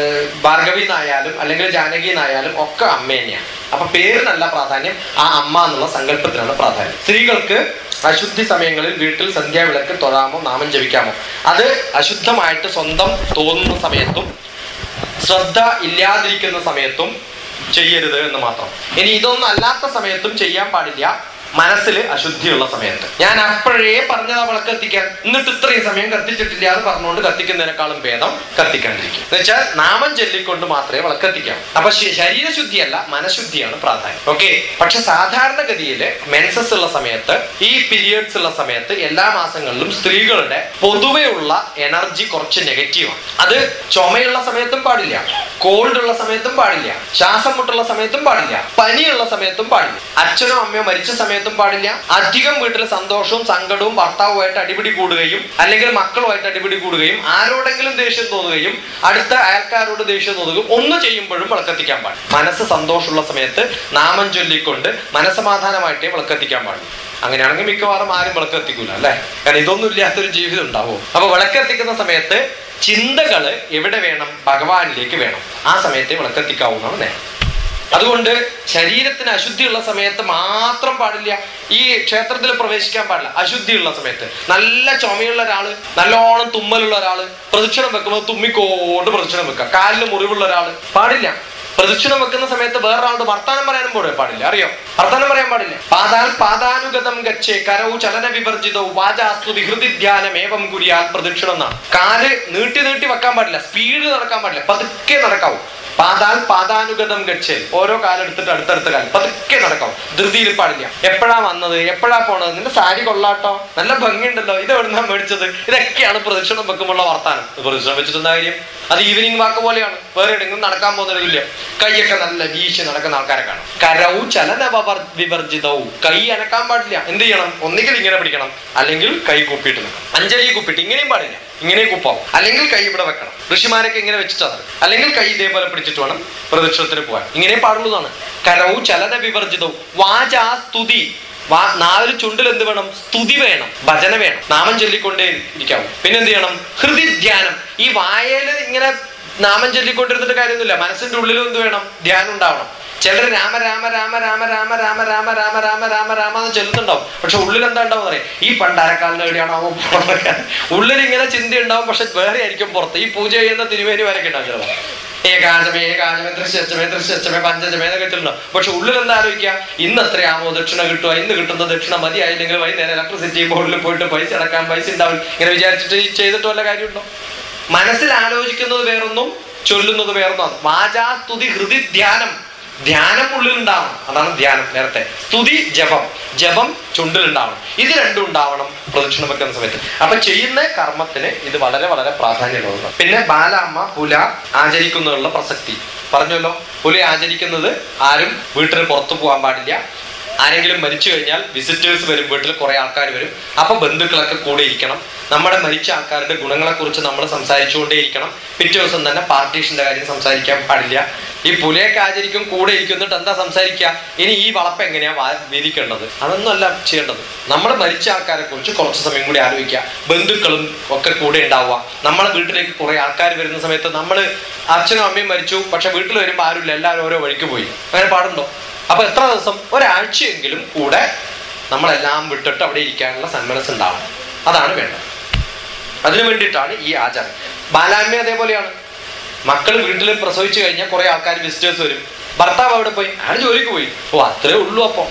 [SPEAKER 2] ഭാർഗവി എന്നായാലും അല്ലെങ്കിൽ ജാനകി എന്നായാലും ഒക്കെ അമ്മ തന്നെയാണ്. അപ്പൊ പേരിനല്ല പ്രാധാന്യം, ആ അമ്മ എന്നുള്ള സങ്കല്പത്തിനാണ് പ്രാധാന്യം. സ്ത്രീകൾക്ക് അശുദ്ധി സമയങ്ങളിൽ വീട്ടിൽ സന്ധ്യാവിളക്ക് തൊഴാമോ, നാമം ജപിക്കാമോ? അത് അശുദ്ധമായിട്ട് സ്വന്തം തോന്നുന്ന സമയത്തും ശ്രദ്ധ ഇല്ലാതിരിക്കുന്ന സമയത്തും ചെയ്യരുത് എന്ന് മാത്രം. ഇനി ഇതൊന്നും അല്ലാത്ത സമയത്തും ചെയ്യാൻ പാടില്ല, മനസ്സിൽ അശുദ്ധിയുള്ള സമയത്ത്. ഞാൻ അപ്പോഴേ പറഞ്ഞതാ വിളക്ക് കത്തിക്കാൻ, എന്നിട്ട് ഇത്രയും സമയം കത്തിച്ചിട്ടില്ല എന്ന് പറഞ്ഞുകൊണ്ട് കത്തിക്കുന്നതിനേക്കാളും ഭേദം കത്തിക്കാണ്ടിരിക്കും. എന്ന് വെച്ചാൽ നാമം ചൊല്ലിക്കൊണ്ട് മാത്രമേ വിളക്ക് കത്തിക്കാം. അപ്പൊ ശരീരശുദ്ധിയല്ല, മനഃശുദ്ധിയാണ് പ്രാധാന്യം. ഓക്കെ. പക്ഷെ സാധാരണഗതിയില് മെൻസസ് ഉള്ള സമയത്ത്, ഈ പീരിയഡ്സ് ഉള്ള സമയത്ത്, എല്ലാ മാസങ്ങളിലും സ്ത്രീകളുടെ പൊതുവെയുള്ള എനർജി കുറച്ച് നെഗറ്റീവാണ്. അത് ചുമയുള്ള സമയത്തും പാടില്ല, കോൾഡ് ഉള്ള സമയത്തും പാടില്ല, ശ്വാസം മുട്ടുള്ള സമയത്തും പാടില്ല, പനിയുള്ള സമയത്തും പാടില്ല, അച്ഛനോ അമ്മയോ മരിച്ച സമയത്ത് പാടില്ല. അധികം വീട്ടിൽ സന്തോഷവും സങ്കടവും ഭർത്താവുമായിട്ട് അടിപിടി കൂടുകയും അല്ലെങ്കിൽ മക്കളുമായിട്ട് അടിപിടി കൂടുകയും ആരോടെങ്കിലും ദേഷ്യം തോന്നുകയും അടുത്ത അയൽക്കാരോട് ദേഷ്യം തോന്നുകയും ഒന്നും ചെയ്യുമ്പോഴും വിളക്കത്തിക്കാൻ പാടില്ല. മനസ്സ് സന്തോഷമുള്ള സമയത്ത് നാമം ചൊല്ലിക്കൊണ്ട് മനസ്സമാധാനമായിട്ടേ വിളക്കത്തിക്കാൻ പാടില്ല. അങ്ങനെയാണെങ്കിൽ മിക്കവാറും ആരും വിളക്കെത്തിക്കൂല അല്ലെ? കാരണം ഇതൊന്നും ഇല്ലാത്തൊരു ജീവിതം ഉണ്ടാവും. അപ്പൊ വിളക്കെത്തിക്കുന്ന സമയത്ത് ചിന്തകള് എവിടെ വേണം? ഭഗവാനിലേക്ക് വേണം. ആ സമയത്തെ വിളക്കെത്തിക്കാവുന്നതാണ് നേരം. അതുകൊണ്ട് ശരീരത്തിന് അശുദ്ധിയുള്ള സമയത്ത് മാത്രം പാടില്ല ഈ ക്ഷേത്രത്തിൽ പ്രവേശിക്കാൻ പാടില്ല. അശുദ്ധിയുള്ള സമയത്ത്, നല്ല ചുമയുള്ള ഒരാള്, നല്ലോണം തുമ്മലുള്ള ഒരാള് പ്രദക്ഷിണം വെക്കുമ്പോൾ തുമ്മിക്കോട്ട് പ്രദക്ഷിണം വെക്കുക. കാലിന് മുറിവുള്ള ഒരാള് പാടില്ല. പ്രദക്ഷിണം വെക്കുന്ന സമയത്ത് വേറൊരാളോട് വർത്താനം പറയാനും പോലും പാടില്ല. അറിയോ? വർത്താനം പറയാൻ പാടില്ല. പാതാൽ പാതാനുഗതം ഗച്ഛേ കരവും ചലന വിവർജിതവും വാചാസ്തു വിഹൃതി ധ്യാനം ഏവം കുരിയാൽ പ്രദക്ഷിണം എന്നാണ്. കാല് നീട്ടി നീട്ടി വെക്കാൻ പാടില്ല, സ്പീഡ് നടക്കാൻ പാടില്ല, പതുക്കെ നടക്കാവൂ. പാതാൽ പാതാനുഗതം ഗച്ഛേ, ഓരോ കാലെടുത്തിട്ട് അടുത്തടുത്ത കാലം പതുക്കെ നടക്കാവും, ധൃതിയിൽ പാടില്ല. എപ്പോഴാ വന്നത്, എപ്പോഴാ പോണത്, നിന്റെ സാരി കൊള്ളാട്ടോ, നല്ല ഭംഗിയുണ്ടല്ലോ, ഇത് എവിടുന്നാ മേടിച്ചത്, ഇതൊക്കെയാണ് പ്രദക്ഷിണം വെക്കുമ്പോഴുള്ള വർത്താനം. പ്രദക്ഷിണം വെച്ചിട്ടെന്താ കാര്യം? അത് ഈവനിങ് വാക്ക് പോലെയാണ്, വേറെ എവിടെയെങ്കിലും നടക്കാൻ പോകുന്നില്ല. കൈയൊക്കെ നല്ല വീശി നടക്കുന്ന ആൾക്കാരെ കാണും. കരവും ചലന വിവർജിതവും, കൈ അനക്കാൻ പാടില്ല. എന്ത് ചെയ്യണം? ഒന്നുകിൽ ഇങ്ങനെ പിടിക്കണം, അല്ലെങ്കിൽ കൈ കൂപ്പിയിട്ട് നിൽക്കണം. അഞ്ജലി കൂപ്പിട്ട് ഇങ്ങനെയും പാടില്ല, ഇങ്ങനെ കുപ്പാവും, അല്ലെങ്കിൽ കൈ ഇവിടെ വെക്കണം. ഋഷിമാരൊക്കെ ഇങ്ങനെ വെച്ചിട്ടാണ്, അല്ലെങ്കിൽ കൈ ഇതേപോലെ പിടിച്ചിട്ട് വേണം പ്രദക്ഷിണത്തിന് പോകാൻ. ഇങ്ങനെ പാടുള്ളതാണ്. കരവും ചലന വിവർജിതവും വാചാ സ്തുതി, വാ നാല് ചുണ്ടിൽ എന്ത് വേണം? സ്തുതി വേണം, ഭജന വേണം, നാമം ചൊല്ലിക്കൊണ്ടേ ഇരിക്കാവും. പിന്നെ എന്ത് ചെയ്യണം? ഹൃദി ധ്യാനം. ഈ വായയില് ഇങ്ങനെ നാമം ചൊല്ലിക്കൊണ്ടിരുന്നിട്ട് കാര്യമൊന്നുമില്ല, മനസ്സിന്റെ ഉള്ളിലും എന്ത് വേണം? ധ്യാനം ഉണ്ടാവണം. ചിലർ രാമ രാമ രാമ രാമ രാമ രാമ രാമ രാമ രാമ രാമ രാമ എന്ന് ചെല്ലുന്നുണ്ടാവും, പക്ഷെ ഉള്ളിൽ എന്താ ഉണ്ടാവും പറയാം? ഈ പണ്ടാരക്കാലിന് എവിടെയാണോ ഉള്ളിൽ ഇങ്ങനെ ചിന്ത ഉണ്ടാവും, പക്ഷെ വേറെ ആയിരിക്കും പുറത്ത്. ഈ പൂജ ചെയ്യുന്ന തിരുമേനി വരൊക്കെ ഉണ്ടാവും ചിലപ്പോൾ. ഏകാചമേ ഏകാചമേ ദൃശ്യച്ചമേ ദൃശ്യച്ചമേ പഞ്ചചമേ എന്നൊക്കെ ചെല്ലുന്നുണ്ടാവും, പക്ഷെ ഉള്ളിൽ എന്താ ആലോചിക്കുക? ഇന്ന് എത്രയാമോ ദക്ഷിണ കിട്ടുക, ഇന്ന് കിട്ടുന്ന ദക്ഷിണ മതിയായില്ലെങ്കിൽ വൈകുന്നേരം ഇലക്ട്രിസിറ്റി ബോർഡിൽ പോയിട്ട് പൈസ അടക്കാൻ പൈസ ഉണ്ടാവും. ഇങ്ങനെ വിചാരിച്ചിട്ട് ചെയ്തിട്ട് വല്ല കാര്യമുണ്ടോ? മനസ്സിൽ ആലോചിക്കുന്നത് വേറൊന്നും, ചൊല്ലുന്നത് വേറൊന്നാണ്. വാചാ സ്തുതി ഹൃദി ധ്യാനം. ധ്യാനം ഉള്ളിൽ ഉണ്ടാവണം, അതാണ് ധ്യാനം. നേരത്തെ സ്തുതി ജപം, ജപം ചുണ്ടിലുണ്ടാവണം. ഇത് രണ്ടും ഉണ്ടാവണം പ്രദക്ഷിണം വെക്കുന്ന സമയത്ത്. അപ്പൊ ചെയ്യുന്ന കർമ്മത്തിന് ഇത് വളരെ വളരെ പ്രാധാന്യമുള്ളതാണ്. പിന്നെ ബാലാമ്മ പുല ആചരിക്കുന്നതിനുള്ള പ്രസക്തി പറഞ്ഞല്ലോ. പുല ആചരിക്കുന്നത് ആരും വീട്ടിന് പുറത്തു പോകാൻ പാടില്ല. ആരെങ്കിലും മരിച്ചു കഴിഞ്ഞാൽ വിസിറ്റേഴ്സ് വരും, വീട്ടിൽ കുറെ ആൾക്കാർ വരും, അപ്പൊ ബന്ധുക്കളൊക്കെ കൂടെ ഇരിക്കണം. നമ്മുടെ മരിച്ച ആൾക്കാരുടെ ഗുണങ്ങളെക്കുറിച്ച് നമ്മൾ സംസാരിച്ചുകൊണ്ടേയിരിക്കണം. പിറ്റേ ദിവസം തന്നെ പാർട്ടീഷന്റെ കാര്യം സംസാരിക്കാൻ പാടില്ല. ഈ പുലയൊക്കെ ആചരിക്കും കൂടെ ഇരിക്കുന്നിട്ട് എന്താ സംസാരിക്കുക, ഇനി ഈ വളപ്പ് എങ്ങനെയാ വീതിക്കേണ്ടത്, അതൊന്നും അല്ല ചെയ്യേണ്ടത്. നമ്മുടെ മരിച്ച ആൾക്കാരെ കുറിച്ച് കുറച്ച് സമയം കൂടി ആലോചിക്കുക. ബന്ധുക്കളും ഒക്കെ കൂടെ ഉണ്ടാവുക. നമ്മളെ വീട്ടിലേക്ക് കുറെ ആൾക്കാർ വരുന്ന സമയത്ത് നമ്മൾ അച്ഛനും അമ്മയും മരിച്ചു, പക്ഷെ വീട്ടിൽ വരുമ്പോൾ ആരുമില്ല, എല്ലാവരും ഓരോ വഴിക്ക് പോയി, അങ്ങനെ പാടുണ്ടോ? അപ്പൊ എത്ര ദിവസം, ഒരാഴ്ചയെങ്കിലും കൂടെ നമ്മളെല്ലാം വിട്ടിട്ട് അവിടെ ഇരിക്കാനുള്ള സന്മനസ് ഉണ്ടാവണം. അതാണ് വേണ്ടത്. അതിനു വേണ്ടിയിട്ടാണ് ഈ ആചാരം. ബാലാമ്മ അതേപോലെയാണ്. മക്കൾ വീട്ടിൽ പ്രസവിച്ചു കഴിഞ്ഞാൽ കുറെ ആൾക്കാർ വിസിറ്റേഴ്സ് വരും. ഭർത്താവ് അവിടെ പോയി, അയാൾ ജോലിക്ക് പോയി. ഓ അത്രേ ഉള്ളൂ. അപ്പം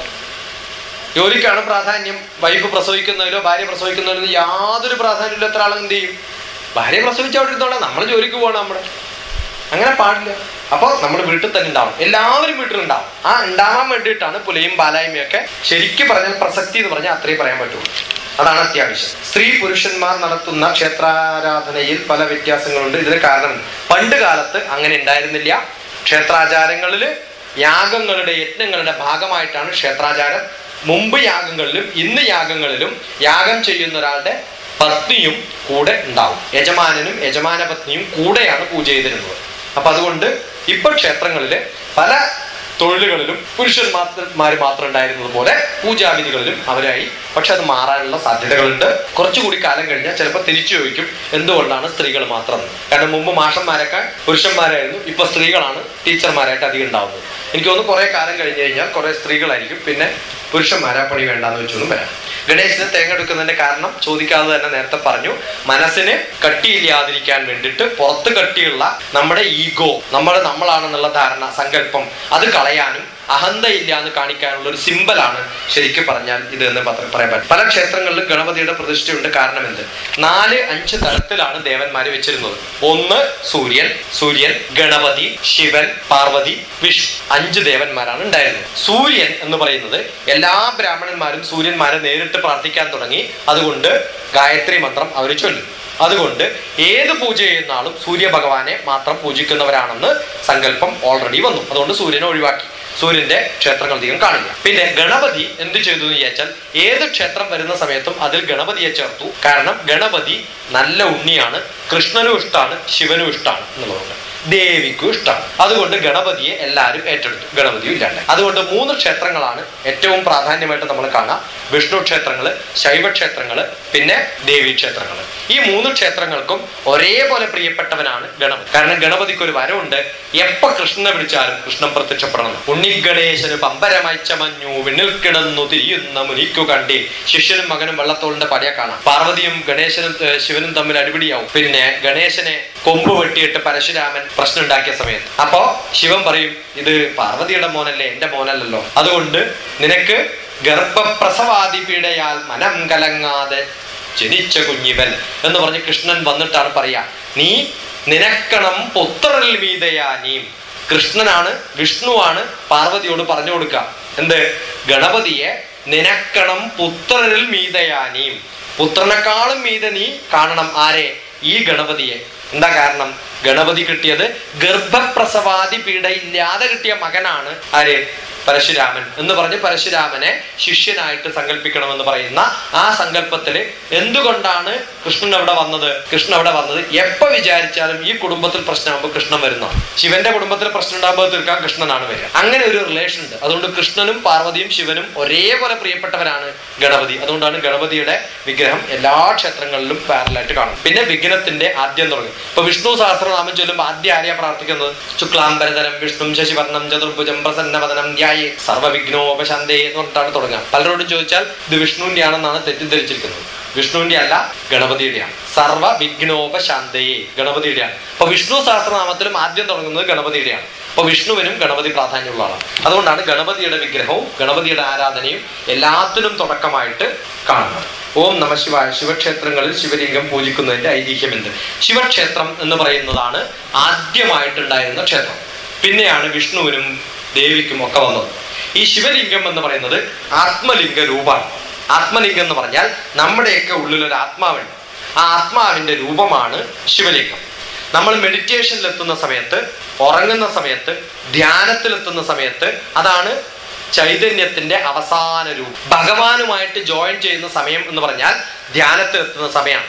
[SPEAKER 2] ജോലിക്കാണ് പ്രാധാന്യം. വൈഫ് പ്രസവിക്കുന്നതിലോ ഭാര്യ പ്രസവിക്കുന്നതിലോ യാതൊരു പ്രാധാന്യമില്ല. എത്ര ആളും എന്ത് ചെയ്യും, ഭാര്യ പ്രസവിച്ച് അവിടെ ഇരുന്നോളാം, നമ്മൾ ജോലിക്ക് പോകണം. നമ്മുടെ അങ്ങനെ പാടില്ല. അപ്പൊ നമ്മൾ വീട്ടിൽ തന്നെ ഉണ്ടാവും, എല്ലാവരും വീട്ടിലുണ്ടാവും. ആ ഉണ്ടാവാൻ വേണ്ടിയിട്ടാണ് പുലയും ബാലായ്മയൊക്കെ. ശരിക്കും പറഞ്ഞാൽ പ്രസക്തി എന്ന് പറഞ്ഞാൽ അത്രയും പറയാൻ പറ്റുള്ളൂ. അതാണ് അത്യാവശ്യം. സ്ത്രീ പുരുഷന്മാർ നടത്തുന്ന ക്ഷേത്രാരാധനയിൽ പല വ്യത്യാസങ്ങളുണ്ട്. ഇതിന് കാരണം പണ്ട് കാലത്ത് അങ്ങനെ ഉണ്ടായിരുന്നില്ല. ക്ഷേത്രാചാരങ്ങളില് യാഗങ്ങളുടെ യജ്ഞങ്ങളുടെ ഭാഗമായിട്ടാണ് ക്ഷേത്രാചാരം. മുമ്പ് യാഗങ്ങളിലും ഇന്ന് യാഗങ്ങളിലും യാഗം ചെയ്യുന്ന ഒരാളുടെ പത്നിയും കൂടെ ഉണ്ടാവും. യജമാനനും യജമാന പത്നിയും കൂടെയാണ് പൂജ ചെയ്തിരുന്നത്. അപ്പൊ അതുകൊണ്ട് ഇപ്പൊ ക്ഷേത്രങ്ങളില് പല തൊഴിലുകളിലും പുരുഷന്മാർ മാത്രം ഉണ്ടായിരുന്നത് പോലെ പൂജാവിധികളിലും അവരായി. പക്ഷെ അത് മാറാനുള്ള സാധ്യതകളുണ്ട്. കുറച്ചുകൂടി കാലം കഴിഞ്ഞാൽ ചിലപ്പോൾ തിരിച്ചു ചോദിക്കും എന്തുകൊണ്ടാണ് സ്ത്രീകൾ മാത്രം. കാരണം മുമ്പ് മാഷന്മാരൊക്കെ പുരുഷന്മാരായിരുന്നു, ഇപ്പൊ സ്ത്രീകളാണ് ടീച്ചർമാരായിട്ട് അധികം ഉണ്ടാവുന്നത്. എനിക്ക് തോന്നുന്നു കുറെ കാലം കഴിഞ്ഞ് കഴിഞ്ഞാൽ കുറെ സ്ത്രീകളായിരിക്കും, പിന്നെ പുരുഷന്മാരാ പണി വേണ്ടാന്ന് വെച്ചൊന്നും വരാം. ഗണേശനെ തേങ്ങെടുക്കുന്നതിന്റെ കാരണം ചോദിക്കാതെ തന്നെ നേരത്തെ പറഞ്ഞു. മനസ്സിന് കട്ടിയില്ലാതിരിക്കാൻ വേണ്ടിയിട്ട് പുറത്ത് കട്ടിയുള്ള നമ്മുടെ ഈഗോ, നമ്മുടെ നമ്മളാണെന്നുള്ള ധാരണ, സങ്കല്പം, അത് കളയാനും അഹന്തയില്ല എന്ന് കാണിക്കാനുള്ള ഒരു സിമ്പലാണ് ശരിക്കും പറഞ്ഞാൽ ഇത് എന്ന് പറയാൻ പറ്റും. പല ക്ഷേത്രങ്ങളിലും ഗണപതിയുടെ പ്രതിഷ്ഠയുണ്ട്. കാരണം എന്ത്, നാല് അഞ്ച് തരത്തിലാണ് ദേവന്മാര് വെച്ചിരുന്നത്. ഒന്ന് സൂര്യൻ, സൂര്യൻ, ഗണപതി, ശിവൻ, പാർവതി, വിഷ്ണു. അഞ്ച് ദേവന്മാരാണ് ഉണ്ടായിരുന്നത്. സൂര്യൻ എന്ന് പറയുന്നത് എല്ലാ ബ്രാഹ്മണന്മാരും സൂര്യന്മാരെ നേരിട്ട് പ്രാർത്ഥിക്കാൻ തുടങ്ങി. അതുകൊണ്ട് ഗായത്രി മന്ത്രം അവർ ചൊല്ലും. അതുകൊണ്ട് ഏത് പൂജ ചെയ്യുന്ന ആളും സൂര്യ ഭഗവാനെ മാത്രം പൂജിക്കുന്നവരാണെന്ന് സങ്കല്പം ഓൾറെഡി വന്നു. അതുകൊണ്ട് സൂര്യനെ ഒഴിവാക്കി. സൂര്യന്റെ ക്ഷേത്രങ്ങൾ അധികം കാണില്ല. പിന്നെ ഗണപതി എന്ത് ചെയ്തു എന്ന് ചോദിച്ചാൽ ഏത് ക്ഷേത്രം വരുന്ന സമയത്തും അതിൽ ഗണപതിയെ ചേർത്തു. കാരണം ഗണപതി നല്ല ഉണ്ണിയാണ്, കൃഷ്ണനും ഇഷ്ടമാണ്, ശിവനും ഇഷ്ടമാണ് എന്നുള്ളതുകൊണ്ട് ദേവിക്കും ഇഷ്ടമാണ്. അതുകൊണ്ട് ഗണപതിയെ എല്ലാവരും ഏറ്റെടുത്തു, ഗണപതിയും ഇല്ലാണ്ട്. അതുകൊണ്ട് മൂന്ന് ക്ഷേത്രങ്ങളാണ് ഏറ്റവും പ്രാധാന്യമായിട്ട് നമ്മൾ കാണാം. വിഷ്ണു ക്ഷേത്രങ്ങള്, ശൈവ ക്ഷേത്രങ്ങള്, പിന്നെ ദേവി ക്ഷേത്രങ്ങള്. ഈ മൂന്ന് ക്ഷേത്രങ്ങൾക്കും ഒരേപോലെ പ്രിയപ്പെട്ടവനാണ് ഗണപതി. കാരണം ഗണപതിക്ക് ഒരു വരവുണ്ട്, എപ്പോ കൃഷ്ണനെ വിളിച്ചാലും കൃഷ്ണൻ പ്രത്യക്ഷപ്പെടണം. ഉണ്ണിഗണേശന് പമ്പരമയച്ച മഞ്ഞു വിണ്ണിൽ കിടന്നു തിരിയുന്ന മുനിക്കു കണ്ടി. ശിഷ്യനും മകനും വെള്ളത്തോളിന്റെ പടയെ കാണാം. പാർവതിയും ഗണേശനും ശിവനും തമ്മിൽ അടിപിടിയാവും. പിന്നെ ഗണേശനെ കൊമ്പ് വെട്ടിയിട്ട് പരശുരാമൻ പ്രശ്നം ഉണ്ടാക്കിയ സമയത്ത് അപ്പോ ശിവൻ പറയും, ഇത് പാർവതിയുടെ മോനല്ലേ, എന്റെ മോനല്ലല്ലോ. അതുകൊണ്ട് നിനക്ക് ഗർഭപ്രസവാദി പീഡയാൽ മനം കലങ്ങാതെ ജനിച്ച കുഞ്ഞിവൻ എന്ന് പറഞ്ഞ് കൃഷ്ണൻ വന്നിട്ടാണ് പറയാ, നീ നിനക്കണം പുത്രനിൽ മീതയാനീം. കൃഷ്ണനാണ്, വിഷ്ണുവാണ് പാർവതിയോട് പറഞ്ഞു കൊടുക്കുക എന്ത്, ഗണപതിയെ നിനക്കണം പുത്രനിൽ മീതയാനീം. പുത്രനെക്കാളും മീത നീ കാണണം. ആരെ? ഈ ഗണപതിയെ. എന്താ കാരണം? ഗണപതി കിട്ടിയത് ഗർഭപ്രസവാദി പീഡയില്ലാതെ കിട്ടിയ മകനാണ്. ആര്? പരശുരാമൻ എന്ന് പറഞ്ഞ് പരശുരാമനെ ശിഷ്യനായിട്ട് സങ്കല്പിക്കണമെന്ന് പറയുന്ന ആ സങ്കല്പത്തില് എന്തുകൊണ്ടാണ് കൃഷ്ണൻ അവിടെ വന്നത്? കൃഷ്ണൻ അവിടെ വന്നത് എപ്പോ വിചാരിച്ചാലും ഈ കുടുംബത്തിൽ പ്രശ്നമാകുമ്പോൾ കൃഷ്ണൻ വരുന്ന, ശിവന്റെ കുടുംബത്തിൽ പ്രശ്നം ഉണ്ടാകുമ്പോൾ തീർക്കാൻ കൃഷ്ണനാണ് വരിക. അങ്ങനെ ഒരു റിലേഷൻ ഉണ്ട്. അതുകൊണ്ട് കൃഷ്ണനും പാർവതിയും ശിവനും ഒരേപോലെ പ്രിയപ്പെട്ടവരാണ് ഗണപതി. അതുകൊണ്ടാണ് ഗണപതിയുടെ വിഗ്രഹം എല്ലാ ക്ഷേത്രങ്ങളിലും പാരലായിട്ട് കാണും. പിന്നെ വിഘ്നത്തിന്റെ ആദ്യം തുടങ്ങും. ഇപ്പൊ വിഷ്ണു സഹസ്രനാമം ചൊല്ലുമ്പോൾ ആദ്യം ആരെയാ പ്രാർത്ഥിക്കുന്നത്? ശുക്ലാംബരധരം വിഷ്ണു ശശിവർണം ചതുർഭുജം പ്രസന്നവദനം സർവവിഘ്നോപശാന്തേ എന്ന് പറഞ്ഞിട്ടാണ് തുടങ്ങുക. പലരോടും ചോദിച്ചാൽ ഇത് വിഷ്ണുവിന്റെ ആണെന്നാണ് തെറ്റിദ്ധരിച്ചിരിക്കുന്നത്. വിഷ്ണുവിന്റെ അല്ല, ഗണപതിയുടെയാണ്. സർവ വിഘ്നോപശാന്തയെ ഗണപതിയുടെയാണ്. അപ്പൊ വിഷ്ണു സഹസ്രനാമത്തിലും ആദ്യം തുടങ്ങുന്നത് ഗണപതിയുടെയാണ്. അപ്പൊ വിഷ്ണുവിനും ഗണപതി പ്രാധാന്യമുള്ളതാണ്. അതുകൊണ്ടാണ് ഗണപതിയുടെ വിഗ്രഹവും ഗണപതിയുടെ ആരാധനയും എല്ലാത്തിനും തുടക്കമായിട്ട് കാണുന്നത്. ഓം നമ ശിവായ. ശിവക്ഷേത്രങ്ങളിൽ ശിവലിംഗം പൂജിക്കുന്നതിന്റെ ഐതിഹ്യം എന്ത്? ശിവക്ഷേത്രം എന്ന് പറയുന്നതാണ് ആദ്യമായിട്ടുണ്ടായിരുന്ന ക്ഷേത്രം. പിന്നെയാണ് വിഷ്ണുവിനും ദേവിക്കും ഒക്കെ വന്നത്. ഈ ശിവലിംഗം എന്ന് പറയുന്നത് ആത്മലിംഗ രൂപമാണ്. ആത്മലിംഗം എന്ന് പറഞ്ഞാൽ നമ്മുടെയൊക്കെ ഉള്ളിലൊരു ആത്മാവുണ്ട്. ആ ആത്മാവിന്റെ രൂപമാണ് ശിവലിംഗം. നമ്മൾ മെഡിറ്റേഷനിലെത്തുന്ന സമയത്ത്, ഉറങ്ങുന്ന സമയത്ത്, ധ്യാനത്തിലെത്തുന്ന സമയത്ത് അതാണ് ചൈതന്യത്തിന്റെ അവസാന രൂപം. ഭഗവാനുമായിട്ട് ജോയിൻ ചെയ്യുന്ന സമയം എന്ന് പറഞ്ഞാൽ ധ്യാനത്തിലെത്തുന്ന സമയമാണ്.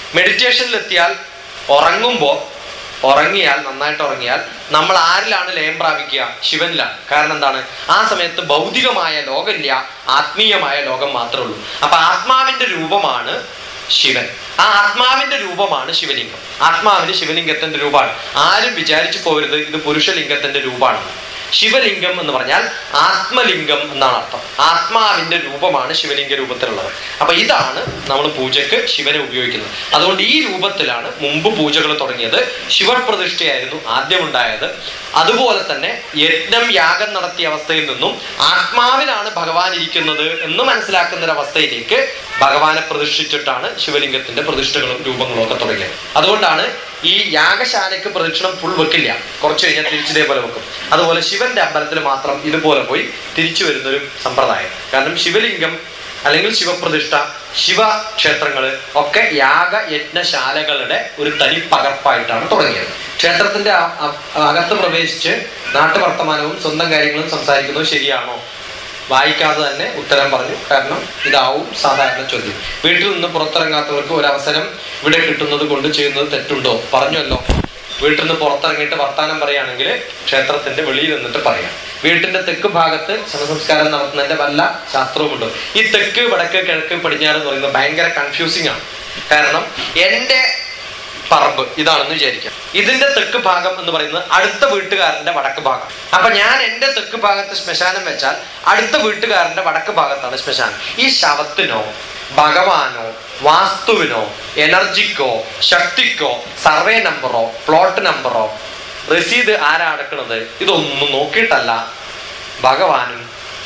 [SPEAKER 2] മെഡിറ്റേഷനിലെത്തിയാൽ ഉറങ്ങുമ്പോൾ ഉറങ്ങിയാൽ നന്നായിട്ട് ഉറങ്ങിയാൽ നമ്മൾ ആരിലാണ് ലയം പ്രാപിക്കുക? ശിവനിലാണ്. കാരണം എന്താണ്? ആ സമയത്ത് ഭൗതികമായ ലോകമില്ല, ആത്മീയമായ ലോകം മാത്രമേ ഉള്ളൂ. അപ്പൊ ആത്മാവിന്റെ രൂപമാണ് ശിവൻ. ആ ആത്മാവിന്റെ രൂപമാണ് ശിവലിംഗം. ആത്മാവിന് ശിവലിംഗത്തിന്റെ രൂപമാണ്. ആരും വിചാരിച്ചു പോകരുത് ഇത് പുരുഷലിംഗത്തിന്റെ രൂപമാണ്. ശിവലിംഗം എന്ന് പറഞ്ഞാൽ ആത്മലിംഗം എന്നാണ് അർത്ഥം. ആത്മാവിന്റെ രൂപമാണ് ശിവലിംഗ രൂപത്തിലുള്ളത്. അപ്പൊ ഇതാണ് നമ്മൾ പൂജയ്ക്ക് ശിവനെ ഉപയോഗിക്കുന്നത്. അതുകൊണ്ട് ഈ രൂപത്തിലാണ് മുമ്പ് പൂജകൾ തുടങ്ങിയത്. ശിവപ്രതിഷ്ഠയായിരുന്നു ആദ്യം ഉണ്ടായത്. അതുപോലെ തന്നെ യജ്ഞം യാഗം നടത്തിയ അവസ്ഥയിൽ നിന്നും ആത്മാവിലാണ് ഭഗവാൻ ഇരിക്കുന്നത് എന്ന് മനസ്സിലാക്കുന്ന ഒരു അവസ്ഥയിലേക്ക് ഭഗവാനെ പ്രതിഷ്ഠിച്ചിട്ടാണ് ശിവലിംഗത്തിന്റെ പ്രതിഷ്ഠകളും രൂപങ്ങളും ഒക്കെ തുടങ്ങിയത്. അതുകൊണ്ടാണ് ഈ യാഗശാലയ്ക്ക് പ്രദക്ഷിണം ഫുൾ വെക്കില്ല, കുറച്ച് കഴിഞ്ഞാൽ തിരിച്ചിതേപോലെ വെക്കും. അതുപോലെ ശിവന്റെ അമ്പലത്തിൽ മാത്രം ഇതുപോലെ പോയി തിരിച്ചു വരുന്നൊരു സമ്പ്രദായം. കാരണം ശിവലിംഗം അല്ലെങ്കിൽ ശിവപ്രതിഷ്ഠ, ശിവക്ഷേത്രങ്ങള് ഒക്കെ യാഗ യജ്ഞശാലകളുടെ ഒരു തനി പകർപ്പായിട്ടാണ് തുടങ്ങിയത്. ക്ഷേത്രത്തിന്റെ അകത്ത് പ്രവേശിച്ച് നാട്ടുവർത്തമാനവും സ്വന്തം കാര്യങ്ങളും സംസാരിക്കുന്നത് ശരിയാണോ? വായിക്കാതെ തന്നെ ഉത്തരം പറഞ്ഞു. കാരണം ഇതാവും സാധാരണ ചോദ്യം. വീട്ടിൽ നിന്ന് പുറത്തിറങ്ങാത്തവർക്ക് ഒരു അവസരം ഇവിടെ കിട്ടുന്നത് കൊണ്ട് ചെയ്യുന്നത് തെറ്റുണ്ടോ? പറഞ്ഞല്ലോ, വീട്ടിൽ നിന്ന് പുറത്തിറങ്ങിയിട്ട് വർത്താനം പറയുകയാണെങ്കിൽ ക്ഷേത്രത്തിന്റെ വെളിയിൽ നിന്നിട്ട് പറയാം. വീട്ടിന്റെ തെക്ക് ഭാഗത്ത് ശവസംസ്കാരം നടത്തുന്നതിന്റെ വല്ല ശാസ്ത്രവുമുണ്ടോ? ഈ തെക്ക് വടക്ക് കിഴക്ക് പടിഞ്ഞാറ് എന്ന് പറയുന്നത് ഭയങ്കര കൺഫ്യൂസിങ് ആണ്. കാരണം എന്റെ പറമ്പ് ഇതാണെന്ന് വിചാരിക്കാം. ഇതിന്റെ തെക്ക് ഭാഗം എന്ന് പറയുന്നത് അടുത്ത വീട്ടുകാരന്റെ വടക്ക് ഭാഗം. അപ്പൊ ഞാൻ എന്റെ തെക്ക് ഭാഗത്ത് ശ്മശാനം വെച്ചാൽ അടുത്ത വീട്ടുകാരന്റെ വടക്ക് ഭാഗത്താണ് ശ്മശാനം. ഈ ശവത്തിനോ ഭഗവാനോ വാസ്തുവിനോ എനർജിക്കോ ശക്തിക്കോ സർവേ നമ്പറോ പ്ലോട്ട് നമ്പറോ രസീത് ആരാ അടക്കണത് ഇതൊന്നും നോക്കിയിട്ടല്ല ഭഗവാനും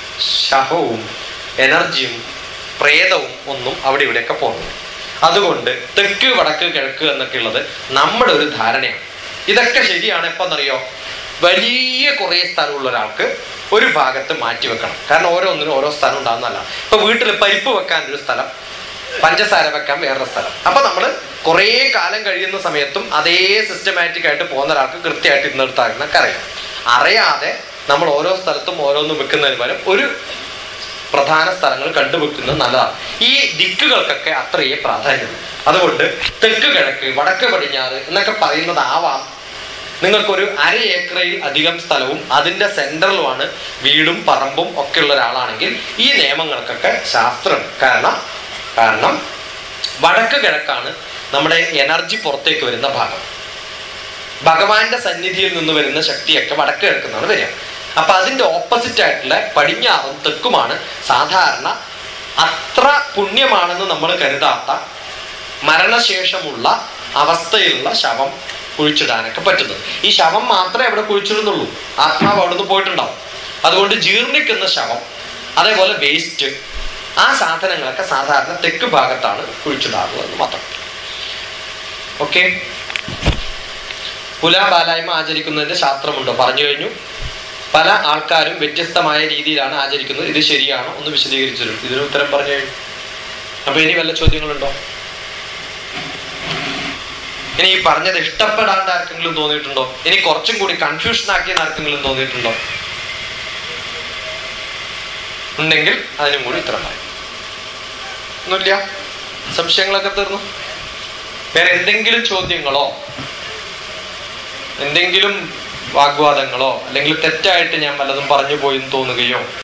[SPEAKER 2] ശവവും എനർജിയും പ്രേതവും ഒന്നും അവിടെ ഇവിടെയൊക്കെ പോകുന്നു. അതുകൊണ്ട് തെക്ക് വടക്ക് കിഴക്ക് എന്നൊക്കെ ഉള്ളത് നമ്മുടെ ഒരു ധാരണയാണ്. ഇതൊക്കെ ശരിയാണ്. എപ്പോന്നറിയോ? വലിയ കുറേ സ്ഥലമുള്ള ഒരാൾക്ക് ഒരു ഭാഗത്ത് മാറ്റി വെക്കണം. കാരണം ഓരോന്നിനും ഓരോ സ്ഥലം ഉണ്ടാകുന്നതല്ല. ഇപ്പൊ വീട്ടിൽ പരിപ്പ് വെക്കാൻ ഒരു സ്ഥലം, പഞ്ചസാര വെക്കാൻ വേറൊരു സ്ഥലം. അപ്പൊ നമ്മൾ കുറേ കാലം കഴിയുന്ന സമയത്തും അതേ സിസ്റ്റമാറ്റിക് ആയിട്ട് പോകുന്ന ഒരാൾക്ക് കൃത്യമായിട്ട് ഇന്നെടുത്താക്കുന്നൊക്കെ അറിയാം. അറിയാതെ നമ്മൾ ഓരോ സ്ഥലത്തും ഓരോന്നും വെക്കുന്നതിന് പകരം ഒരു പ്രധാന സ്ഥലങ്ങൾ കണ്ടുവെക്കുന്നത് നല്ലതാണ്. ഈ ദിക്കുകൾക്കൊക്കെ അത്രയേ പ്രാധാന്യമുള്ളൂ. അതുകൊണ്ട് തെക്ക് കിഴക്ക് വടക്ക് പടിഞ്ഞാറ് എന്നൊക്കെ പറയുന്നതാവാം. നിങ്ങൾക്കൊരു അര ഏക്കറിൽ അധികം സ്ഥലവും അതിന്റെ സെന്ററിലുമാണ് വീടും പറമ്പും ഒക്കെ ഉള്ള ഒരാളാണെങ്കിൽ ഈ നിയമങ്ങൾക്കൊക്കെ ശാസ്ത്രമുണ്ട്. കാരണം കാരണം വടക്ക് കിഴക്കാണ് നമ്മുടെ എനർജി പുറത്തേക്ക് വരുന്ന ഭാഗം. ഭഗവാന്റെ സന്നിധിയിൽ നിന്ന് വരുന്ന ശക്തിയൊക്കെ വടക്ക് കിഴക്കുന്നാണ് വരിക. അപ്പൊ അതിന്റെ ഓപ്പോസിറ്റ് ആയിട്ടുള്ള പടിഞ്ഞാറും തെക്കുമാണ് സാധാരണ അത്ര പുണ്യമാണെന്ന് നമ്മൾ കരുതാത്ത മരണശേഷമുള്ള അവസ്ഥയിലുള്ള ശവം കുഴിച്ചിടാനൊക്കെ പറ്റുന്നത്. ഈ ശവം മാത്രമേ അവിടെ കുഴിച്ചിടുന്നുള്ളൂ, ആത്മാവ് അവിടുന്ന് പോയിട്ടുണ്ടാവും. അതുകൊണ്ട് ജീർണിക്കുന്ന ശവം, അതേപോലെ വേസ്റ്റ്, ആ സാധനങ്ങളൊക്കെ സാധാരണ തെക്ക് ഭാഗത്താണ് കുഴിച്ചിടാറുള്ളത് മാത്രം. ഓക്കെ. പുലാബാലായ്മ ആചരിക്കുന്നതിന്റെ ശാസ്ത്രമുണ്ടോ? പറഞ്ഞു കഴിഞ്ഞു. പല ആൾക്കാരും വ്യത്യസ്തമായ രീതിയിലാണ് ആചരിക്കുന്നത്. ഇത് ശരിയാണോ? ഒന്ന് വിശദീകരിച്ചു. ഇതിന് ഉത്തരം പറഞ്ഞു കഴിഞ്ഞു. അപ്പൊ ഇനി വല്ല ചോദ്യങ്ങളുണ്ടോ? ഇനി ഈ പറഞ്ഞത് ഇഷ്ടപ്പെടാണ്ട് ആർക്കെങ്കിലും തോന്നിയിട്ടുണ്ടോ? ഇനി കുറച്ചും കൂടി കൺഫ്യൂഷൻ ആക്കിയെന്ന് ആർക്കെങ്കിലും തോന്നിയിട്ടുണ്ടോ? ഉണ്ടെങ്കിൽ അതിനും കൂടി ഉത്തരം പറയും. ഒന്നുമില്ല, സംശയങ്ങളൊക്കെ തീർന്നു. വേറെ എന്തെങ്കിലും ചോദ്യങ്ങളോ എന്തെങ്കിലും വാഗ്വാദങ്ങളോ അല്ലെങ്കിൽ തെറ്റായിട്ട് ഞാൻ വല്ലതും പറഞ്ഞു പോയി എന്ന് തോന്നുകയോ